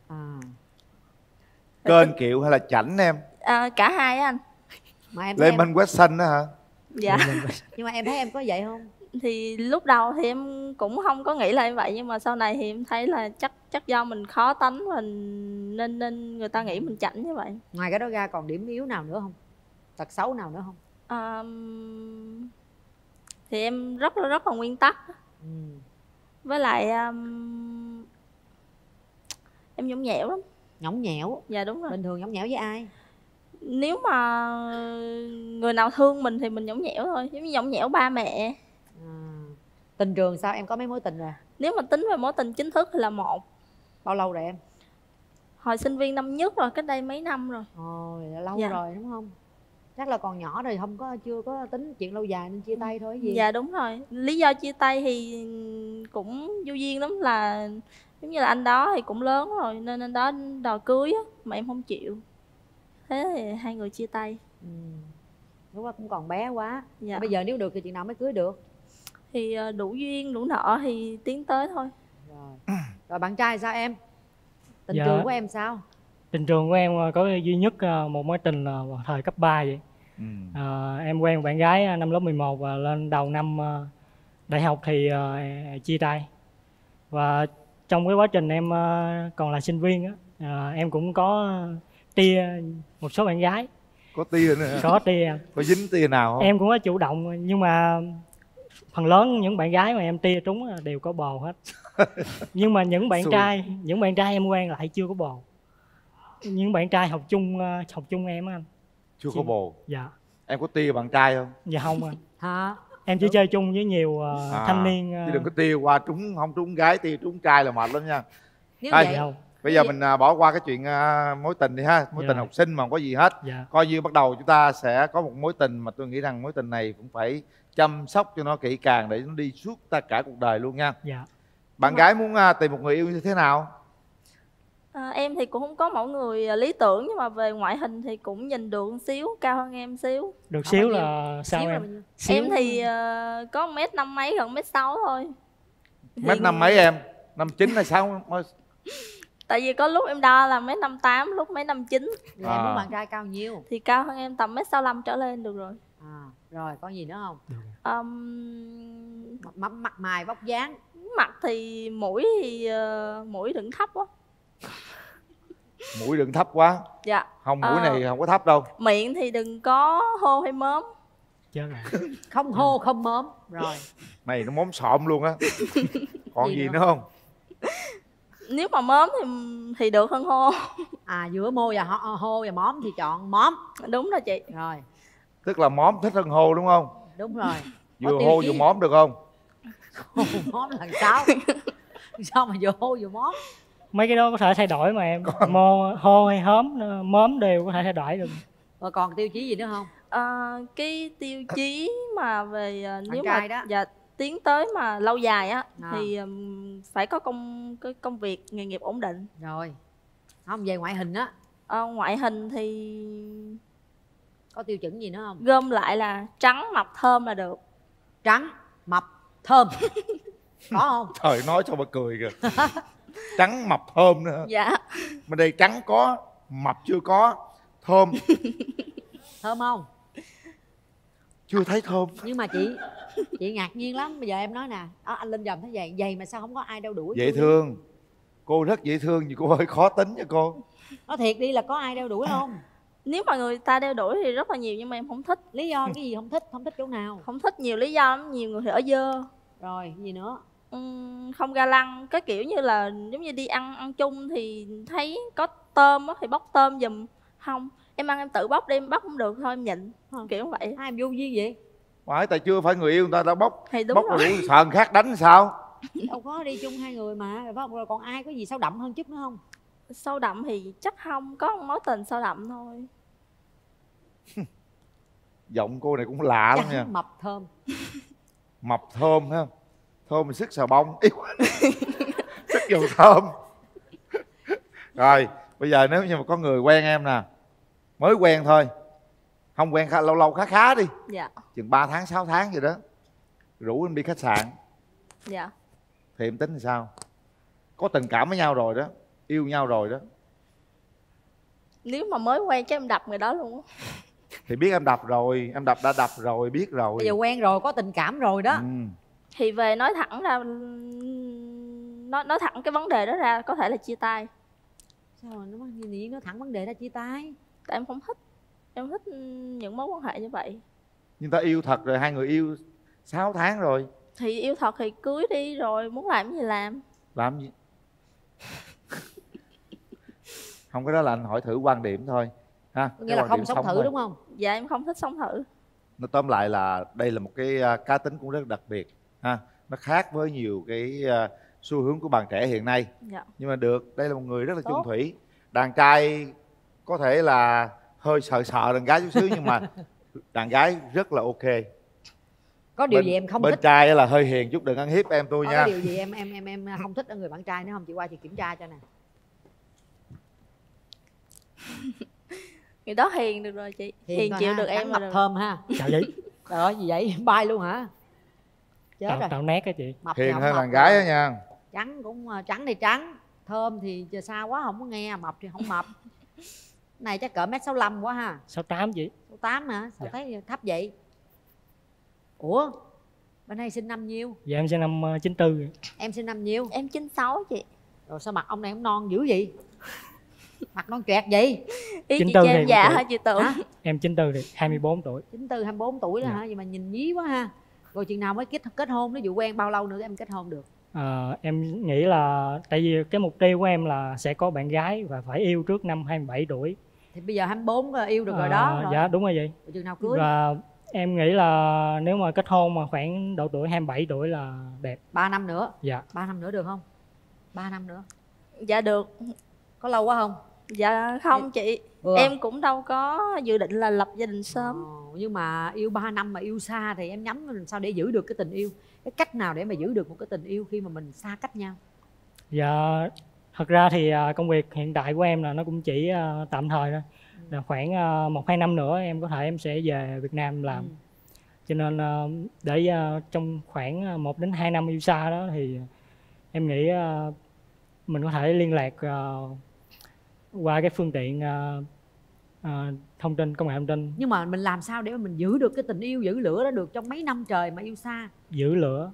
Kênh kiệu hay là chảnh em? Cả hai á anh. Mà em Lê Minh Quét Xanh đó hả? Dạ. Nhưng mà em thấy em có vậy không? Thì lúc đầu thì em cũng không có nghĩ là em vậy, nhưng mà sau này thì em thấy là chắc do mình khó tánh mình nên người ta nghĩ mình chảnh như vậy. Ngoài cái đó ra còn điểm yếu nào nữa không? Tật xấu nào nữa không? Thì em rất là nguyên tắc. Với lại em nhõng nhẽo lắm. Nhõng nhẽo? Dạ đúng rồi. Bình thường nhõng nhẽo với ai? Nếu mà người nào thương mình thì mình nhõng nhẽo thôi, giống như nhõng nhẽo ba mẹ. Tình trường sao, em có mấy mối tình rồi? Nếu mà tính về mối tình chính thức thì là 1. Bao lâu rồi em? Hồi sinh viên năm nhất rồi, cách đây mấy năm rồi. Lâu rồi đúng không? Chắc là còn nhỏ rồi, chưa có tính chuyện lâu dài nên chia tay thôi gì? Dạ đúng rồi. Lý do chia tay thì cũng vô duyên lắm, là giống như là anh đó thì cũng lớn rồi nên anh đó đòi cưới á, mà em không chịu. Thế thì hai người chia tay. Lúc đó cũng còn bé quá. Dạ. Bây giờ nếu được thì chuyện nào mới cưới được? Thì đủ duyên đủ nợ thì tiến tới thôi. Rồi bạn trai sao em? Tình Dạ. trường của em sao? Tình trường của em có duy nhất một mối tình là vào thời cấp 3 vậy. Em quen một bạn gái năm lớp 11 và lên đầu năm đại học thì chia tay. Và trong cái quá trình em còn là sinh viên á, em cũng có tia một số bạn gái. Có tia nữa hả? Có tia. Có dính tia nào không? Em cũng có chủ động, nhưng mà phần lớn những bạn gái mà em tia trúng đều có bồ hết. Nhưng mà những bạn trai em quen lại chưa có bồ. Những bạn trai học chung em á anh. Chưa có bồ? Dạ. Em có tia bạn trai không? Dạ không anh. Hả? Em chỉ chơi chung với nhiều thanh niên. Chứ đừng có tia qua không trúng gái, tia trúng trai là mệt lắm nha. Nếu vậy bây giờ mình bỏ qua cái chuyện mối tình đi ha. Mối tình học sinh mà không có gì hết. Coi như bắt đầu chúng ta sẽ có một mối tình mà tôi nghĩ rằng mối tình này cũng phải chăm sóc cho nó kỹ càng để nó đi suốt tất cả cuộc đời luôn nha. Bạn gái muốn tìm một người yêu như thế nào? Em thì cũng không có mẫu người lý tưởng, nhưng mà về ngoại hình thì cũng nhìn được một xíu, cao hơn em xíu. Được xíu là sao em? Em thì có 1m5 mấy, gần 1m6 thôi. 1m5 mấy em? 59 hay 6? Tại vì có lúc em đo là 1m58, lúc 1m59. Em muốn bạn trai cao nhiêu? Thì cao hơn em tầm 1m65 trở lên được rồi. Rồi có gì nữa không? Mặt mày vóc dáng. Mặt thì mũi đừng thấp quá. Mũi đừng thấp quá. Dạ. Không, mũi này không có thấp đâu. Miệng thì đừng có hô hay mớm. Chết rồi. Không hô không mớm rồi. Này nó móm xộm luôn á. Còn gì nữa không? Nếu mà móm thì được hơn hô. À, giữa mô và hô và móm thì chọn móm. Đúng rồi chị. Rồi. Tức là móm thích hơn hô đúng không? Đúng rồi. Vừa hô vừa móm được không? Hô móm là sao? Sao mà vừa hô vừa móm? Mấy cái đó có thể thay đổi mà em. Hô hay hóm, móm đều có thể thay đổi được. Rồi còn tiêu chí gì nữa không? Cái tiêu chí mà về nếu trai mà đó. dạ, tiến tới mà lâu dài á thì phải có công việc nghề nghiệp ổn định. Rồi. Không, về ngoại hình á. Ngoại hình thì có tiêu chuẩn gì nữa không? Gom lại là trắng mập thơm là được. Trắng mập thơm. Có không? Trời, nói cho mà cười kìa. Trắng mập thơm nữa. Dạ. Mà đây trắng có, mập chưa có, thơm. Thơm không? Chưa thấy thơm. Nhưng mà chị ngạc nhiên lắm. Bây giờ em nói nè, anh Linh Dòng thấy vậy mà sao không có ai đeo đuổi? Dễ thương. Cô rất dễ thương, nhưng cô hơi khó tính nha cô. Nói thiệt đi, là có ai đeo đuổi không? Nếu mà người ta đeo đuổi thì rất là nhiều, nhưng mà em không thích. Lý do cái gì không thích? Không thích chỗ nào? Không thích nhiều lý do lắm. Nhiều người thì ở dơ. Rồi, gì nữa? Không ga lăng. Cái kiểu như là giống như đi ăn chung thì thấy có tôm á thì bóc tôm giùm. Không, em ăn em tự bóc đi, em bóc không được thôi em nhịn. Kiểu vậy. Hai em vô duyên vậy? Phải, tại chưa phải người yêu người ta đã bóc. Thì đúng bóc rồi. đủ sợ người khác đánh sao? Đâu có, đi chung hai người mà, phải không? Rồi còn ai có gì sâu đậm hơn chút nữa không? Sâu đậm thì chắc không, có một mối tình sâu đậm thôi. Giọng cô này cũng lạ lắm nha. Mập thơm. Mập thơm ha. Thơm mình sức xà bông. Sức dầu thơm. Rồi bây giờ nếu như mà có người quen em nè, mới quen thôi, không quen lâu lâu khá đi. Dạ. Chừng 3 tháng 6 tháng gì đó, rủ em đi khách sạn. Dạ. Thì em tính sao? Có tình cảm với nhau rồi đó, yêu nhau rồi đó. Nếu mà mới quen chắc em đập người đó luôn á. Thì biết em đập rồi, em đã đập rồi, biết rồi. Bây giờ quen rồi, có tình cảm rồi đó. Thì về nói thẳng ra, nói thẳng cái vấn đề đó ra, có thể là chia tay. Sao mà nó thẳng vấn đề ra chia tay? Tại em không thích. Em thích những mối quan hệ như vậy. Nhưng ta yêu thật rồi, hai người yêu 6 tháng rồi. Thì yêu thật thì cưới đi, rồi muốn làm gì làm. Làm gì? Không, cái đó là anh hỏi thử quan điểm thôi ha. Nghĩa là không sống thử thôi, đúng không? Dạ em không thích sống thử. Nó tóm lại là đây là một cái cá tính cũng rất đặc biệt ha. Nó khác với nhiều cái xu hướng của bạn trẻ hiện nay. Dạ. Nhưng mà được, đây là một người rất là tốt, chung thủy. Đàn trai có thể là hơi sợ đàn gái chút xíu, nhưng mà đàn gái rất là ok. Có điều gì em không bên thích? Bên trai là hơi hiền chút, đừng ăn hiếp em tôi nha. Có điều gì em không thích ở người bạn trai nữa không? Chị qua chị kiểm tra cho nè. Người đó hiền được rồi chị. Hiền chịu được em mập rồi. Thơm ha. Chào vậy. Trời ơi, gì vậy? Bay luôn hả? Chết rồi. Tạo nét á chị. Mập hiền hơn đàn gái á nha. Trắng cũng trắng thì trắng, thơm thì giờ sao quá không có nghe, mập thì không mập. Này chắc cỡ 1m65 quá ha. 68 chị. 68 hả? Sao dạ. Thấy thấp vậy? Ủa? Bên đây sinh năm nhiêu? Dạ em sinh năm 94. Em sinh năm nhiêu? Em 96 chị. Rồi sao mặt ông này ông non dữ vậy? Mặt non choẹt vậy? Ý chị cho em già hả chị Tưởng? Em 94 thì 24 tuổi. 94, 24 tuổi đó hả? Vậy mà nhìn nhí quá ha. Rồi chừng nào mới kết hôn? Ví dụ quen bao lâu nữa em kết hôn được? Em nghĩ là tại vì cái mục tiêu của em là sẽ có bạn gái và phải yêu trước năm 27 tuổi. Thì bây giờ 24 yêu được rồi đó. Rồi. Dạ đúng rồi vậy. Rồi chừng nào cưới? Và em nghĩ là nếu mà kết hôn mà khoảng độ tuổi 27 tuổi là đẹp. 3 năm nữa? Dạ. 3 năm nữa được không? 3 năm nữa? Dạ được. Có lâu quá không? Dạ không chị. Em cũng đâu có dự định là lập gia đình sớm. Nhưng mà yêu 3 năm mà yêu xa thì em nhắm làm sao để giữ được cái tình yêu? Cái cách nào để mà giữ được một cái tình yêu khi mà mình xa cách nhau? Dạ thật ra thì công việc hiện tại của em là nó cũng chỉ tạm thời thôi. Là khoảng 1-2 năm nữa em có thể em sẽ về Việt Nam làm. Cho nên để trong khoảng 1-2 năm yêu xa đó thì em nghĩ mình có thể liên lạc qua cái phương tiện thông tin, công nghệ thông tin. Nhưng mà mình làm sao để mà mình giữ được cái tình yêu, giữ lửa đó được trong mấy năm trời mà yêu xa? Giữ lửa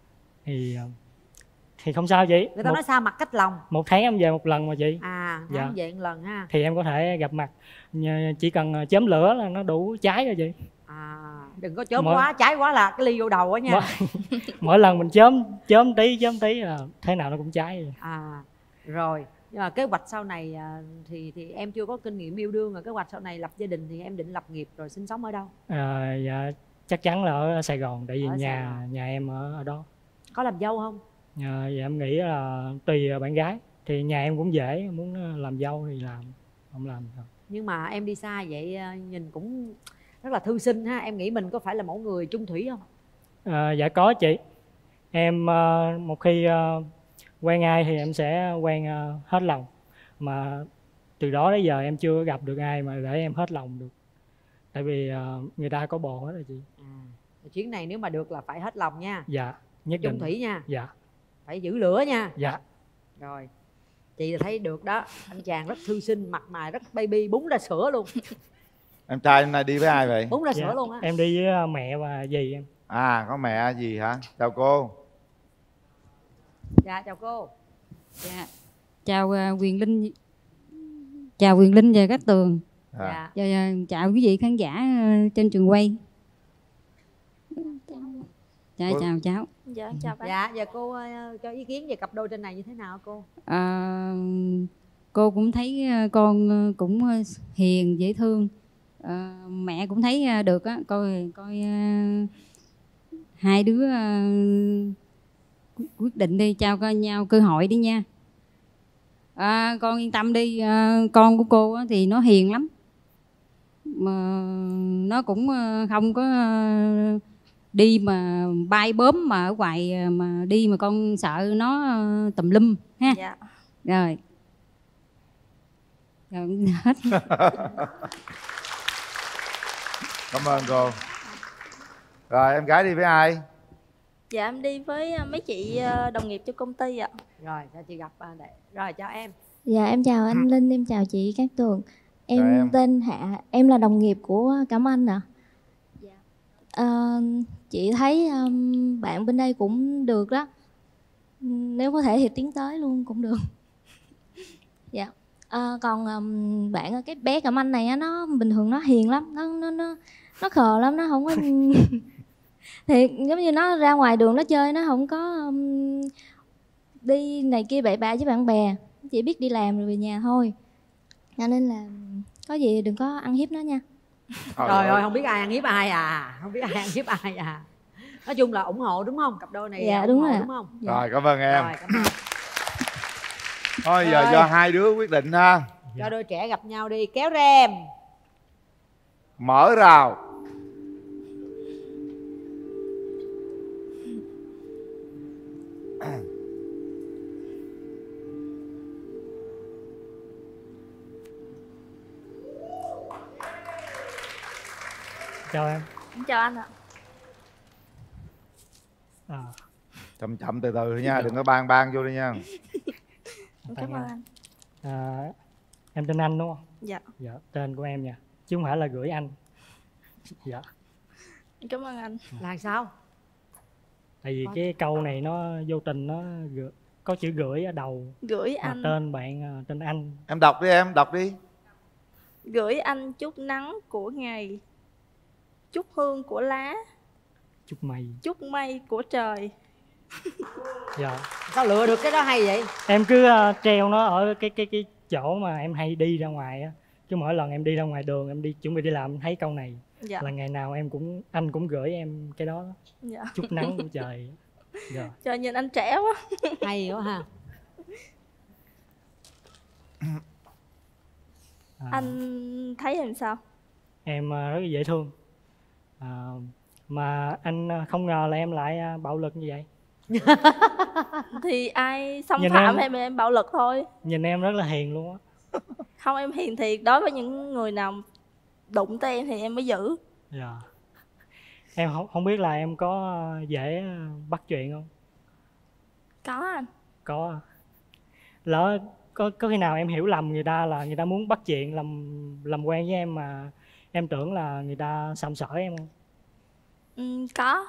thì không sao chị. Người ta nói xa mặt cách lòng. 1 tháng em về 1 lần mà chị. Tháng dạ. về 1 lần ha. Thì em có thể gặp mặt, chỉ cần chớm lửa là nó đủ cháy rồi chị. đừng có chớm quá, trái quá là cái ly vô đầu á nha. Mỗi lần mình chớm tí là thế nào nó cũng cháy. Rồi, nhưng mà kế hoạch sau này thì em chưa có kinh nghiệm yêu đương rồi, kế hoạch sau này lập gia đình thì em định lập nghiệp rồi sinh sống ở đâu? Dạ chắc chắn là ở Sài Gòn, tại vì nhà em ở đó. Có làm dâu không? Dạ em nghĩ là tùy bạn gái, thì nhà em cũng dễ, muốn làm dâu thì làm, không làm thôi. Nhưng mà em đi xa vậy nhìn cũng rất là thư sinh ha, em nghĩ mình có phải là mẫu người chung thủy không? Dạ có chị. Em một khi quen ai thì em sẽ quen hết lòng, mà từ đó đến giờ em chưa gặp được ai mà để em hết lòng được, tại vì người ta có bồ hết rồi chị. Chuyến này nếu mà được là phải hết lòng nha. Dạ nhất định. Chung thủy nha. Dạ. Phải giữ lửa nha. Dạ. Rồi chị thấy được đó, anh chàng rất thư sinh, mặt mày rất baby, bún ra sữa luôn. Em trai hôm nay đi với ai vậy? Bún ra sữa luôn á. Em đi với mẹ và dì em. Có mẹ gì hả? Chào cô. Dạ chào cô. Dạ chào Quyền Linh, chào Quyền Linh và Cát Tường. Dạ. Chào quý vị khán giả trên trường quay. Dạ chào cháu. Dạ chào bác. Dạ giờ cô cho ý kiến về cặp đôi trên này như thế nào cô? Cô cũng thấy con cũng hiền dễ thương, mẹ cũng thấy được á, coi hai đứa quyết định đi, trao cho nhau cơ hội đi nha. Con yên tâm đi, con của cô á, thì nó hiền lắm, mà nó cũng không có đi mà bay bướm mà ở ngoài mà đi mà con sợ nó tùm lum ha. Dạ. Rồi hết. Cảm ơn cô. Rồi em gái đi với ai? Dạ em đi với mấy chị đồng nghiệp cho công ty ạ. Rồi cho chị gặp đây. Rồi chào em. Dạ em chào anh Linh, em chào chị Cát Tường. Em tên Hạ, em là đồng nghiệp của Cẩm Anh ạ. Chị thấy bạn bên đây cũng được đó, nếu có thể thì tiến tới luôn cũng được. Dạ. Còn bạn cái bé Cẩm Anh này á, nó bình thường nó hiền lắm, nó khờ lắm, nó không có thì giống như nó ra ngoài đường nó chơi, nó không có đi này kia bậy bạ với bạn bè, chỉ biết đi làm rồi về nhà thôi, cho nên là có gì đừng có ăn hiếp nó nha. Trời ơi, không biết ai ăn hiếp ai à, không biết ai ăn hiếp ai à. Nói chung là ủng hộ đúng không? Cặp đôi này dạ, ủng đúng hộ rồi. đúng không? Dạ. Rồi cảm ơn em. Rồi, cảm ơn. Thôi giờ do hai đứa quyết định ha. Cho đôi trẻ gặp nhau đi, kéo rèm. Mở rào. Chào em. Chào anh ạ. Chậm chậm từ từ nha, đừng có bang vô đi nha. Cảm ơn anh. Em tên Anh đúng không? Dạ. Dạ, tên của em nha, chứ không phải là gửi anh. Dạ. Cảm ơn anh. Là sao? Tại vì cái câu này nó vô tình nó có chữ gửi ở đầu. Gửi anh. Tên bạn tên Anh. Em đọc đi em, đọc đi. Gửi anh chút nắng của ngày, chút hương của lá, chút mây, chút mây của trời. Dạ. Sao lựa được cái đó hay vậy? Em cứ treo nó ở cái chỗ mà em hay đi ra ngoài á, chứ mỗi lần em đi ra ngoài đường, em đi chuẩn bị đi làm, em thấy câu này dạ. là ngày nào anh cũng gửi em cái đó. Dạ. Chút nắng của trời. Dạ. Trời nhìn anh trẻ quá. Hay quá ha. Anh thấy em sao? Em rất là dễ thương, mà anh không ngờ là em lại bạo lực như vậy. Thì ai xâm Nhìn phạm em bạo lực thôi. Nhìn em rất là hiền luôn á. Không, em hiền thiệt, đối với những người nào đụng tới em thì em mới giữ. Dạ. Em không biết là em có dễ bắt chuyện không? Có anh. Có. Lỡ có khi nào em hiểu lầm người ta là người ta muốn bắt chuyện làm quen với em mà em tưởng là người ta sàm sỡ em không? Có.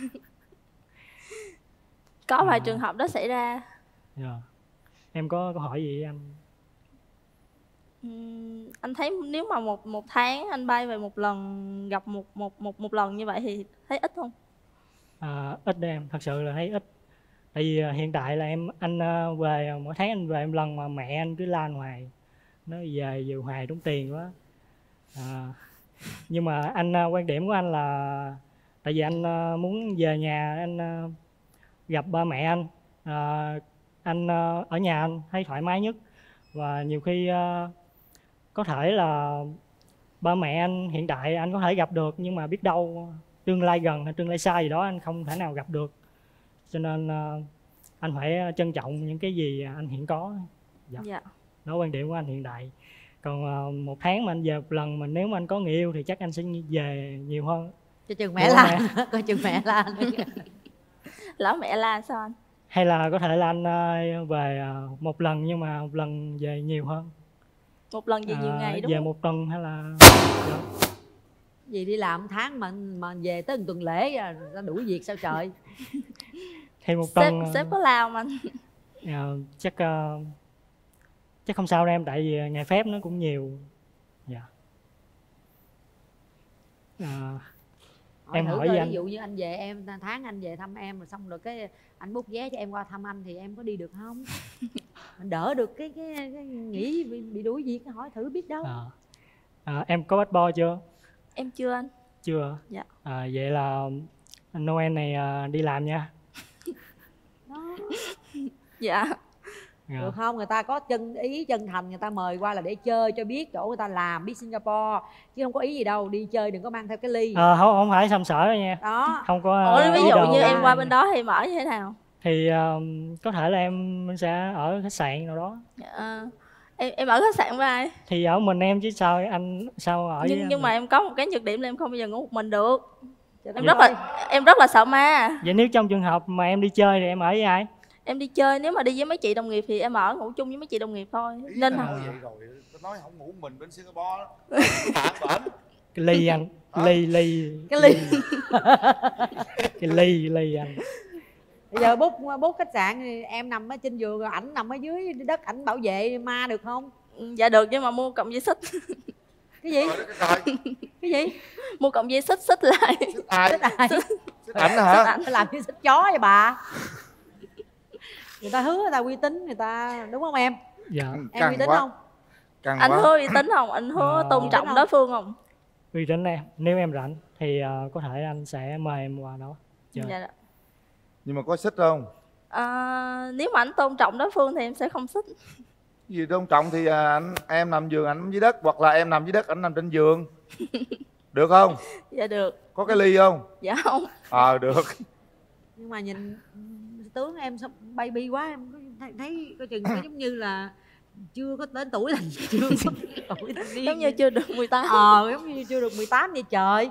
Có vài trường hợp đó xảy ra. Dạ. Em có câu hỏi gì với anh? Anh thấy nếu mà một tháng anh bay về một lần, gặp một lần như vậy thì thấy ít không? Ít đấy em, thật sự là thấy ít. Tại vì hiện tại là anh về mỗi tháng anh về em lần mà mẹ anh cứ la hoài, nói về vừa hoài tốn tiền quá. Nhưng mà quan điểm của anh là tại vì anh muốn về nhà anh gặp ba mẹ anh. Anh ở nhà anh thấy thoải mái nhất, và nhiều khi có thể là ba mẹ anh hiện tại anh có thể gặp được, nhưng mà biết đâu tương lai gần hay tương lai xa gì đó anh không thể nào gặp được, cho nên anh phải trân trọng những cái gì anh hiện có. Dạ. Đó quan điểm của anh hiện tại. Còn một tháng mà anh về một lần, mà nếu mà anh có người yêu thì chắc anh sẽ về nhiều hơn. Cho chừng mẹ la, coi chừng mẹ la. Lỡ mẹ la sao anh? Hay là có thể là anh về một lần nhưng mà một lần về nhiều hơn. Một lần về nhiều ngày đúng về không? một tuần hay là gì đi làm tháng mà về tới một tuần lễ ra đuổi việc sao trời. Thì một tuần sếp có lao mà anh. Chắc không sao đâu em, tại vì ngày phép nó cũng nhiều. Dạ. Em hỏi coi, anh, ví dụ như anh về em tháng anh về thăm em rồi xong rồi cái anh book vé cho em qua thăm anh thì em có đi được không? Mình đỡ được cái nghĩ bị đuổi việc, hỏi thử biết đâu. Em có passport chưa? Em chưa anh. Chưa. Dạ. Vậy là Noel này đi làm nha. Dạ. Được không? Người ta có chân thành, người ta mời qua là để chơi cho biết chỗ người ta làm, biết Singapore, chứ không có ý gì đâu. Đi chơi đừng có mang theo cái ly. Không phải sầm sỡ đâu nha. Đó. Không có. Ví dụ như em qua bên đó thì mở như thế nào? Thì có thể là em sẽ ở khách sạn nào đó. Em ở khách sạn với ai? Thì ở mình em chứ sao anh sao ở với nhưng mà em có một cái nhược điểm là em không bao giờ ngủ một mình được. Em rất là sợ ma. Vậy nếu trong trường hợp mà em đi chơi thì em ở với ai? Em đi chơi nếu mà đi với mấy chị đồng nghiệp thì em ở ngủ chung với mấy chị đồng nghiệp thôi. Nên vậy rồi nói không ngủ mình bên Singapore đó. Cái ly anh, ly cái ly cái ly anh. Bây giờ book khách sạn thì em nằm ở trên giường rồi ảnh nằm ở dưới đất, ảnh bảo vệ ma được không? Dạ được, nhưng mà mua cọng dây xích. Cái gì? Cái gì? Mua cọng dây xích lại. Xích ai? Xích ảnh hả? Xích ảnh làm như xích chó vậy bà. Người ta hứa, người ta uy tín, người ta đúng không em? Dạ. Em uy tín không? Anh hứa uy tín không? Anh hứa tôn trọng đối phương không? Uy tín em. Nếu em rảnh thì có thể anh sẽ mời em qua đó chơi. Dạ. Nhưng mà có xích không? Nếu mà anh tôn trọng đối phương thì em sẽ không xích. Gì tôn trọng thì em nằm giường anh dưới đất, hoặc là em nằm dưới đất anh nằm trên giường. Được không? Dạ được. Có cái ly không? Dạ không. Được. Nhưng mà nhìn tướng em sao baby quá, em thấy coi chừng nó giống như là chưa có đến tuổi, là chưa có tuổi thanh niên, giống như chưa được 18. Giống như chưa được 18 vậy trời.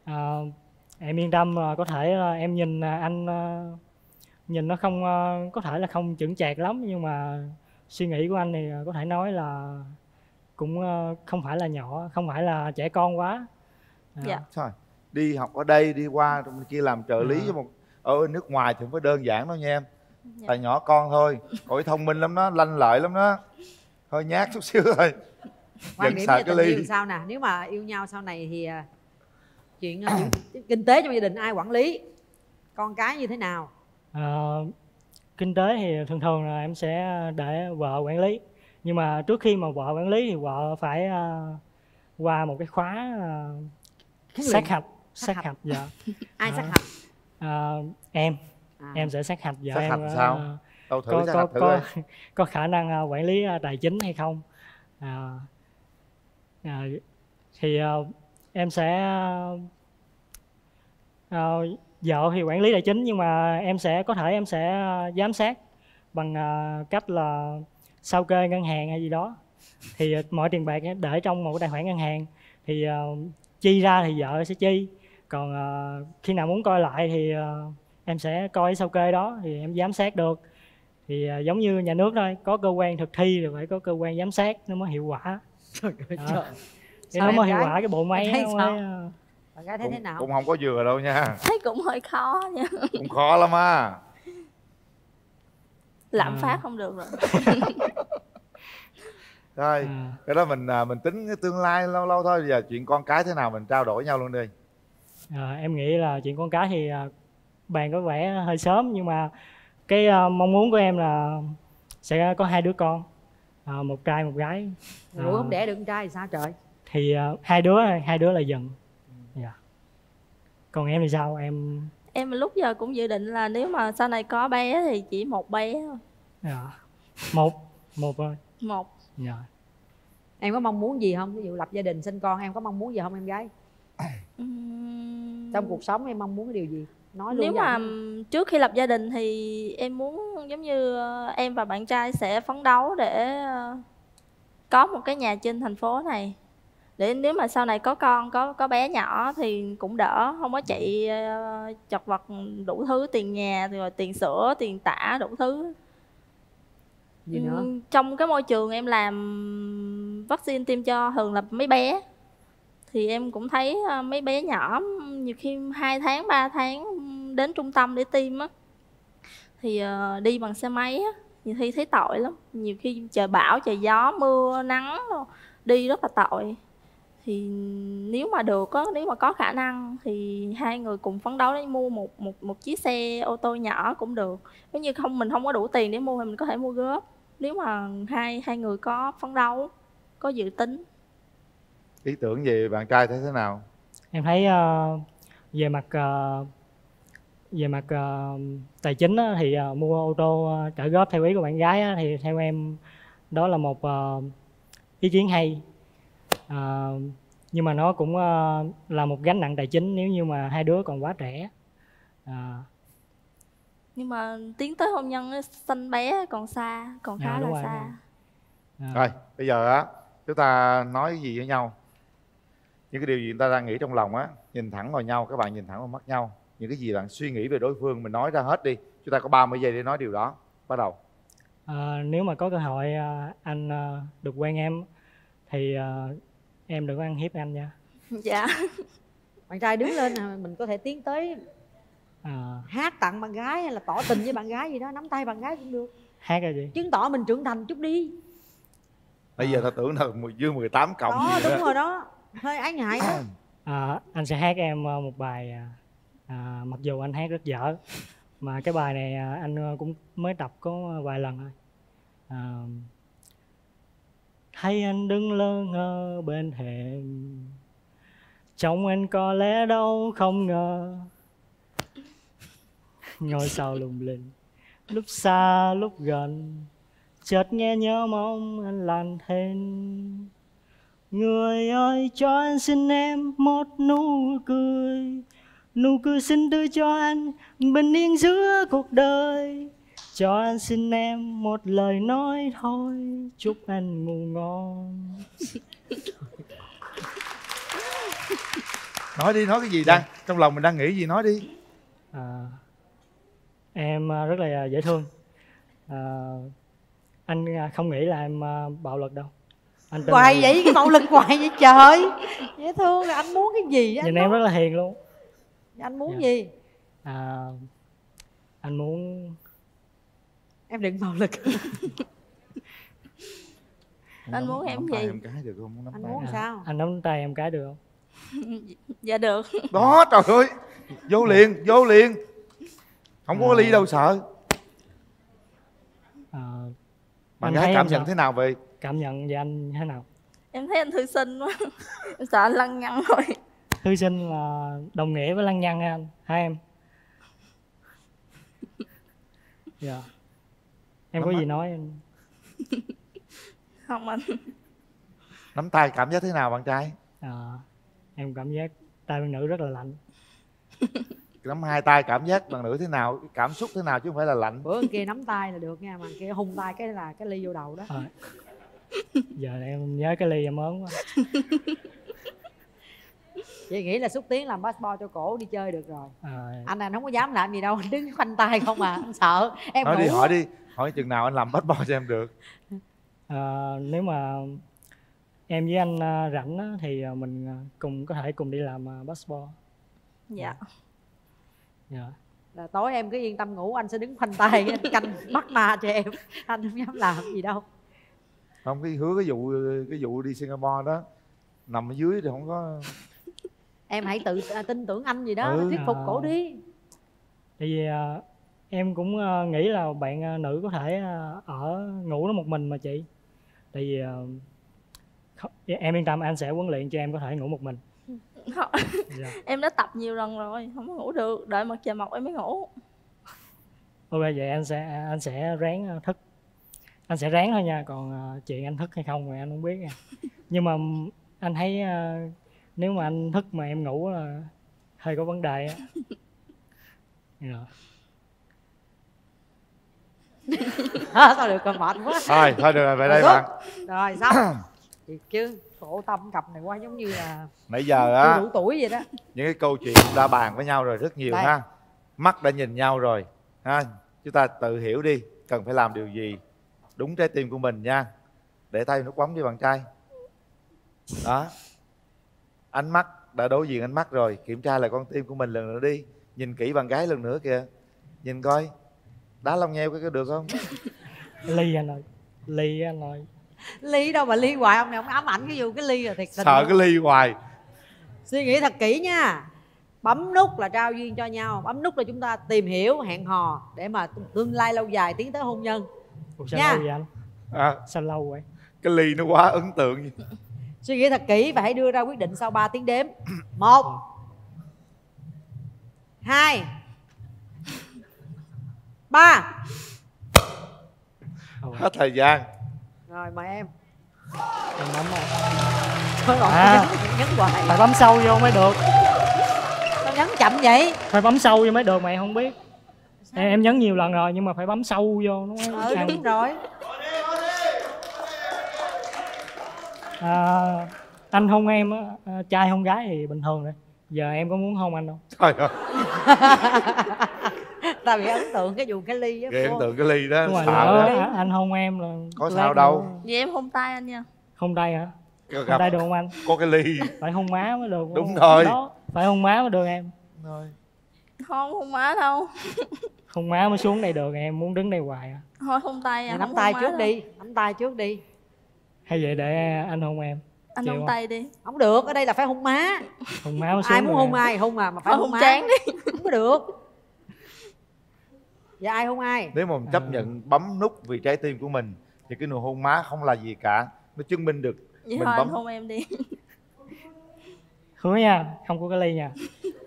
Em yên tâm, có thể em nhìn anh nhìn nó không có thể là không chững chạc lắm, nhưng mà suy nghĩ của anh thì có thể nói là cũng không phải là nhỏ, không phải là trẻ con quá. Dạ. Thôi, đi học ở đây, đi qua bên kia làm trợ lý cho một ở nước ngoài thì không có đơn giản đâu nha em. Dạ. Tại nhỏ con thôi, cõi thông minh lắm đó, lanh lợi lắm đó, hơi nhát chút xíu thôi. Quan điểm về tình yêu sao nè, nếu mà yêu nhau sau này thì chuyện kinh tế trong gia đình ai quản lý, con cái như thế nào? Kinh tế thì thường thường là em sẽ để vợ quản lý, nhưng mà trước khi mà vợ quản lý thì vợ phải qua một cái khóa sát hạch. Dạ. Ai sát hạch? Em sẽ sát hạch vợ sát em. Hạch sao? Đâu thử sát hạch thử có khả năng quản lý tài chính hay không. Thì em sẽ vợ thì quản lý tài chính, nhưng mà em sẽ giám sát bằng cách là sao kê ngân hàng hay gì đó. Thì mọi tiền bạc để trong một tài khoản ngân hàng, thì chi ra thì vợ sẽ chi, còn khi nào muốn coi lại thì em sẽ coi sao kê đó, thì em giám sát được. Thì giống như nhà nước thôi, có cơ quan thực thi rồi phải có cơ quan giám sát nó mới hiệu quả. Thì nó mới hiệu quả cái bộ máy nó mới. Bạn gái thấy thế nào? Cũng không có vừa đâu nha. Thấy cũng hơi khó nha. Cũng khó lắm á. Lạm phát không được rồi. Thôi cái đó mình tính cái tương lai lâu lâu thôi. Giờ chuyện con cái thế nào mình trao đổi nhau luôn đi. Em nghĩ là chuyện con cái thì bàn có vẻ hơi sớm, nhưng mà cái mong muốn của em là sẽ có 2 đứa con, một trai một gái. Ủa không đẻ được con trai thì sao trời? Thì hai đứa là dần. Dạ. Còn em thì sao? Em lúc giờ cũng dự định là nếu mà sau này có bé thì chỉ một bé thôi. Dạ. Một thôi. Một. Dạ. Em có mong muốn gì không? Ví dụ lập gia đình sinh con, em có mong muốn gì không em gái? Trong cuộc sống em mong muốn cái điều gì? Nói luôn. Nếu mà trước khi lập gia đình thì em muốn giống như em và bạn trai sẽ phấn đấu để có một cái nhà trên thành phố này, để nếu mà sau này có con, có bé nhỏ thì cũng đỡ, không có chạy chật vật đủ thứ, tiền nhà rồi tiền sữa, tiền tả đủ thứ. Gì nữa? Trong cái môi trường em làm vaccine tiêm cho thường là mấy bé, thì em cũng thấy mấy bé nhỏ nhiều khi 2 tháng 3 tháng đến trung tâm để tiêm á, thì đi bằng xe máy á, nhiều khi thấy tội lắm. Nhiều khi trời bão trời gió mưa nắng đi rất là tội. Thì nếu mà được á, nếu mà có khả năng thì 2 người cùng phấn đấu để mua một chiếc xe ô tô nhỏ cũng được. Nếu như mình không có đủ tiền để mua thì mình có thể mua góp. Nếu mà hai người có phấn đấu, có dự tính. Ý tưởng gì bạn trai thấy thế nào? Em thấy về mặt tài chính á, thì mua ô tô trả góp theo ý của bạn gái á, thì theo em đó là một ý kiến hay. Nhưng mà nó cũng là một gánh nặng tài chính nếu như mà 2 đứa còn quá trẻ. Nhưng mà tiến tới hôn nhân sinh bé còn xa, còn khá là xa. Rồi bây giờ á chúng ta nói gì với nhau, những cái điều gì người ta đang nghĩ trong lòng á, nhìn thẳng vào nhau, các bạn nhìn thẳng vào mắt nhau, những cái gì bạn suy nghĩ về đối phương mình nói ra hết đi. Chúng ta có 30 giây để nói điều đó. Bắt đầu. Nếu mà có cơ hội anh được quen em thì em đừng có ăn hiếp anh nha. Dạ. Bạn trai đứng lên mình có thể tiến tới hát tặng bạn gái hay là tỏ tình với bạn gái gì đó, nắm tay bạn gái cũng được. Hát là gì? Chứng tỏ mình trưởng thành chút đi. Bây giờ ta tưởng là dưới 18 cộng. Đó đúng rồi đó, hơi ái ngại đó. Anh sẽ hát em một bài mặc dù anh hát rất dở, mà cái bài này anh cũng mới tập có vài lần thôi. Thấy anh đứng lơ ngơ bên thềm, trông anh có lẽ đâu không ngờ, ngôi sao lung linh lúc xa lúc gần, chợt nghe nhớ mong anh lặng thinh. Người ơi cho anh xin em một nụ cười xinh tươi cho anh bình yên giữa cuộc đời. Cho anh xin em một lời nói thôi, chúc anh ngủ ngon. Nói đi, nói cái gì đang trong lòng mình đang nghĩ gì nói đi. Em rất là dễ thương. Anh không nghĩ là em bạo lực đâu. Anh hoài vậy, cái bạo lực hoài vậy trời. Dễ thương, anh muốn cái gì? Nhìn em rất là hiền luôn. Anh muốn gì? Anh muốn em đừng bạo lực. Anh muốn em gì? Em cái được không? Anh muốn sao? Anh nắm tay em cái được không? Dạ được. Đó trời ơi, vô liền. Không có ly đâu sợ. Bạn gái cảm nhận thế nào vậy? Cảm nhận về anh thế nào? Em thấy anh thư sinh quá. Em sợ anh lăng nhăng rồi. Thư sinh là đồng nghĩa với lăng nhăng nha anh, hai em. Dạ. Em có gì nói anh? Không anh. Nắm tay cảm giác thế nào bạn trai? Em cảm giác tay bạn nữ rất là lạnh. Nắm 2 tay cảm giác bạn nữ thế nào? Cảm xúc thế nào chứ không phải là lạnh. Bữa kia nắm tay là được nha, mà kia hung tay cái là cái ly vô đầu đó. Giờ này em nhớ cái ly em ớn quá. Chị nghĩ là xúc tiến làm passport cho cổ đi chơi được rồi. Anh này không có dám làm gì đâu, anh đứng khoanh tay không à, anh sợ. Em nói đi, hỏi chừng nào anh làm passport cho em được. Nếu mà em với anh rảnh á, thì mình có thể cùng đi làm passport. Dạ. Dạ. Là tối em cứ yên tâm ngủ, anh sẽ đứng khoanh tay anh canh bắt ma cho em. Anh không dám làm gì đâu. Không, cái vụ đi Singapore đó nằm ở dưới thì không có. Em hãy tự tin tưởng anh gì đó, thuyết phục cổ đi. Tại vì em cũng nghĩ là bạn nữ có thể ngủ nó một mình mà chị. Tại vì em yên tâm, anh sẽ huấn luyện cho em có thể ngủ một mình. Dạ. Em đã tập nhiều lần rồi, không có ngủ được, đợi mặt trời mọc em mới ngủ. Ok, vậy anh sẽ ráng thức. Anh sẽ ráng thôi nha, còn chuyện anh thức hay không thì anh không biết nha. Nhưng mà anh thấy nếu mà anh thức mà em ngủ là hơi có vấn đề á. Rồi. Thôi được, còn mệt quá. Thôi được rồi, về đây bạn. Rồi xong. Thiệt chứ, khổ tâm cặp này quá giống như là nãy giờ á đủ tuổi vậy đó. Những cái câu chuyện đã bàn với nhau rồi rất nhiều đây. Ha. Mắt đã nhìn nhau rồi ha. Chúng ta tự hiểu đi, cần phải làm điều gì đúng trái tim của mình nha. Để tay nút bấm đi bạn trai. Đó. Ánh mắt đã đối diện ánh mắt rồi, kiểm tra lại con tim của mình lần nữa đi. Nhìn kỹ bạn gái lần nữa kìa. Nhìn coi đá lông nheo có được không? Ly anh ơi, ly anh ơi. Ly đâu mà ly hoài, ông này ông ám ảnh cái vụ cái ly rồi thiệt tình. Sợ cái ly hoài. Suy nghĩ thật kỹ nha. Bấm nút là trao duyên cho nhau, bấm nút là chúng ta tìm hiểu, hẹn hò để mà tương lai lâu dài tiến tới hôn nhân. Ủa, sao lâu vậy anh? Sao lâu vậy? Cái ly nó quá ấn tượng. Suy nghĩ thật kỹ và hãy đưa ra quyết định sau 3 tiếng đếm. 1 2 3. Hết thời gian. Rồi mời em. Thôi nhấn hoài. Phải bấm sâu vô mới được. Sao nhấn chậm vậy? Phải bấm sâu vô mới được, mày không biết. Em nhấn nhiều lần rồi nhưng mà phải bấm sâu vô nó mới đúng rồi. Anh hôn em á, trai hôn gái thì bình thường rồi. Giờ em có muốn hôn anh không? Trời ơi. Ta bị ấn tượng cái vụ cái ly á. Ấn tượng cái ly đó. Đúng rồi, đó, anh hôn em là có sao đâu. Vậy em hôn tay anh nha. Hôn tay hả? Hôn tay được không anh? Có cái ly. Phải hôn má mới được. Đúng rồi. Đó, phải hôn má mới được em. Rồi. Không, hôn má đâu. Hôn má mới xuống đây được, em muốn đứng đây hoài à. Thôi hôn tay à. Nắm tay trước đi, nắm tay trước đi. Hay vậy để anh hôn em. Anh hôn tay đi. Không được, ở đây là phải hôn má. Hôn má mới xuống. Ai muốn hôn ai hôn mà phải hôn má. Trán đi. Không có được. Dạ ai hôn ai? Nếu mà mình chấp nhận bấm nút vì trái tim của mình thì cái nụ hôn má không là gì cả. Nó chứng minh được. Vậy mình thôi bấm. anh hôn em đi. Hứa nha, không có cái ly nha.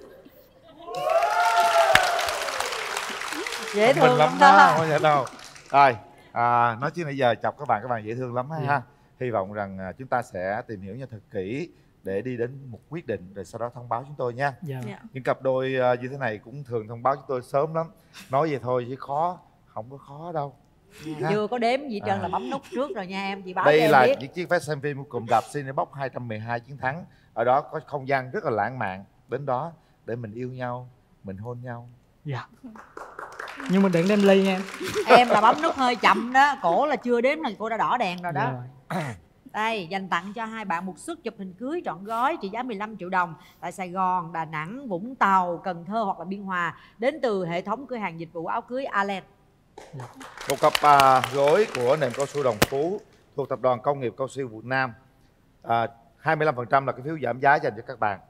Dễ thương lắm đó, không vậy đâu. Rồi, nói chứ nãy giờ chọc các bạn dễ thương lắm ha. Hy vọng rằng chúng ta sẽ tìm hiểu nhau thật kỹ để đi đến một quyết định rồi sau đó thông báo chúng tôi nha. Những cặp đôi như thế này cũng thường thông báo chúng tôi sớm lắm. Nói vậy thôi chứ khó, không có khó đâu. Chưa có đếm gì trơn là bấm nút trước rồi nha em. Chị báo đây cho em là biết. những chiếc vé xem phim của cụm rạp Cinebox 212 chiến thắng. Ở đó có không gian rất là lãng mạn. Đến đó để mình yêu nhau, mình hôn nhau. Dạ. Nhưng mà đừng đem ly nha. Em là bấm nút hơi chậm đó. Cổ là chưa đếm là cô đã đỏ đèn rồi đó. Đây, dành tặng cho hai bạn một suất chụp hình cưới trọn gói trị giá 15 triệu đồng tại Sài Gòn, Đà Nẵng, Vũng Tàu, Cần Thơ hoặc là Biên Hòa, đến từ hệ thống cửa hàng dịch vụ áo cưới Alen. Một cặp gối của nệm cao su Đồng Phú thuộc tập đoàn Công nghiệp Cao su Việt Nam. 25% là cái phiếu giảm giá dành cho các bạn.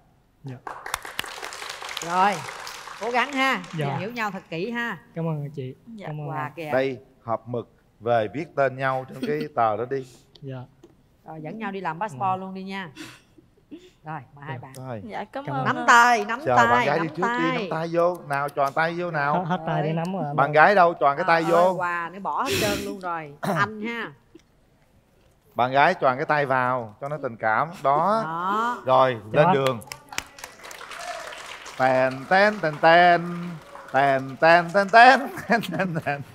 Rồi, cố gắng ha, Dạ. tìm hiểu nhau thật kỹ ha. Cảm ơn chị. Cảm ơn Quà kìa. Đây, hộp mực về viết tên nhau trên cái tờ đó đi. Dạ. Rồi dẫn nhau đi làm passport luôn đi nha. Rồi, mời hai bạn. Rồi. Dạ cảm ơn. Nắm tay, nắm Chờ tay, bạn gái nắm đi trước đi, nắm tay vô. Nào, tròn tay vô nào. Hết tay để nắm rồi. Bạn gái đâu, tròn cái tay vô. Quà nó bỏ hết trơn luôn rồi. Anh ha. Bạn gái tròn cái tay vào cho nó tình cảm. Đó. Rồi, Dạ. lên đường. Tèn ten ten ten. Tèn ten ten ten.